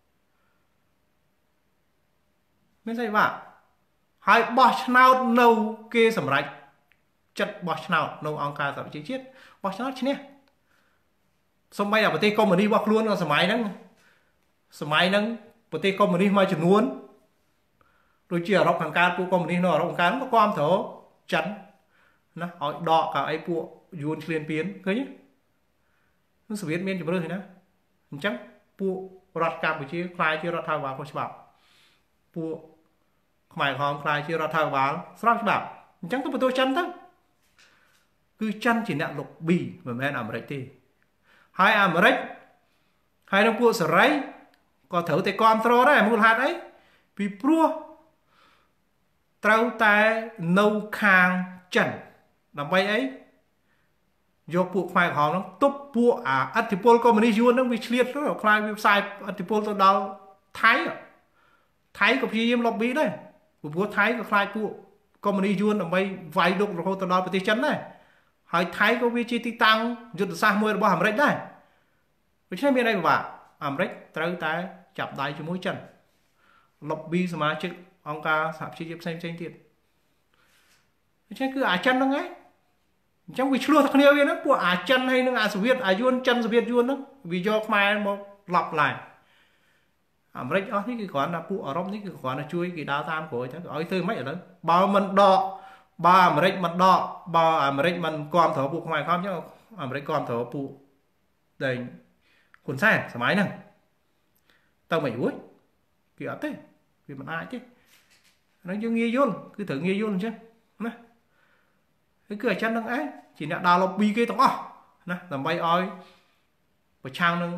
មានស្អីពិបាកហើយបោះឆ្នោតនៅគេសម្រេចចិត្តបោះឆ្នោតនៅអង្គការសហប្រជាជាតិបោះឆ្នោតឈ្នះសូម្បីតែប្រទេសកុម្មុយនីសរបស់ខ្លួននៅសម័យហ្នឹងសម័យហ្នឹងប្រទេសកុម្មុយនីសមួយចំនួនដូចជាអឺរ៉ុបខាងកើតពួកកុម្មុយនីសនៅអឺរ៉ុបខាងកើតក៏គាំទ្រចិនណាឲ្យដកកៅអីពួកយួនឈ្លានពានឃើញទេសូវៀតមានជំរឿនទេណាអញ្ចឹងពួករដ្ឋកម្ពុជាខ្លាយជារដ្ឋាភិបាលខុសច្បាប់ពួកខ្មែរក្រហមខ្លាយជារដ្ឋាភិបាលស្របច្បាប់អញ្ចឹងទៅបន្ទោសចិនទៅគឺចិនជាអ្នក lobby មិនមែនអាមេរិកទេហើយអាមេរិកហើយនឹងពួកសេរីក៏ត្រូវតែគ្រប់គ្រងដែរមូលហេតុអីពីព្រោះត្រូវតែនៅខាងចិនដើម្បីអីយកពួកខ្មែរក្រហមហ្នឹងទប់ពួកអាអធិពលកុម្មុយនីសយួនហ្នឹងវាឆ្លៀតទៅខ្លាយវាផ្សាយអធិពលទៅដល់ថៃថៃក៏ព្យាយាម lobby ដែរព្រោះថៃក៏ខ្លាចពួកកុម្មុយនីសយួនដើម្បីវាយលុករហូតទៅដល់ប្រទេសចិនដែរហើយថៃក៏វាជាទីតាំងយុទ្ធសាស្ត្រមួយរបស់អាមេរិកដែរដូច្នេះមានអីពិបាកអាមេរិកត្រូវតែចាប់ដៃជាមួយចិន lobby សមាជិកអង្គការសហប្រជាជាតិផ្សេងផ្សេងទៀតដូច្នេះគឺអាចិនហ្នឹងឯងអញ្ចឹងវាឆ្លោះតែគ្នាវាហ្នឹងពួកអាចិនហើយនឹងអាសូវៀតអាយួនចិនសូវៀតយួនហ្នឹងវាយកខ្មែរមកឡប់ឡាយអាមេរិកអស់នេះគឺគ្រាន់តែពួកអឺរ៉ុបនេះគឺគ្រាន់តែជួយគេដើរតាមក្រោយទៅឲ្យធ្វើមិនឥឡូវបើមិនដកបើអាមេរិកមិនដកបើអាមេរិកមិនគ្រប់គ្រងពួកខ្មែរខំអញ្ចឹងអាមេរិកគ្រប់គ្រងពួកដែលហ៊ុនសែនសម័យហ្នឹងទៅមិនរួចគេអត់ទេវាមិនអាចទេហ្នឹងយើងងាយយល់គឺត្រូវងាយយល់អញ្ចឹងណាគឺអាចិនហ្នឹងឯងជាអ្នកដើរ lobby គេទាំងអស់ណាដើម្បីឲ្យប្រឆាំងនឹង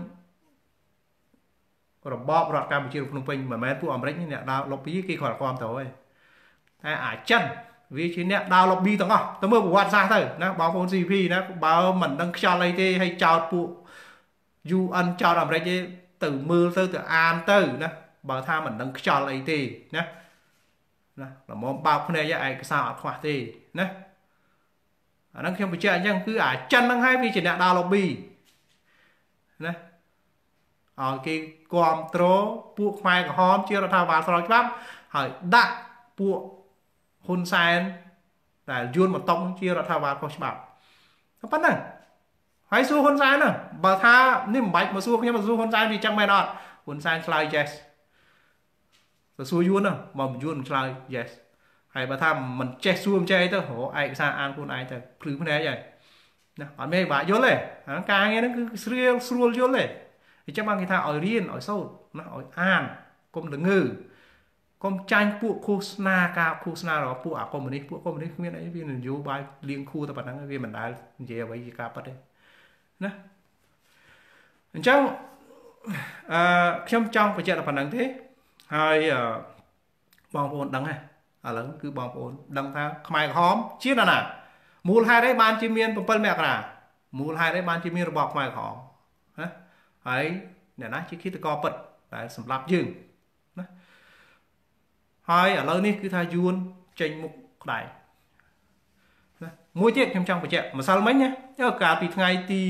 របបរដ្ឋកម្ពុជាក្នុងភ្នំពេញមិនមែនពួកអាមេរិកនេះអ្នកដើរ lobby គេគ្រាន់តែគ្រប់ទៅទេតែអាចិនវាជាអ្នកដើរ lobby ទាំងអស់ទៅមើលប្រវត្តិសាស្ត្រទៅណាបងប្អូន ซี พี ណាបើមិនដឹងខ្យល់អីទេឲ្យចោតពួក ยู เอ็น ចោតអាមេរិកទេទៅមើលទៅទៅអានទៅណាបើថាមិនដឹងខ្យល់អីទេណាណាល្មមបើកភ្នែកឯកសារអត់ខ្វះទេណាអាហ្នឹងខ្ញុំបញ្ជាក់អញ្ចឹងគឺអាចិនហ្នឹងហើយវាជាអ្នកដើរ lobby ណាឲ្យគេគ្រប់គ្រងពួកខ្មែរក្រហមជារដ្ឋាភិបាលស្របច្បាប់ហើយដាក់ពួកហ៊ុនសែនដែលយួនបន្តុកជារដ្ឋាភិបាលខុសច្បាប់ប៉ុណ្ណឹងហើយសួរហ៊ុនសែនហ្នឹងបើថានេះមិនបាច់មកសួរខ្ញុំមកសួរហ៊ុនសែនវាចឹងមែនអត់ហ៊ុនសែនឆ្លើយ yes ទៅសួរយួនហ្នឹងមកយួនឆ្លើយ yes ហើយបើថាមិនចេះសួរមិនចេះអីទៅរកឯកសារអានខ្លួនឯងទៅភ្លឺភ្នែកហើយណាអត់មានបាក់យល់ទេអាការងារហ្នឹងគឺស្រួលស្រួលយល់ទេអញ្ចឹងបានគេថាឲ្យរៀនឲ្យសូត្រណាឲ្យអានកុំល្ងើកកុំចាញ់ពួកឃោសនាការឃោសនារបស់ពួកអាកុម្មុយនីសពួកកុម្មុយនីសគ្មានអីវានយោបាយលៀងខួរតែប៉ុណ្ណឹងវាមិនដែលនិយាយអ្វីជាការពិតទេណាអញ្ចឹងអឺខ្ញុំចង់បញ្ជាក់តែប៉ុណ្្នឹងទេហើយបងប្អូនដឹងហ៎ឥឡូវគឺបងប្អូនដឹងថាខ្មែរក្រហមជានរណាមូលហេតុអីបានជាមាន7មករាមូលហេតុអីបានជាមានរបបខ្មែរក្រហមណាហើយអ្នកណាជាឃាតករពិតដែលសម្លាប់យើងណាហើយឥឡូវនេះគឺថាយួនចេញមុខក្តែងណាមួយទៀតខ្ញុំចង់បញ្ជាក់ម្សិលមិញណាកាលពីថ្ងៃទី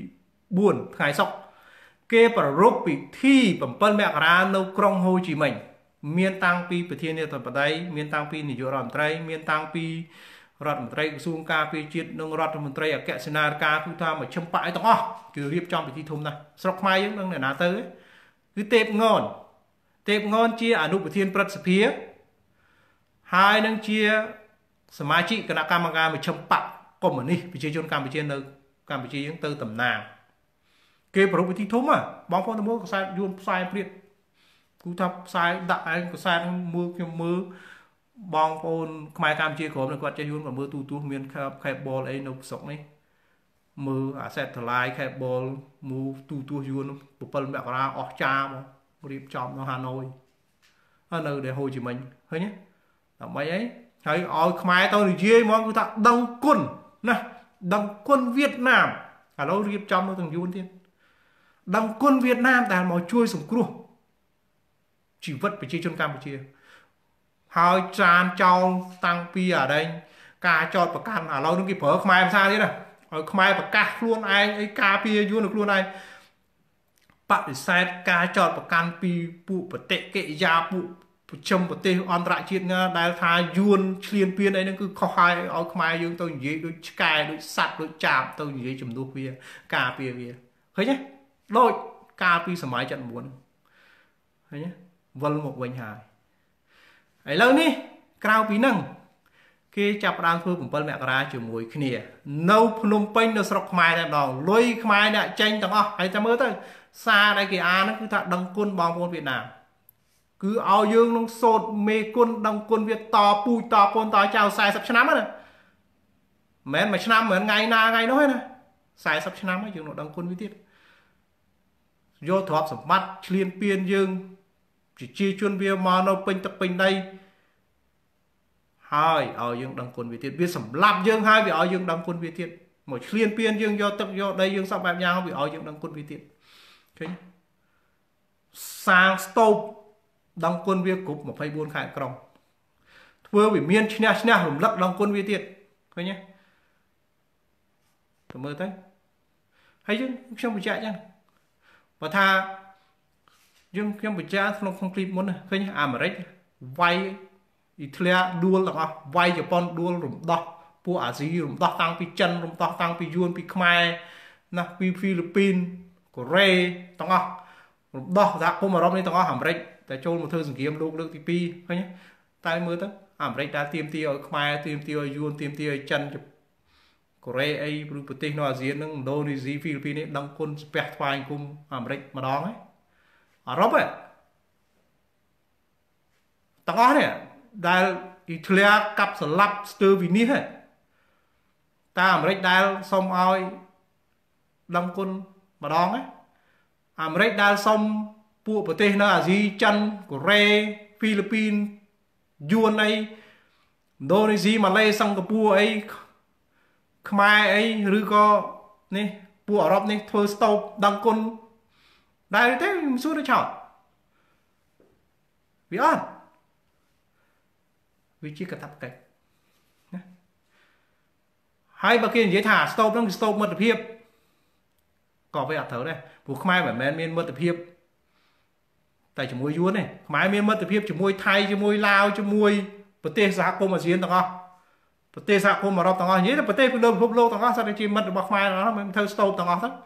4ថ្ងៃសុក្រគេប្រារព្ធពិធី7មករានៅក្រុងហូជីមិញមានតាំងពីប្រធានាធិបតីមានតាំងពីនាយករដ្ឋមន្ត្រីមានតាំងពីរដ្ឋមន្ត្រីក្រសួងការពារជាតិនិងរដ្ឋមន្ត្រីអគ្គសេនាធិការគឺថាមកឈឹមប៉ាក់អីទាំងអស់គឺរៀបចំពិធីធំណាស់ស្រុកខ្មែរយើងនឹងអ្នកណាទៅគឺទេពងនទេពងនជាអនុប្រធានព្រឹទ្ធសភាហើយនឹងជាសមាជិកគណៈកម្មការមជ្ឈិមបកកុម្មុយនីសប្រជាជនកម្ពុជានៅកម្ពុជាយើងទៅតំណាងគេប្រារព្ធពិធីធំហ៎បងប្អូនទៅមើលកសែតយួនផ្សាយព្រាតគូថាផ្សាយដាក់ឯងកសែតមើលខ្ញុំមើលបងប្អូនខ្មែរកម្ពុជាក្រុមនឹងគាត់ចេះយួនក៏មើលទូទូមានខេបលអីនៅស្រុកនេះមើលអាសេតថ្លាយខេបលមូទូទូយួន7មករាអស់ចាមករៀបចំនៅហាណូយហើយនៅដែលហូជីមិញឃើញទេដើម្បីអីហើយឲ្យខ្មែរទៅនិយាយហ្មងគឺថាដឹងគុណណាដឹងគុណវៀតណាមឥឡូវរៀបចំនៅទាំងយួនទៀតដឹងគុណវៀតណាមដែលមកជួយសង្គ្រោះជីវិតប្រជាជនកម្ពុជាហើយចានចោលតាំងពីអាដែងការចោតប្រកាន់ឥឡូវនឹងគេប្រើខ្មែរភាសាទៀតណាឲ្យខ្មែរប្រកាសខ្លួនឯងអីការពារយួននៅខ្លួនឯងបដិសេធការចោតប្រកាន់ពីពួកបតិកិរិយាពួកប្រជុំប្រទេសអន្តរជាតិណាដែលថាយួនឈ្លានពានអីហ្នឹងគឺខុសហើយឲ្យខ្មែរយើងទៅនិយាយដូចឆ្កែដូចសត្វដូចចាបទៅនិយាយជំនួសវាការពារវាឃើញទេដូចកាលពីសម័យ칠십구ឃើញទេវិលមកវិញហើយឥឡូវនេះក្រៅពីហ្នឹងគេចាប់ផ្ដើមធ្វើ7មករាជាមួយគ្នានៅភ្នំពេញនៅស្រុកខ្មែរតែម្ដងលុយខ្មែរអ្នកចេញទាំងអស់ហើយតែមើលទៅសារដែលគេអានហ្នឹងគឺថាដឹងគុណបងប្អូនវៀតណាមគឺឲ្យយើងនឹងសូត្រមេគុណដឹងគុណវាតពូជតកូនតចៅ40ឆ្នាំណាមិនមែនមួយឆ្នាំមិនថ្ងៃណាថ្ងៃនោះទេណា40ឆ្នាំហើយយើងនឹងដឹងគុណវាទៀតយកទ្រព្យសម្បត្តិឈ្លានពានយើងប្រជាជនវាមកនៅពេញទឹកពេញដីហើយឲ្យយើងដឹងគុណវាទៀតវាសម្លាប់យើងហើយវាឲ្យយើងដឹងគុណវាទៀតមកឈ្លានពានយើងយកទឹកយកដីយើងសពបែបយ៉ាងវាឲ្យយើងដឹងគុណវាទៀតឃើញសាងស្ទូបដឹងគុណវាគ្រប់24ខែក្រុងធ្វើវាមានឈ្នះឈ្នះរំលឹកដឹងគុណវាទៀតឃើញទេទៅមើលទៅហើយយើងខ្ញុំបញ្ជាក់អញ្ចឹងបើថាយើងខ្ញុំបញ្ជាក់ក្នុងក្នុងคลิปមុនឃើញអាមេរិកវាយអ៊ីតាលីដួលទាំងអស់វាយជប៉ុនដួលរំដោះពួកអាស៊ីរំដោះតាំងពីចិនរំដោះតាំងពីយួនពីខ្មែរណាពីហ្វីលីពីនកូរ៉េទាំងអស់រំដោះសហគមន៍អឺរ៉ុបនេះទាំងអស់អាមេរិកតែចូលមកធ្វើសង្គ្រាមលោកលើកទី2ឃើញតែមើលទៅអាមេរិកដែលទាមទារឲ្យខ្មែរទាមទារឲ្យយួនទាមទារឲ្យចិនកូរ៉េអីប្រទេសនៅអាស៊ានហ្នឹងឥណ្ឌូនេស៊ីហ្វីលីពីននេះដឹងគុណស្ពះថ្វាយគុំអាមេរិកម្ដងហើយអឺរ៉ុបហ៎ទាំងអស់នេះដែលអ៊ីតាលីកាប់ស្លាប់ស្ទើវីនីសហ៎តែអាមេរិកដែលសុំឲ្យដឹងគុណម្ដងហ៎អាមេរិកដែលសុំពួកប្រទេសនៅអាស៊ីចិនកូរ៉េហ្វីលីពីនយួនអីឥណ្ឌូនេស៊ីម៉ាឡេសិង្ហបុរីអីខ្មែរអីឬក៏នេះពួកអឺរ៉ុបនេះធ្វើស្ទូបដឹងគុណដែរទេមិនសួរទៅឆោតវាអត់វាជាកាតព្វកិច្ចណាហើយបើគេនិយាយថាស្ទូបហ្នឹងគឺស្ទូបមិត្តភាពក៏វាអត់ត្រូវដែរព្រោះខ្មែរមិនមែនមានមិត្តភាពតែជាមួយយួនទេខ្មែរមានមិត្តភាពជាមួយថៃជាមួយឡាវជាមួយប្រទេសសហគមន៍អាស៊ានទាំងអស់ប្រទេសសហគមន៍អឺរ៉ុបទាំងអស់និយាយទៅប្រទេសលើពិភពលោកទាំងអស់សិតតែជាមិត្តរបស់ខ្មែរទាំងអស់មិនធ្វើស្ទូបទាំងអស់ទៅ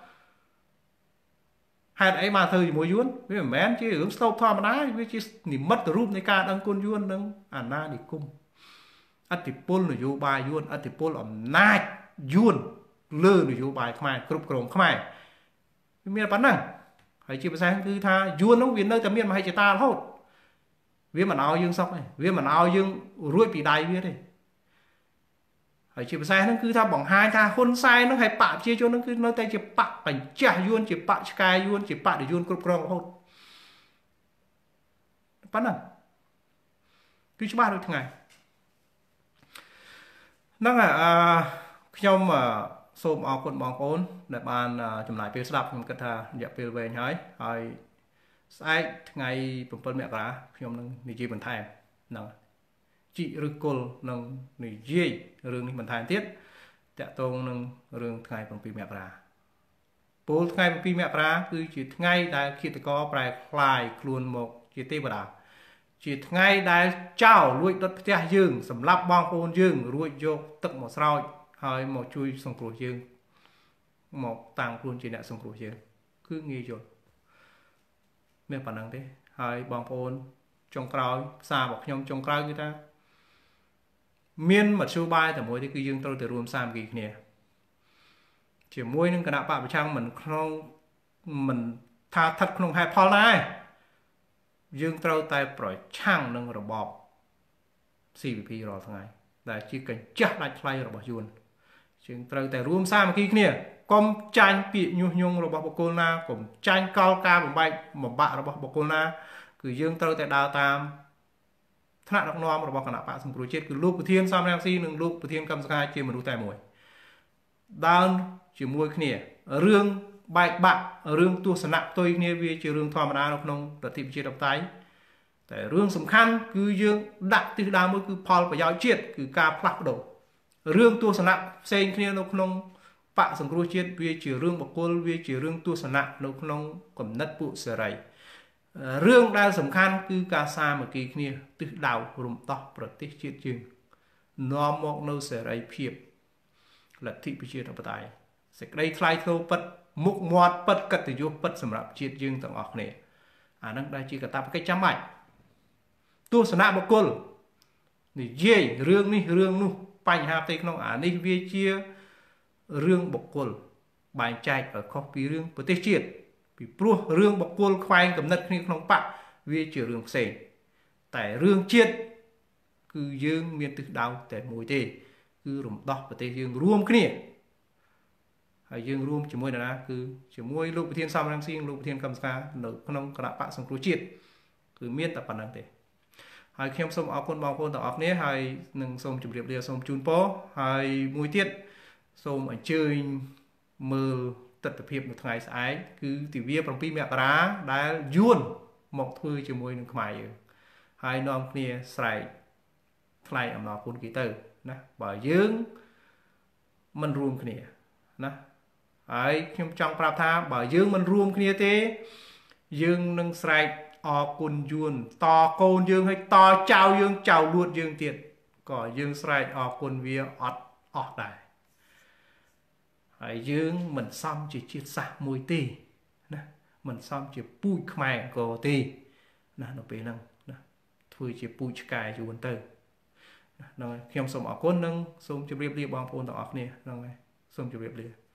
ហេតុអីបានធ្វើជាមួយយួនវាមិនមែនជារឿងស្ទូបធម្មតាវាជានិមិត្តរូបនៃការដឹងគុណយួននិងអាណានិគមអធិពលនយោបាយយួនអធិពលអំណាចយួនលើនយោបាយខ្មែរគ្រប់គ្រងខ្មែរវាមានប៉ុណ្ណឹងហើយជាភាសាគឺថាយួននោះវានៅតែមានមហិច្ឆតារហូតវាមិនឲ្យយើងសក់ទេវាមិនឲ្យយើងរួចពីដៃវាទេហើយជាភាសាហ្នឹងគឺថាបង្ហាញថាហ៊ុនសែនហ្នឹងហើយបកប្រជាជនហ្នឹងគឺនៅតែជាបកកញ្ចាស់យួនជាបកឆ្កែយួនជាបកដែលយួនគ្រប់គ្រងរហូតប៉ុណ្ណឹងគឺច្បាស់ដូចថ្ងៃហ្នឹងហើយអឺខ្ញុំសូមអរគុណបងប្អូនដែលបានចំណាយពេលស្ដាប់ខ្ញុំគិតថារយៈពេលវែងហើយហើយស្អែកថ្ងៃ7មករាខ្ញុំនឹងនិយាយបន្ថែមហ្នឹងជីកឬគល់នឹងនិយាយរឿងនេះបន្ថែមទៀតតាក់ទងនឹងរឿងថ្ងៃ7មករាពលថ្ងៃ7មករាគឺជាថ្ងៃដែលឃាតករប្រែคลายខ្លួនមកជាទេវតាជាថ្ងៃដែលចោរលួចដុតផ្ទះយើងសម្រាប់បងប្អូនយើងរួចយកទឹកមកស្រោចហើយមកជួយសង្គ្រោះយើងមកតាំងខ្លួនជាអ្នកសង្គ្រោះយើងគឺងាយយល់មានប៉ុណ្ណឹងទេហើយបងប្អូនចុងក្រោយផ្សាររបស់ខ្ញុំចុងក្រោយគឺថាមានមធ្យោបាយតែមួយទេគឺយើងត្រូវតែរួមសាមគ្គីគ្នាជាមួយនឹងគណៈបកប្រឆាំងមិនក្នុងមិនថាស្ថិតក្នុងហេតុផលណាយើងត្រូវតែប្រឆាំងនឹងរបប ซี វី พี រាល់ថ្ងៃដែលជាកញ្ចាស់ដាច់ថ្លៃរបស់យួនយើងត្រូវតែរួមសាមគ្គីគ្នាកុំចាញ់ពាក្យញុះញង់របស់បុគ្គលណាកុំចាញ់កលការបំបែកបំបាក់របស់បុគ្គលណាគឺយើងត្រូវតែដើរតាមថ្នាក់ដឹកនាំរបស់គណៈបកសង្គ្រោះជាតិគឺលោកប្រធានសំរងស៊ីនិងលោកប្រធានកម្មសខាជាមនុស្សតែមួយដើរជាមួយគ្នារឿងបែកបាក់រឿងទស្សនៈផ្ទុយគ្នាវាជារឿងធម្មតានៅក្នុងប្រទេសប្រជាធិបតេយ្យតែរឿងសំខាន់គឺយើងដាក់ទិសដៅមួយគឺផលប្រយោជន៍ជាតិគឺការផ្លាស់ប្ដូររឿងទស្សនៈផ្សេងគ្នានៅក្នុងបកសង្គ្រោះជាតិវាជារឿងបុគ្គលវាជារឿងទស្សនៈនៅក្នុងគំនិតពួកសេរីរឿងដែលសំខាន់គឺការសាមគ្គីគ្នាទិសដៅរំដោះប្រទេសជាតិយើងនាំមកនៅសេរីភាពលទ្ធិប្រជាធិបតេយ្យសេចក្តីថ្លៃថ្នូរពិតមុខមាត់ពិតកិត្តិយសពិតសម្រាប់ជាតិយើងទាំងអស់គ្នាអានឹងដែលជាកាតព្វកិច្ចចាំបាច់ទស្សនៈបុគ្គលនិយាយរឿងនេះរឿងនោះបញ្ហាផ្ទៃក្នុងអានេះវាជារឿងបុគ្គលបែងចែកឲ្យខុសពីរឿងប្រទេសជាតិពីព្រោះរឿងបុគ្គលខ្វែងគំនិតគ្នាក្នុងបកវាជារឿងផ្សេងតែរឿងជាតិគឺយើងមានទិសដៅតែមួយទេគឺរំដោះប្រទេសយើងរួមគ្នាហើយយើងរួមជាមួយនរណាគឺជាមួយលោកប្រធានសំរងស៊ីនិងលោកប្រធានកម្មសខានៅក្នុងគណៈបកសង្គ្រោះជាតិគឺមានតែប៉ុណ្្នឹងទេហើយខ្ញុំសូមអរគុណបងប្អូនទាំងអស់គ្នាហើយនឹងសូមជម្រាបលាសូមជូនពរហើយមួយទៀតសូមអញ្ជើញមើលទស្សនវិជ្ជានៅថ្ងៃស្អែកគឺទិវា7មករាដែលយួនមកធ្វើជាមួយនឹងខ្មែរយើងហើយនាំគ្នាស្រែកថ្លែងអំណរគុណគេទៅណាបើយើងមិនរួមគ្នាណាហើយខ្ញុំចង់ប្រាប់ថាបើយើងមិនរួមគ្នាទេយើងនឹងស្រែកអរគុណយួនតកូនយើងហើយតចៅយើងចៅលួតយើងទៀតក៏យើងស្រែកអរគុណវាអត់អស់ដែរហើយយើងមិនសមជាជាតិសាសន៍មួយទេណាមិនសមជាពូជខ្មែរក៏ទេណានៅពេលហ្នឹងណាធ្វើជាពូជឆ្កែយួនទៅហ្នឹងហើយខ្ញុំសូមអរគុណនិងសូមជម្រាបលាបងប្អូនទាំងអស់គ្នាហ្នឹងហើយសូមជម្រាបលា